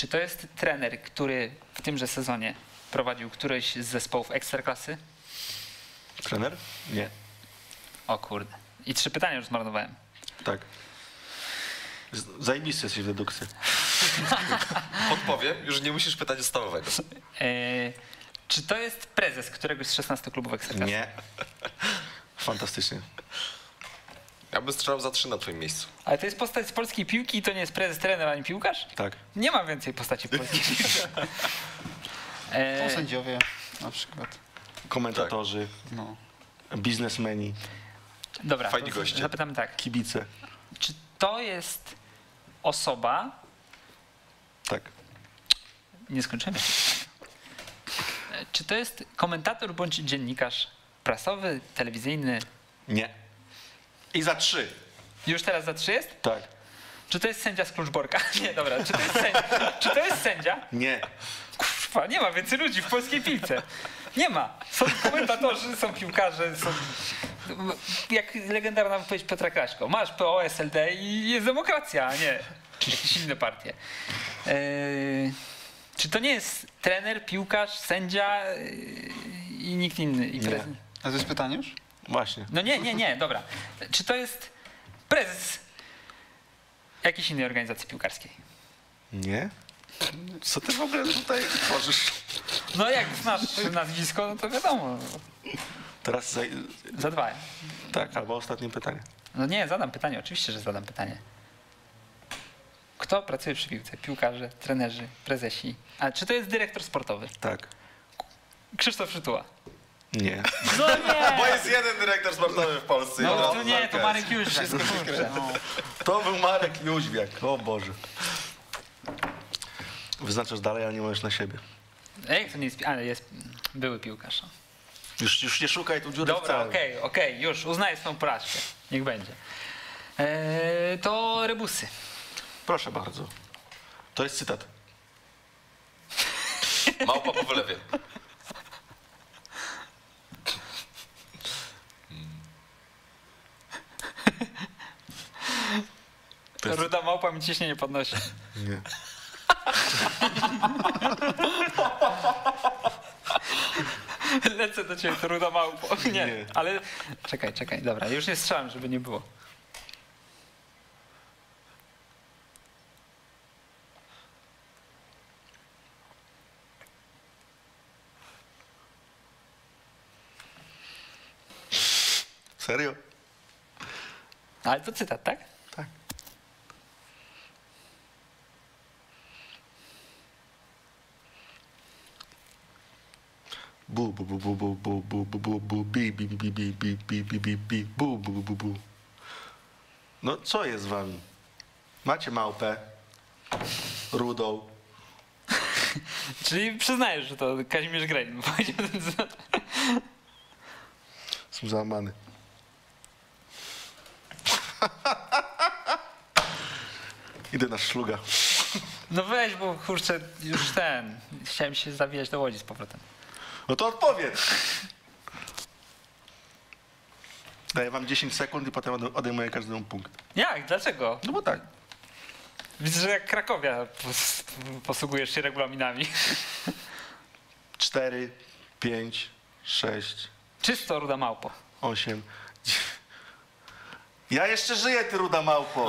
Czy to jest trener, który w tymże sezonie prowadził któryś z zespołów Ekstraklasy? Trener? Nie. O kurde. I trzy pytania już zmarnowałem. Tak. Z- Zajebisty jesteś w dedukcji. Podpowiem, już nie musisz pytać stałowego. E, czy to jest prezes któregoś z szesnastu klubów Ekstraklasy? Nie. Fantastycznie. Ja bym strzelał za trzy na twoim miejscu. Ale to jest postać z polskiej piłki i to nie jest prezes, trener ani piłkarz? Tak. Nie ma więcej postaci w polskiej piłce. E, Są sędziowie na przykład. Komentatorzy, No. biznesmeni, dobra, Fajni to goście. zapytam tak. kibice. Czy to jest osoba... Tak. Nie skończyłem jeszcze pytania. E, Czy to jest komentator bądź dziennikarz prasowy, telewizyjny? Nie. I za trzy. Już teraz za trzy jest? Tak. Czy to jest sędzia z Kluczborka? Nie, dobra. Czy to jest sędzia? Czy to jest sędzia? Nie. Kurwa, nie ma więcej ludzi w polskiej piłce. Nie ma. Są komentatorzy, są piłkarze, są... Jak legendarna wypowiedź Piotra Kraśko. Masz P O, S L D i jest demokracja, a nie jakieś inne partie. Eee, czy to nie jest trener, piłkarz, sędzia yy, i nikt inny? I Nie. prezes? A to jest pytanie już? Właśnie. No nie, nie, nie, dobra. Czy to jest prezes jakiejś innej organizacji piłkarskiej? Nie? Co ty w ogóle tutaj tworzysz? No jak znasz nazwisko, no to wiadomo. Teraz zaj... Za dwa. Tak, albo ostatnie pytanie. No nie, zadam pytanie, oczywiście, że zadam pytanie. Kto pracuje przy piłce? Piłkarze, trenerzy, prezesi. A czy to jest dyrektor sportowy? Tak. Krzysztof Szytuła. Nie. No nie! Bo jest jeden dyrektor sportowy w Polsce. No i to nie, to walka Marek Jóźwiak. Kurczę, no. To był Marek Jóźwiak. O Boże. Wyznaczasz dalej, ale nie możesz na siebie. Jak to nie jest... pi- Ale jest były piłkarz. Już, już nie szukaj tu dziury w Dobra, całym. okej, okej, już uznaję swoją porażkę. Niech będzie. Eee, to rebusy. Proszę bardzo. To jest cytat. Małpa po wylewie. To jest... Ruda małpa mi ciśnienie podnosi. Nie. Lecę do ciebie, to ruda małpo. Nie, Nie. ale... Czekaj, czekaj, dobra, już nie strzelam, żeby nie było. Serio? Ale to cytat, tak? Tak. Bu bu bu bu bu bu bu bu bu bu bi bi bi bi bi bi bi bi bi bi bu bu bu bu bu. No co jest z wami? Macie małpę, rudą. Czyli przyznajesz, że to Kazimierz Grejn powiedział ten cytat. Jestem załamany. Idę na szluga. No weź, bo kurczę, już ten... Chciałem się zawijać do Łodzi z powrotem. No to odpowiedz. Daję wam dziesięć sekund i potem ode- odejmuję każdemu punkt. Jak? Dlaczego? No bo tak. Widzę, że jak Krakowia pos- posługujesz się regulaminami. Cztery, pięć, sześć, Czysto ruda małpo. osiem. Ja jeszcze żyję, ty ruda małpo.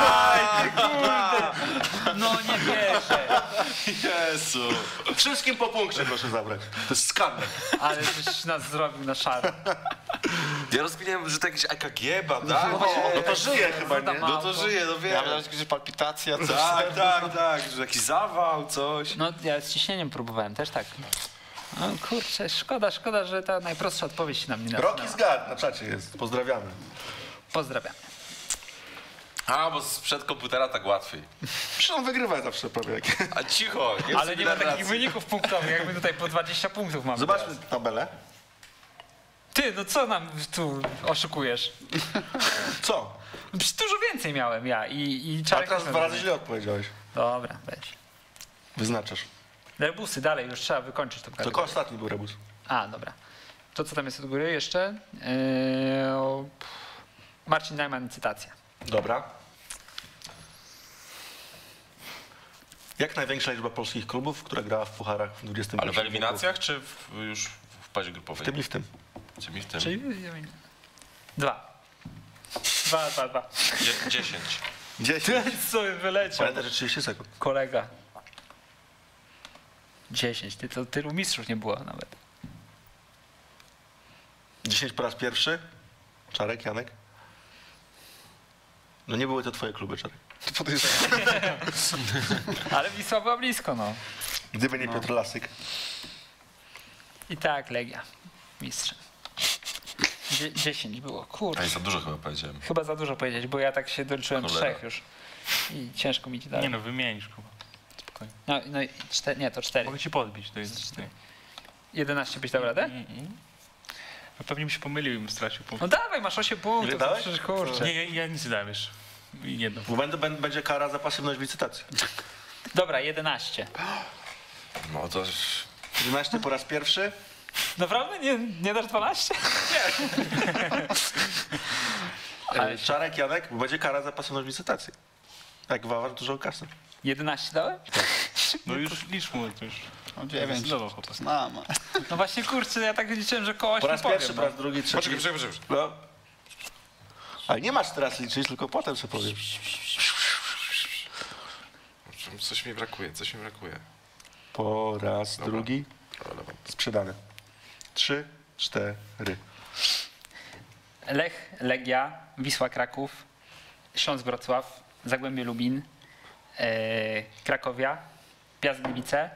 No nie wierzę. Jezu. Wszystkim po punkcie proszę zabrać. To jest skandal. Ale żeś nas zrobił na szaro. Ja rozkminiałem, że to jakieś E K G, bada. No to żyje chyba, nie? No to żyje, no Ja wiem. mam jakieś palpitacja, coś. Tak, tak, tak, że jakiś zawał, coś. No ja z ciśnieniem próbowałem, też tak. No kurczę, szkoda, szkoda, że ta najprostsza odpowiedź się nam nie Rocky nasunęła. Zgad na czacie jest. Pozdrawiamy. Pozdrawiam. A, bo sprzed komputera tak łatwiej. Przecież on wygrywa zawsze prawie. Jak... A cicho, nie Ale nie ma takich narracji. wyników punktowych, jak my tutaj po dwadzieścia punktów mamy. Zobaczmy teraz. tabelę. Ty, no co nam tu oszukujesz? Co? Przecież dużo więcej miałem ja i, i A Czarek teraz też dwa miał razy źle odpowiedziałeś. Dobra, weź. Wyznaczasz. Rebusy, dalej, już trzeba wykończyć tą Tylko kategorię. ostatni był rebus. A, dobra. To co tam jest od góry jeszcze? Eee, o, pff, Marcin Najman, cytacja. Dobra. Jak największa liczba polskich klubów, która grała w pucharach w dwudziestym Ale w pierwszym eliminacjach, czy w, już w fazie grupowej? W tym i w tym. Czyli w tym. Czyli dwa. Dwa, dwa, dwa. Dzie- dziesięć. dziesięć. Co wyleciał? Pamiętaj, że trzydzieści sekund. Kolega. dziesięć. Ty, to tylu mistrzów nie było nawet. dziesięć po raz pierwszy. Czarek, Janek? No nie były to twoje kluby, Czarek. To podejrzewam. Ale Wisła była blisko, no. Gdyby nie No. Piotr Lasyk. I tak, Legia. Mistrzem. Dzie- dziesięć było, kurde. Ej, za dużo chyba powiedziałem. Chyba za dużo powiedzieć, bo ja tak się doliczyłem Cholera. trzech już. I ciężko mi ci dalej. Nie no, wymienisz Kuba. Spokojnie. No, no i cztery, nie, to cztery. Mogę ci podbić, to jest cztery. jedenaście byś dał radę? Mm, mm. A pewnie bym się pomylił i bym stracił punkt. No dawaj, masz osiem punktów. Ile dałeś? Przecież kurczę. Nie, ja, ja nic nie dałem jeszcze. Jedno. Bo będę, będę, będzie kara za pasywność w licytacji. Dobra, jedenaście. No to... jedenaście po raz pierwszy. Naprawdę? Nie, nie dasz dwanaście? E, Czarek, Janek, bo będzie kara za pasywność w licytacji. Jak wawasz dużo kasy. jedenaście dałem? No już licz mu to już. No dziewięć. Zdecydował chłopak. Znam. No właśnie, kurczę, ja tak liczyłem, że koło Po ośmiu raz powiem. pierwszy, no. po raz drugi, trzeci. Poczekaj, poczekaj, poczekaj. No. Ale nie masz teraz liczyć, tylko potem sobie powiesz. Coś mi brakuje, coś mi brakuje. Po raz Dobra. drugi. Ale... Sprzedane. Trzy, cztery. Lech, Legia, Wisła Kraków, Śląsk Wrocław, Zagłębie Lubin, e, Krakowia, Piast Gliwice,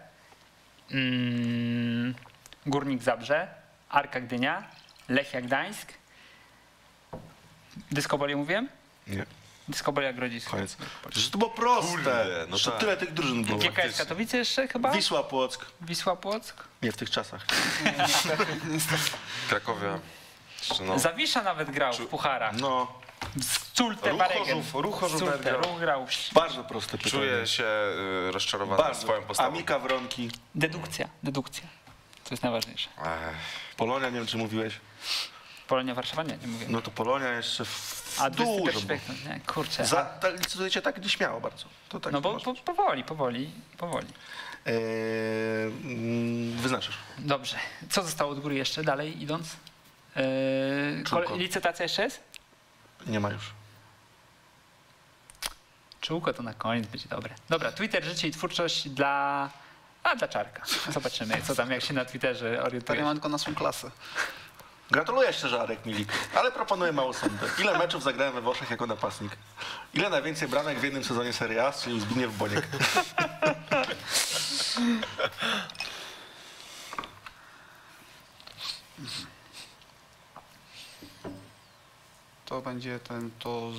mm, Górnik Zabrze, Arka Gdynia, Lechia Gdańsk, Dyskobolię mówiłem? Nie, Dyskobolia Grodzisk. koniec. Przecież to było proste. Kurde, no Że tak. tyle tych drużyn było. G K S Katowice jeszcze chyba? Wisła Płock. Wisła Płock. Nie w tych czasach. Krakowia. Jeszcze no. Zawisza nawet grał w pucharach. No, Z Culte Ruch Baregen. Chorzów, Ruch Chorzów Culte, nawet grał. Ruch grał. bardzo proste pytanie. Czuję się y, rozczarowany bardzo. swoją postawą. Amika Wronki. Dedukcja, dedukcja. To jest najważniejsze. Ech, Polonia, nie wiem czy mówiłeś. Polonia Warszawa nie, nie mówię. No to Polonia jeszcze w A dużo. dwudziesty Bo pierwszy wiek, nie, kurczę. za, tak, licytujecie tak nieśmiało bardzo. To tak No bo może po, być. powoli, powoli, powoli. Eee, mm, wyznaczysz. Dobrze. Co zostało od góry jeszcze, dalej idąc? Eee, Czółko. kole- licytacja jeszcze jest? Nie ma już. Czółko to na koniec będzie dobre. Dobra, Twitter, życie i twórczość dla... A, dla Czarka. Zobaczymy, co tam, jak się na Twitterze To orientuje. nie mam tylko na swą klasę. Gratuluję szczerze, Arek Milik, ale proponuję małą sądę. Ile meczów zagrałem we Włoszech jako napastnik? Ile najwięcej bramek w jednym sezonie Serie A strzelił Zbigniew Boniek? To będzie ten, to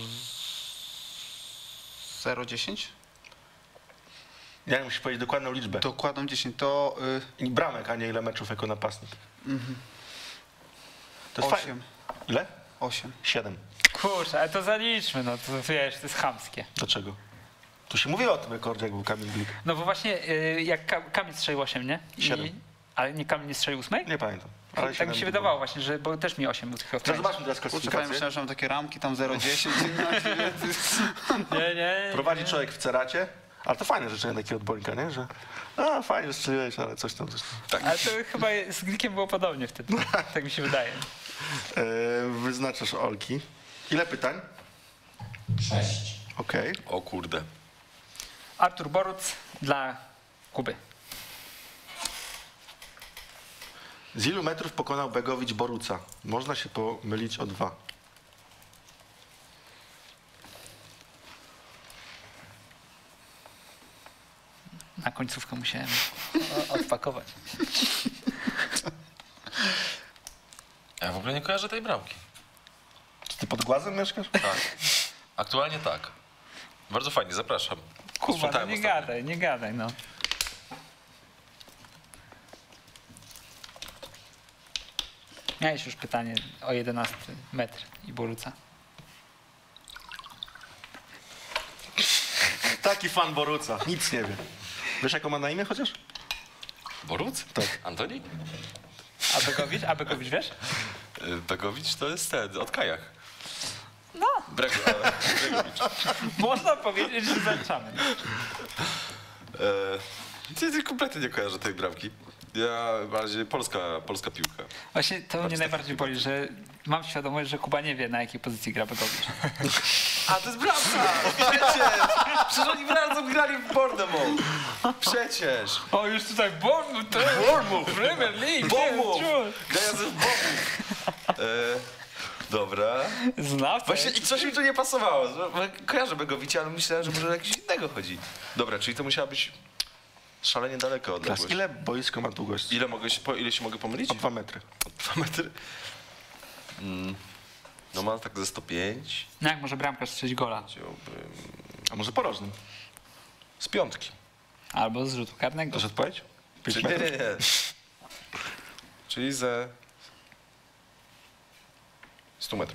zero dziesięć? Ja musisz powiedzieć dokładną liczbę. Dokładam dziesięć, to I bramek, a nie ile meczów jako napastnik. y, mhm. To jest fajne. osiem. Ile? osiem. Siedem. Kurczę, ale to zaliczmy, no to wiesz, to jest chamskie. Dlaczego? Tu się mówiło o tym rekordzie, jak był Kamil Glik. No bo właśnie y, jak Ka- Kamil strzelił osiem, nie? I, Siedem. ale nie Kamil nie strzelił ósmej? Nie pamiętam. Ale Tak siedem mi się było. wydawało właśnie, że bo też mi osiem był tych Teraz odcięć. zobaczmy teraz Kurczę, fajnie, klasyfikację. myślałem, że mam takie ramki, tam zero dziesięć. Nie, nie. Prowadzi człowiek w Ceracie, ale to fajne życzenie takiego odbornika, nie? Że a, fajnie, że strzeliłeś, ale coś tam. Coś tam. Ale to chyba z Glikiem było podobnie wtedy. Tak mi się wydaje. E, wyznaczasz Olki. Ile pytań? sześć. Okej. o kurde. Artur Boruc dla Kuby. Z ilu metrów pokonał Begowicz Boruca? Można się pomylić o dwa. Na końcówkę musiałem o- odpakować. Ja w ogóle nie kojarzę tej bramki. Czy ty pod Głazem mieszkasz? Tak. Aktualnie tak. Bardzo fajnie, zapraszam. Kuba, no Sprzątałem nie ostatnio. gadaj, nie gadaj, no. Miałeś już pytanie o jedenasty metr i Boruca. Taki fan Boruca. Nic nie wie. Wiesz, jaką ma na imię chociaż? Boruc? Tak. Antoni? A Bekowicz? A Bekowicz wiesz? Y, Begowicz to jest ten, od Kajach. No. Brego, ale Bregowicz. Można powiedzieć, że zaliczamy. Eee, E, ty, ty kompletnie nie kojarzę tej bramki. Ja bardziej polska, polska piłka. Właśnie to mnie najbardziej boli, że mam świadomość, że Kuba nie wie, na jakiej pozycji gra Begowicz. A to jest bramka! Przecież! Przecież oni razem grali w Bournemouth! Przecież! O, już tutaj Bournemouth, to jest Bournemouth! Premier League, Bournemouth! to jest Grają w Bournemouth! E, dobra. Znawca. Właśnie i coś mi tu nie pasowało. że- Kojarzę Begowicia, ale myślałem, że może o jakiegoś innego chodzi. Dobra, czyli to musiała być szalenie daleko Teraz odległość. ile boisko ma długość? Ile, mogę się, po, ile się mogę pomylić? O dwa metry. Dwa metry? Mm. No ma tak ze sto pięć. No jak może bramkarz strzelić gola? Chciałbym... A może porożny? Z piątki. Albo z rzutu karnego. To jest odpowiedź? pięć Czyli, nie, metrów? nie, nie. Czyli ze stu metrów.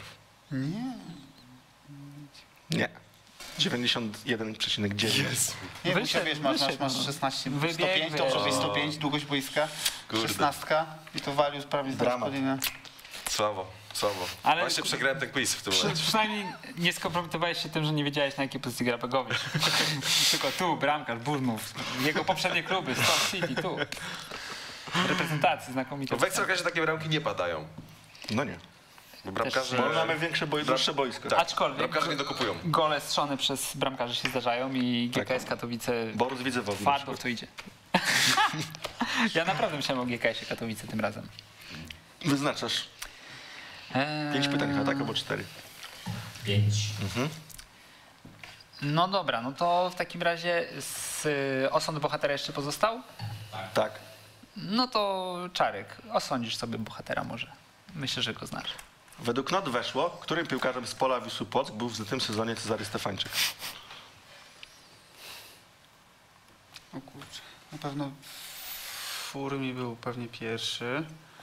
Nie. dziewięćdziesiąt jeden przecinek dziewięć. Nie, Wyszedł, wyszedł, wiesz, masz, masz, wyszedł, masz no. szesnaście, Wybieg, sto pięć, to wiesz. może być sto pięć, długość boiska, Kurde. szesnastka i to value prawie Dramat. godzinę. Słabo, słabo. Ale- Właśnie przegrałem ten quiz w tym Przy, momencie. przynajmniej nie skompromitowałeś się tym, że nie wiedziałeś, na jakiej pozycji gra Begowicz. Tylko tu, bramkarz, Bournemouth, jego poprzednie kluby, Stoke City, tu. Reprezentacji znakomite. W Ekstraklasie takie bramki nie padają. No nie. Bo bramkarze... Bo mamy większe boi- dłuższe boisko. Tak, Aczkolwiek bramkarze nie dokupują. gole strzone przez bramkarzy się zdarzają i G K S Katowice Borus Widzewowi. na twardo przykład. w to idzie. Ja naprawdę myślałem o G K S-ie Katowice tym razem. Wyznaczasz Eee, pięć pytań, chyba tak? Albo cztery. pięć, No dobra, no to w takim razie z y, osąd bohatera jeszcze pozostał? Tak. No to Czarek, osądzisz sobie bohatera może. Myślę, że go znasz. Według not weszło, którym piłkarzem z Pola Wisły Płock był w tym sezonie Cezary Stefańczyk? O kurczę, na pewno Fur mi był pewnie pierwszy.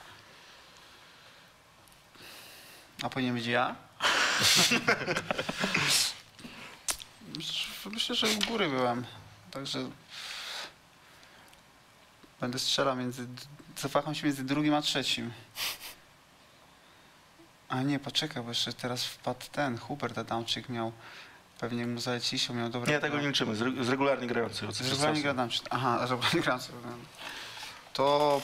A powinien być ja? Myślę, że u góry byłem, także będę strzelał między, zawaham się między drugim a trzecim. A nie, poczekaj, bo jeszcze teraz wpadł ten, Hubert Adamczyk miał, pewnie mu zalecił, miał dobre... Nie, tego nie liczymy. Z, re- z regularnie grający. Z regularnie gra Adamczyk. Aha, regularnie grający. To...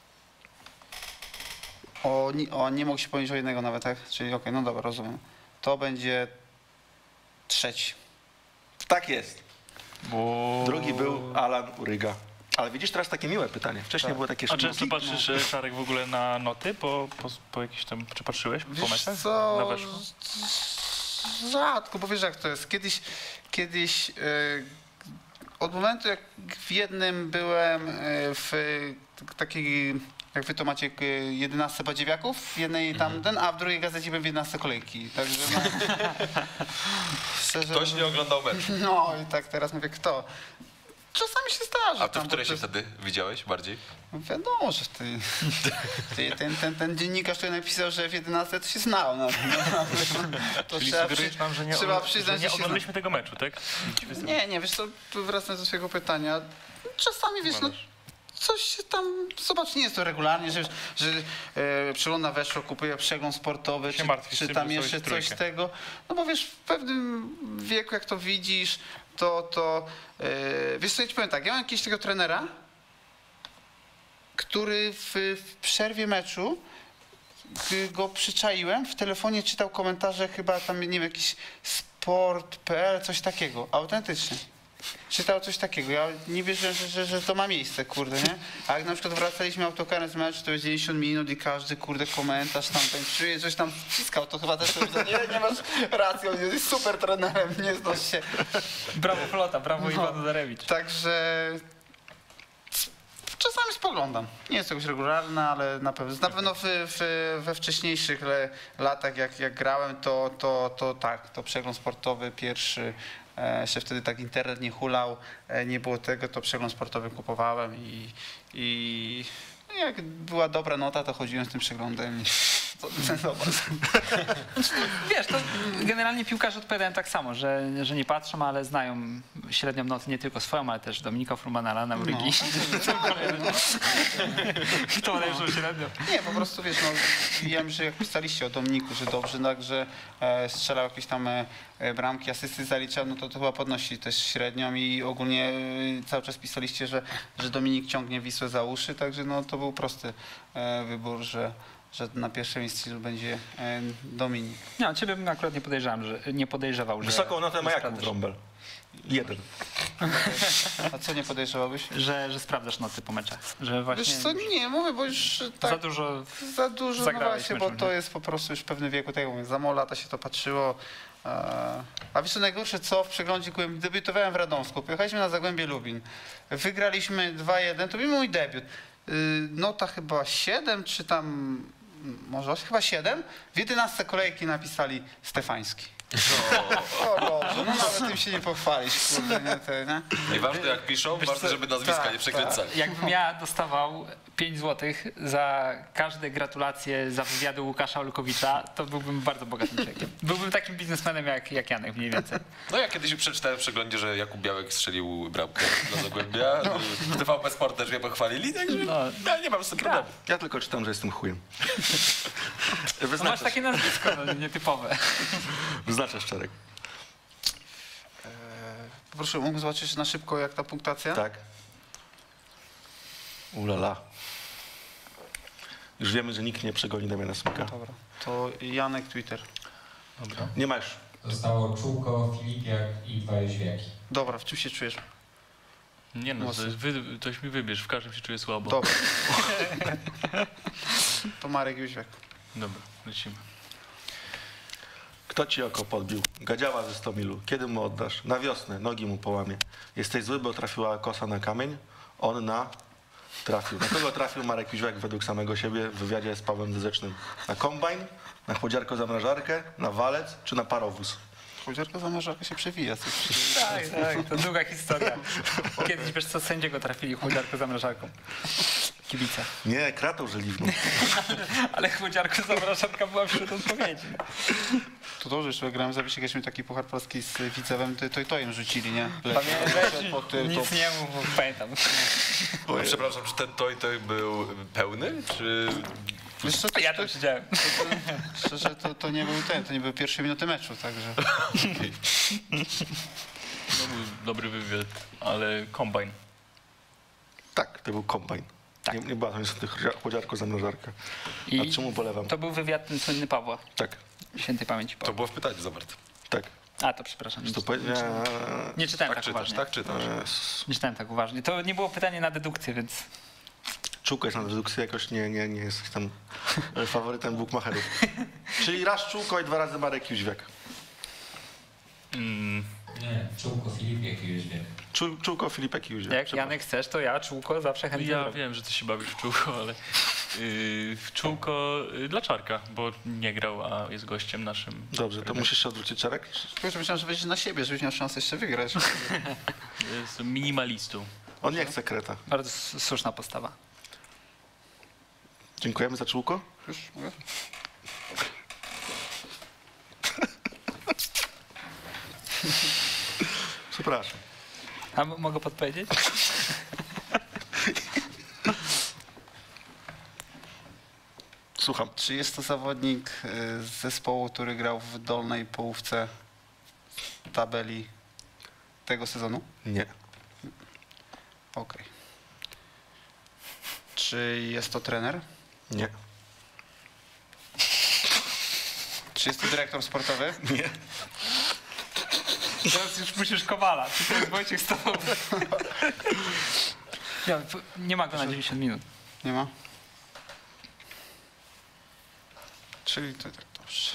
O, nie- o, nie mógł się pomylić o jednego nawet, tak? Czyli okej, no dobra, rozumiem. To będzie trzeci. Tak jest. Bo... Drugi był Alan Uryga. Ale widzisz teraz takie miłe pytanie. Wcześniej były takie A często szpilki. patrzysz, e, Czarek, w ogóle na noty po, po, po jakiś tam... Czy patrzyłeś po Wiesz meczach? co, Na weszło? rzadko, bo wiesz jak to jest. Kiedyś, kiedyś e, od momentu jak w jednym byłem e, w t- takiej, jak wy to macie, e, jedenaście badziewiaków, w jednej tam ten, a w drugiej gazecie byłem w jedenaście kolejki. Także no, szczerze, Ktoś nie oglądał meczu. no i tak teraz mówię kto. Czasami się zdarzy. A ty tam, w bo której to się jest- wtedy widziałeś bardziej? Wiadomo, że ty, ty, ten, ten, ten dziennikarz, który napisał, że w jedenaście to się znał. No, no, to Czyli trzeba, sugerujesz przy, nam, że nie, trzeba że przyznać, nie że się zna. oglądaliśmy tego meczu, tak? Nie, nie, wiesz co, tu wracając do swojego pytania, czasami wiesz, no, coś się tam, zobacz, nie jest to regularnie, że, że e, przegląda weszło, kupuje przegląd sportowy, Się czy, martwisz czy tym, tam że jeszcze coś w coś z trójkę. tego, no bo wiesz, w pewnym wieku, jak to widzisz, to, to e, wiesz co, ja ci powiem tak, ja mam jakiegoś tego trenera, który w, w przerwie meczu, gdy go przyczaiłem, w telefonie czytał komentarze chyba tam, nie wiem, jakiś sport kropka p l, coś takiego, autentycznie. Czytał coś takiego, ja nie wierzyłem, że, że, że to ma miejsce, kurde, nie? A jak na przykład wracaliśmy autokarem z meczu, to jest dziewięćdziesiąt minut i każdy, kurde, komentarz tam, ten czuje, coś tam wciskał, to chyba też, to, nie, nie masz racji, on jest super trenerem, nie znasz się. Brawo Flota, brawo No. Iwan Darewicz. Także czasami spoglądam. Nie jest to jakoś regularne, ale na pewno, na pewno w, w, we wcześniejszych le, latach, jak, jak grałem, to, to, to tak, to przegląd sportowy pierwszy, e, jeszcze wtedy tak internet nie hulał, e, nie było tego, to przegląd sportowy kupowałem i, i jak była dobra nota, to chodziłem z tym przeglądem. To, zobacz. Wiesz, to generalnie piłkarze odpowiadają tak samo, że, że nie patrzą, ale znają średnią notę nie tylko swoją, ale też Dominika Frumana, Alana Urygi. No. Kto ma najwyższą średnią? Nie, po prostu wiesz, no, wiem, że jak pisaliście o Dominiku, że dobrze, tak, że e, strzelał jakieś tam e, bramki, asysty zaliczał, no to, to chyba podnosi też średnią i ogólnie e, cały czas pisaliście, że, że Dominik ciągnie Wisłę za uszy, także no to był prosty e, wybór, że, że na pierwszym miejscu będzie e, Dominik. Nie, ciebie bym akurat nie podejrzewam, że nie podejrzewał, że... Wysoką notę ma że Jakub sprawdzasz- Wrąbel. Jeden. A co nie podejrzewałbyś? Że, że sprawdzasz noty po meczach. Że właśnie Wiesz co, nie, mówię, bo już tak... za dużo... Za dużo, no Zagrałeś właśnie, bo meczem, to nie? jest po prostu już w pewnym wieku, tak jak mówię, za mało lata się to patrzyło. e, A wiesz co najgorsze, co w przeglądzie, debiutowałem w Radomsku, pojechaliśmy na Zagłębie Lubin, wygraliśmy dwa jeden, to był mój debiut. Y, Nota chyba siedem, czy tam, może chyba siedem, w jedenastce kolejki napisali Stefański. O Boże, no nawet tym się nie pochwalić, kurde, nie, te, nie? Nieważne jak piszą, Wiesz ważne, co, żeby nazwiska tak, nie przekręcali. Jakbym ja dostawał pięć złotych za każde gratulacje za wywiady Łukasza Olkowicza, to byłbym bardzo bogatym człowiekiem. Byłbym takim biznesmenem jak, jak Janek mniej więcej. No ja kiedyś przeczytałem w przeglądzie, że Jakub Białek strzelił bramkę dla Zagłębia. W T V P Sport też mnie pochwalili, także No. ja nie mam z tym problemu. Ja tylko czytam, że jestem chujem. No masz Wyznaczasz, takie nazwisko no, nietypowe. wyznaczasz Czarek. E, Proszę, mógł zobaczyć na szybko, jak ta punktacja? Tak. Ulala. Już wiemy, że nikt nie przegoni Damiana Smyka. Dobra, to Janek Twitter. Dobra. Nie ma już. Zostało Czółko, Filipiak i dwa Jóźwiaki. Dobra, w czym się czujesz? Nie no, to Mocno. jest, wy, ktoś mi wybierz, w każdym się czuję słabo. Dobra. To Marek Jóźwiak. Dobra, lecimy. Kto ci oko podbił? Gadziała ze stomilu. Kiedy mu oddasz? Na wiosnę. Nogi mu połamie. Jesteś zły, bo trafiła kosa na kamień? On na... Trafił. Na kogo trafił Marek Jóźwiak według samego siebie w wywiadzie z Pawłem Dezecznym? Na kombajn? Na chłodziarko zamrażarkę? Na walec? Czy na parowóz? Chłodziarka zamrażarka się przewija. Coś. Tak, tak, to długa historia. Kiedyś, wiesz co, sędziego trafili chłodziarką zamrażarką. Kibica. Nie, kratą żeliwną. Ale chłodziarko zamrażarka była wśród odpowiedzi. To dobrze, że grałem za Wiesiekieśmy taki Puchar Polski z Widzewem, to, to i to im rzucili, nie? Pamiętam, Po ty- nic to- nie mów, bo pamiętam. A przepraszam, czy ten toj to był pełny, czy... Wiesz co, to, Ja to, tam siedziałem. szczerze, to, to nie był ten, to nie były pierwsze minuty meczu, także... To był dobry wywiad, ale kombajn. Tak, to był kombajn. Tak. Nie, nie była to niestety chłodziarko zamrażarka. I A czemu polewam? to był wywiad ten słynny Pawła, Tak, świętej pamięci To Pawła. było w pytaniu zawarte. tak. A, to przepraszam. Nie, To powie... nie, nie czytałem Tak tak, czytasz, uważnie. tak czytasz. Nie czytałem tak uważnie. To nie było pytanie na dedukcję, więc... Czółko jest na dedukcji, jakoś nie, nie, nie jesteś tam faworytem bookmacherów. Czyli raz Czółko i dwa razy Marek Jóźwiak. Mm, Nie, Czółko, Filipiak i Jóźwiak. Czół, czółko, Filipek i Jóźwiak. Jak Przepraszam. Janek chcesz, to ja, czółko, zawsze chętnie ja zrobię. wiem, że ty się bawisz w czółko, ale yy, w czółko yy, dla Czarka, bo nie grał, a jest gościem naszym. Dobrze, to musisz się odwrócić, Czarek. Kurczę, myślałem, że będziesz na siebie, żebyś miał szansę jeszcze wygrać. Jest minimalistą. On nie chce kreta. Bardzo s- słuszna postawa. Dziękujemy za Czółko. Już mogę? Przepraszam. A m- mogę podpowiedzieć? Słucham. Czy jest to zawodnik y, z zespołu, który grał w dolnej połówce tabeli tego sezonu? Nie. Okej. Czy jest to trener? Nie. Czy jest to dyrektor sportowy? Nie. Teraz już musisz Kowala. Czy to jest Wojciech z tobą? Nie, p- nie ma go na dziewięćdziesiąt minut. Nie ma? Czyli to tak dobrze.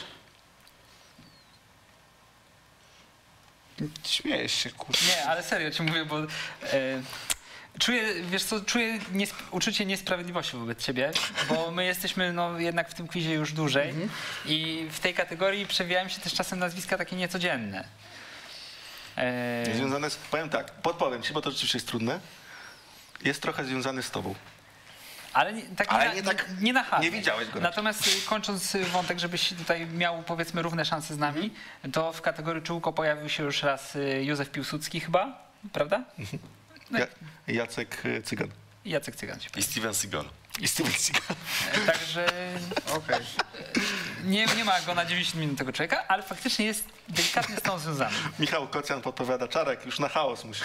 Śmiejesz się, kurczę. Nie, ale serio ci mówię, bo e, czuję, wiesz co, czuję niesp- uczucie niesprawiedliwości wobec ciebie, bo my jesteśmy no, jednak w tym quizie już dłużej i w tej kategorii przewijają się też czasem nazwiska takie niecodzienne. E, Związane z... Powiem tak, podpowiem ci, bo to rzeczywiście jest trudne. Jest trochę związany z tobą. Ale nie, tak, Ale nie, nie na, tak- nie, nie na hale. nie widziałeś go raczej. Natomiast y, kończąc y, wątek, żebyś tutaj miał powiedzmy równe szanse z nami, to w kategorii czołko pojawił się już raz y, Józef Piłsudski chyba, prawda? No Ja, Jacek y, Cygan. i Jacek Cygan się I Steven Seagal. I Steven Seagal. pojawił. Także Okej. nie, nie ma go na dziewięćdziesiąt minut tego człowieka, ale faktycznie jest delikatnie z tą związany. Michał Kocjan podpowiada, Czarek, już na chaos musisz.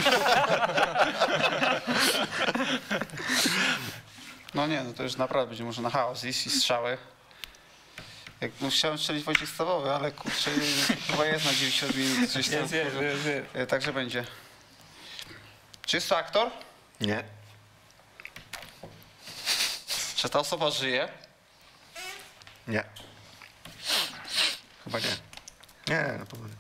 No nie, no to już naprawdę będzie może na chaos iść i strzały. Jak, no chciałem strzelić Wojciech Stawowy, ale kurczę, chyba jest na dziewięćdziesiąt minut. Gdzieś tam, Jest, jest, jest, jest. E, Także będzie. Czy jest to aktor? Nie. Czy ta osoba żyje? Nie. Chyba nie. Nie, na pewno nie.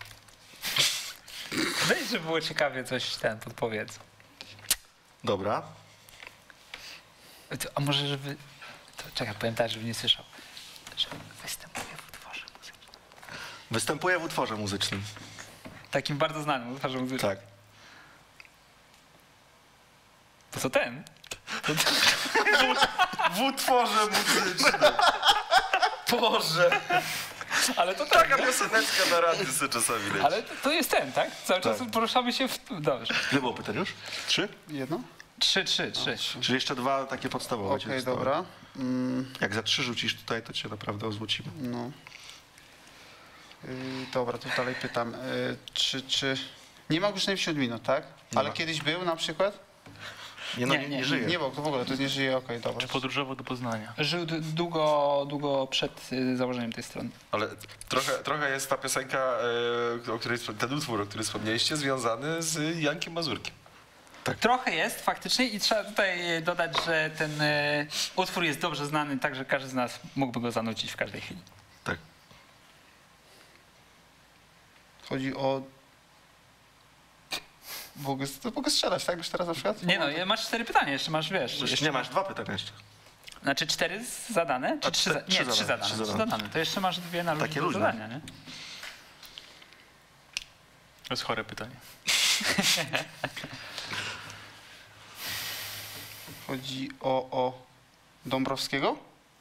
Weź, żeby było ciekawie coś ten podpowiedz. Dobra. To, a może żeby... To, czekaj, powiem tak, żeby nie słyszał. Że występuje w utworze muzycznym. Występuje w utworze muzycznym. Takim bardzo znanym utworze muzycznym. Tak. To co ten? W utworze muzycznym. Boże. Ale to Taka tak. pioseneczka na radiu sobie czasami leci. Ale to jest ten, tak? Cały czas Tak. poruszamy się w... Dobrze. Ile było pytań już? Trzy? Jedno? Trzy, trzy, trzy. Czyli jeszcze dwa takie podstawowe. ci Okej, zostały. dobra. Mm, Jak za trzy rzucisz tutaj, to cię naprawdę ozłocimy. no. Yy, dobra, to dalej pytam. Yy, czy, czy... Nie ma go już na dziewięćdziesiąt minut, tak? Nie Ale ma. kiedyś był na przykład? Nie, no, Nie, nie, nie, nie żyje. Nie, bo to w ogóle to nie żyje, okej, dobra. Czy podróżował do Poznania? Żył d- długo, długo przed y, założeniem tej strony. Ale trochę, trochę jest ta piosenka, e, o której, ten utwór, o którym wspomnieliście, związany z Jankiem Mazurkiem. Trochę jest faktycznie i trzeba tutaj dodać, że ten y, utwór jest dobrze znany, tak że każdy z nas mógłby go zanucić w każdej chwili. Tak. Chodzi o... Mogę, to mogę strzelać, tak? Już teraz na przykład? Nie no, masz cztery pytania, jeszcze masz, wiesz. Jeszcze Jeszcze nie masz dwa pytania jeszcze. Znaczy cztery z- zadane? Czy A, trzy, te- za... trzy Nie, trzy zadane, zadane. trzy Trzy zadane. zadane. To jeszcze masz dwie na Takie luźne luźne. zadania, nie? To jest chore pytanie. Chodzi o, o Dąbrowskiego?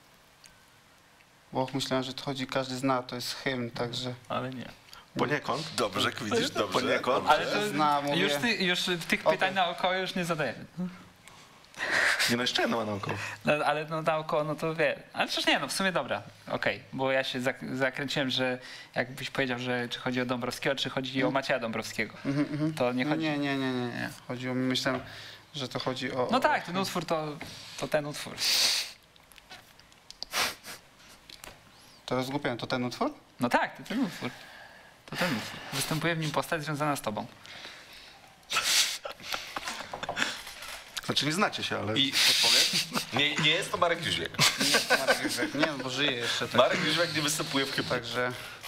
Bo myślałem, że to chodzi, każdy zna, to jest hymn, także... Ale nie. Poniekąd. Dobrze, widzisz, dobrze. Poniekąd. Ale to Zna, mówię. już, ty, już tych Okej. pytań naokoło już nie zadajemy. Nie, no jeszcze jedno ma naokoło. No, ale no naokoło, no to wie. Ale przecież nie, no w sumie dobra, okej. Bo ja się zak- zakręciłem, że jakbyś powiedział, że czy chodzi o Dąbrowskiego, czy chodzi o Macieja Dąbrowskiego. Mhm, mhm. To nie No chodzi... nie, nie, nie, nie, nie. Chodzi o... Myślałem, że to chodzi o... No o- tak, ten utwór to, to ten utwór. To rozgłupiałem, to ten utwór? No tak, to ten utwór. To ten utwór. Występuje w nim postać związana z tobą. Znaczy nie znacie się, ale... I podpowiem? Nie, nie jest to Marek Jóźwiak. Nie, to Marek Józef. Nie, no bo żyje jeszcze. Tak. Marek Jóźwiak nie występuje w hymnie. Także...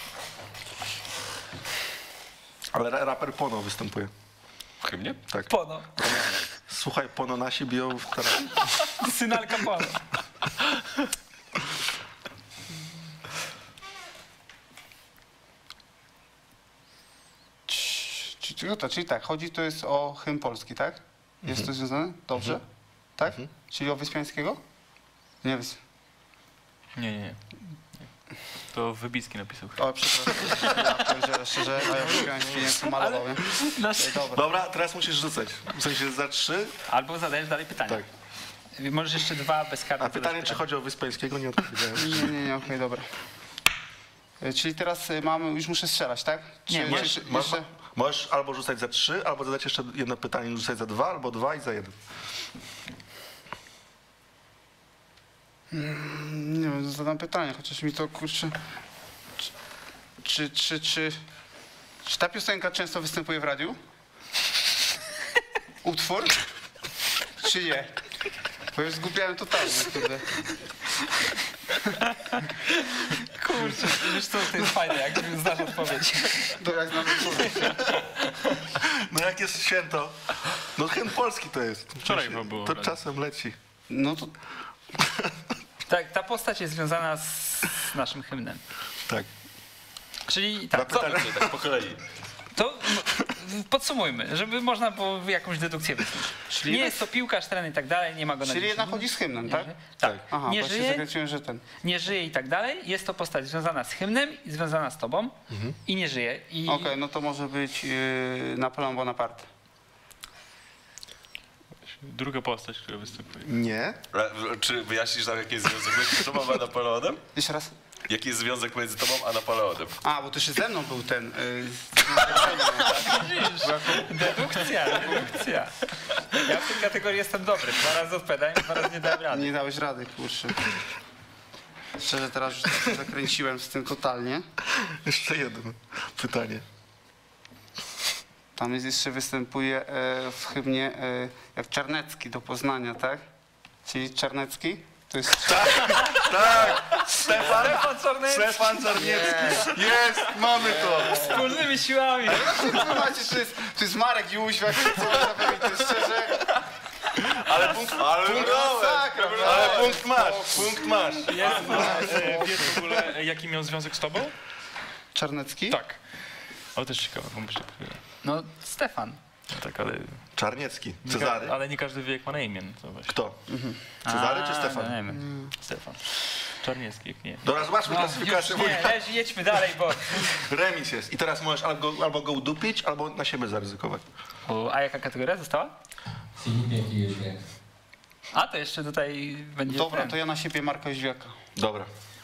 Ale ra- raper Pono występuje. W hymnie? Tak. Pono. Słuchaj, Pono nasi biją w teraz. Synalka Pono. Czyli, czyli, to, czyli tak, chodzi to jest o hymn polski, tak? Jest to związane? Dobrze? Tak? Czyli o Wyspiańskiego? Nie, Wys... Nie, nie, nie. To Wybicki napisał. O, przepraszam. Ja powiedziałem szczerze, a ja Wyspiański nie chcę malował, nie? Nasz... Dobra. Dobra, teraz musisz rzucać. W sensie za trzy. Albo zadajesz dalej pytania. Tak. Możesz jeszcze dwa bezkarne A pytanie, czy chodzi o Wyspańskiego, nie odpowiedziałem. Nie, nie, nie, okej, dobra. E, Czyli teraz e, mamy, już muszę strzelać, tak? Czy, Nie, czy- możesz- czy- Możesz, jeszcze... możesz albo rzucać za trzy, albo zadać jeszcze jedno pytanie i rzucać za dwa, albo dwa i za jeden. Nie wiem, zadam pytanie, chociaż mi to kurczę... Czy, czy, czy, czy ta piosenka często występuje w radiu? Utwór? Czy nie? Bo już zgubiałem totalnie, kurde. Kurczę, wiesz co, to jest fajne, jak znasz odpowiedź. To jak znam odpowiedź. No jak jest święto? No hymn polski to jest. Wczoraj chyba było. To czasem leci. No to Tak, ta postać jest związana z naszym hymnem. Tak. Czyli Dwa tak, co, pytania. Tak po kolei. to m- podsumujmy, żeby można było jakąś dedukcję wysnuć. Czyli Nie tak- jest to piłkarz, trener i tak dalej, nie ma go na Czyli dzieci. jednak chodzi z hymnem, tak? Tak. Aha, Nie bo się żyje, zakręciłem, że ten. nie żyje i tak dalej. Jest to postać związana z hymnem i związana z tobą i nie żyje. I Okej, no to może być yy, Napoleon Bonaparte. Druga postać, która występuje. Nie. A, Czy wyjaśnisz nam, jaki jest związek między tobą a Napoleonem? Jeszcze raz. Jaki jest związek między tobą a Napoleonem? A, bo to jeszcze ze mną był ten. Yy, dedukcja, dedukcja. Ja w tej kategorii jestem dobry. Dwa razy odpowiadałem, dwa razy nie dałem rady. nie dałeś rady, kurczę. Szczerze, teraz już się zakręciłem z tym totalnie. Jeszcze jedno pytanie. Tam jest jeszcze występuje e, w hymnie e, jak Czarnecki do Poznania, tak? Czyli Czarnecki? To jest... Tak! Stefan! Stefan Czarnecki. Stefan Czarniecki! Jest! Mamy to! Wspólnymi siłami. Słuchajcie, to jest, to jest Marek Jóźwiak, co zapewni, to jest szczerze... Ale punkt, ale punkt, Masakra, ale punkt masz, punkt masz. Jest. E, Wiesz w ogóle, e, jaki miał związek z tobą? Czarnecki? Tak. O, też ciekawe, bo myślę, No, Stefan. no tak, ale... Czarniecki. nie ka- Cezary. Ale nie każdy wie, jak ma na imię. No to właśnie. Kto? Cezary czy A, Stefan? no nie wiem. Stefan. Czarniecki, jak nie. Dobra, zobaczmy No, klasyfikację. już nie, leż, jedźmy dalej, bo... Remis jest. I teraz możesz albo, albo go udupić, albo na siebie zaryzykować. O, a jaka kategoria została? Filip i Jóźwiak. A, to jeszcze tutaj będzie... Dobra, ten. to ja na siebie Marka Jóźwiaka. Dobra.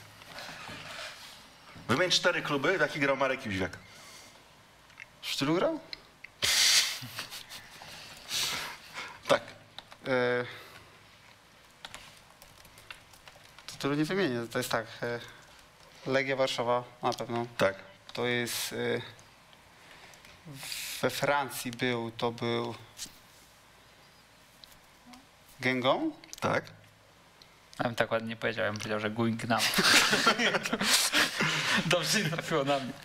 Wymień cztery kluby, w jakich grał Marek Jóźwiak. W tylu grał? Tak. E, to tylu nie wymienię, to jest tak. E, Legia Warszawa na pewno. Tak. To jest... E, we Francji był, to był... Gęgą? Tak. Ja bym tak ładnie powiedział, ja bym powiedział, że Guingnam. Dobrze nie trafiło na mnie.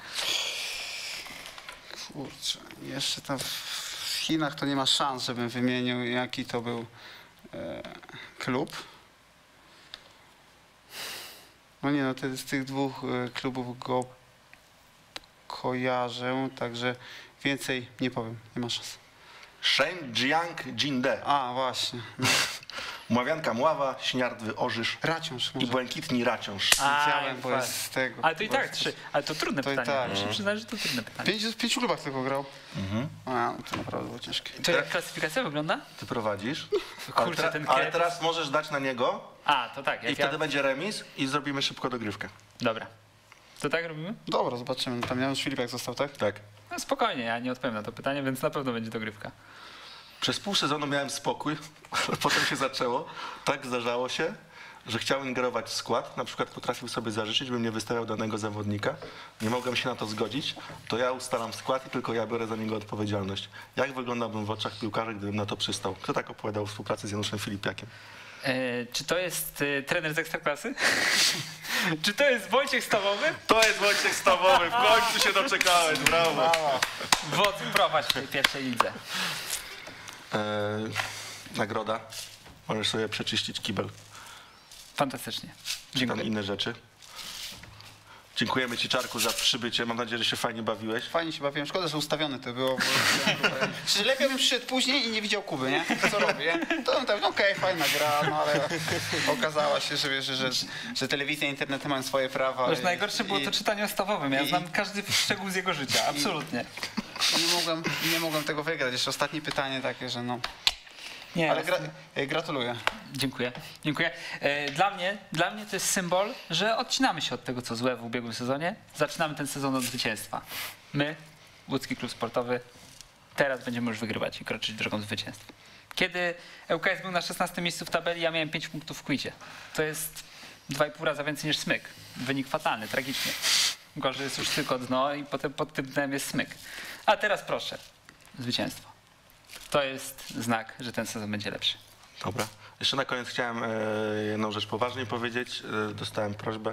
Kurczę, jeszcze tam w Chinach to nie ma szans, żebym wymienił, jaki to był e, klub. No nie, no te, z tych dwóch e, klubów go kojarzę, także więcej nie powiem, nie ma szans. Shenjiang Jinde. A, właśnie. No. Mławianka Mława, Śniardwy Orzysz Raciąż i może. Błękitni Raciąż. Wiedziałem, bo fajnie. jest z tego. Ale to i bo tak jest- trzy. Ale to trudne To i pytanie. tak. Muszę przyznać, że to trudne pytanie. Pięć, w pięciu klubach tylko grał. Mhm. A, no to naprawdę było ciężkie. To jak klasyfikacja wygląda? Ty prowadzisz. Ale, Kurczę, tra- ten ale kiep. teraz możesz dać na niego A, to tak. i Jak wtedy ja... będzie remis i zrobimy szybko dogrywkę. Dobra. To tak robimy? Dobra, zobaczymy. Tam Janusz Filipek został, tak? Tak. No spokojnie, ja nie odpowiem na to pytanie, więc na pewno będzie dogrywka. Przez pół sezonu miałem spokój, ale potem się zaczęło. Tak zdarzało się, że chciałem ingerować w skład. Na przykład potrafił sobie zażyczyć, bym nie wystawiał danego zawodnika. Nie mogłem się na to zgodzić. To ja ustalam skład i tylko ja biorę za niego odpowiedzialność. Jak wyglądałbym w oczach piłkarzy, gdybym na to przystał? Kto tak opowiadał o współpracy z Januszem Filipiakiem? E, czy to jest e, trener z Ekstraklasy? Czy to jest Wojciech Stawowy? To jest Wojciech Stawowy, w końcu się doczekałeś, brawo. Wodz prowadź w tej pierwszej lidze. Eee, nagroda. Możesz sobie przeczyścić kibel. Fantastycznie. Czy tam Dziękuję. inne rzeczy. Dziękujemy Ci, Czarku, za przybycie. Mam nadzieję, że się fajnie bawiłeś. Fajnie się bawiłem. Szkoda, że ustawione to było. Bo... Czy lepiej bym przyszedł później i nie widział Kuby, nie? Co robię? To bym tak, no okej, fajna gra, no ale okazało się, że, wiesz, że, że telewizja i internety mają swoje prawa. Wiesz, i- najgorsze było i- to czytanie o Stawowym. Ja i- znam każdy szczegół z jego życia, absolutnie. Nie mogłem, nie mogłem tego wygrać. Jeszcze ostatnie pytanie takie, że no. Nie, Ale gra, e, gratuluję. Dziękuję, dziękuję. E, Dla mnie, dla mnie to jest symbol, że odcinamy się od tego, co złe w ubiegłym sezonie. Zaczynamy ten sezon od zwycięstwa. My, Łódzki Klub Sportowy, teraz będziemy już wygrywać i kroczyć drogą zwycięstwa. Kiedy ŁKS był na szesnastym miejscu w tabeli, ja miałem pięć punktów w quizie. To jest dwa i pół raza więcej niż Smyk. Wynik fatalny, tragiczny. Gorzej jest już tylko dno i potem pod tym dnem jest Smyk. A teraz proszę, zwycięstwo. To jest znak, że ten sezon będzie lepszy. Dobra. Jeszcze na koniec chciałem e, jedną rzecz poważniej powiedzieć. E, dostałem prośbę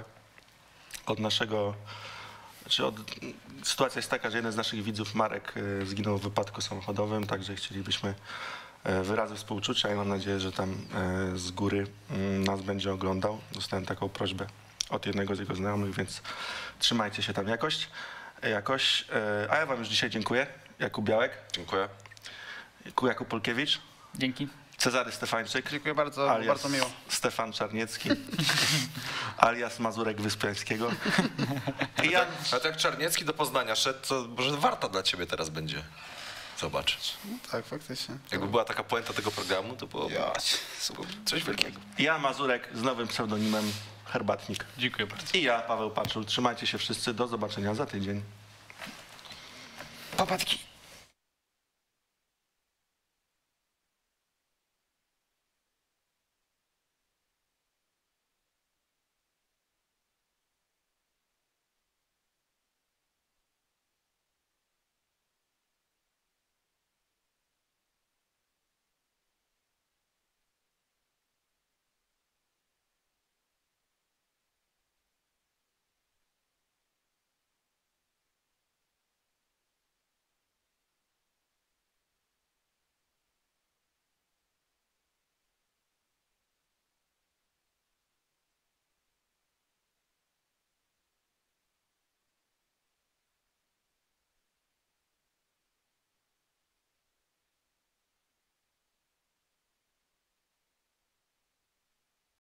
od naszego... Znaczy od, sytuacja jest taka, że jeden z naszych widzów, Marek, e, zginął w wypadku samochodowym, także chcielibyśmy e, wyrazy współczucia i mam nadzieję, że tam e, z góry mm, nas będzie oglądał. Dostałem taką prośbę od jednego z jego znajomych, więc trzymajcie się tam jakoś. jakoś. E, a ja wam już dzisiaj dziękuję Jakub Białek, Dziękuję. Jakub Polkiewicz, Dzięki. Cezary Stefańczyk, Dziękuję bardzo, alias bardzo miło. Stefan Czarniecki, alias Mazurek Wyspiańskiego. I ja, A to jak Czarniecki do Poznania szedł, to może warta dla ciebie teraz będzie. Zobacz. Tak, faktycznie. Jakby była taka puenta tego programu, to było Ja, coś wielkiego. ja Mazurek z nowym pseudonimem Herbatnik. Dziękuję bardzo. I ja, Paweł Paczul. Trzymajcie się wszyscy. Do zobaczenia za tydzień. Papatki.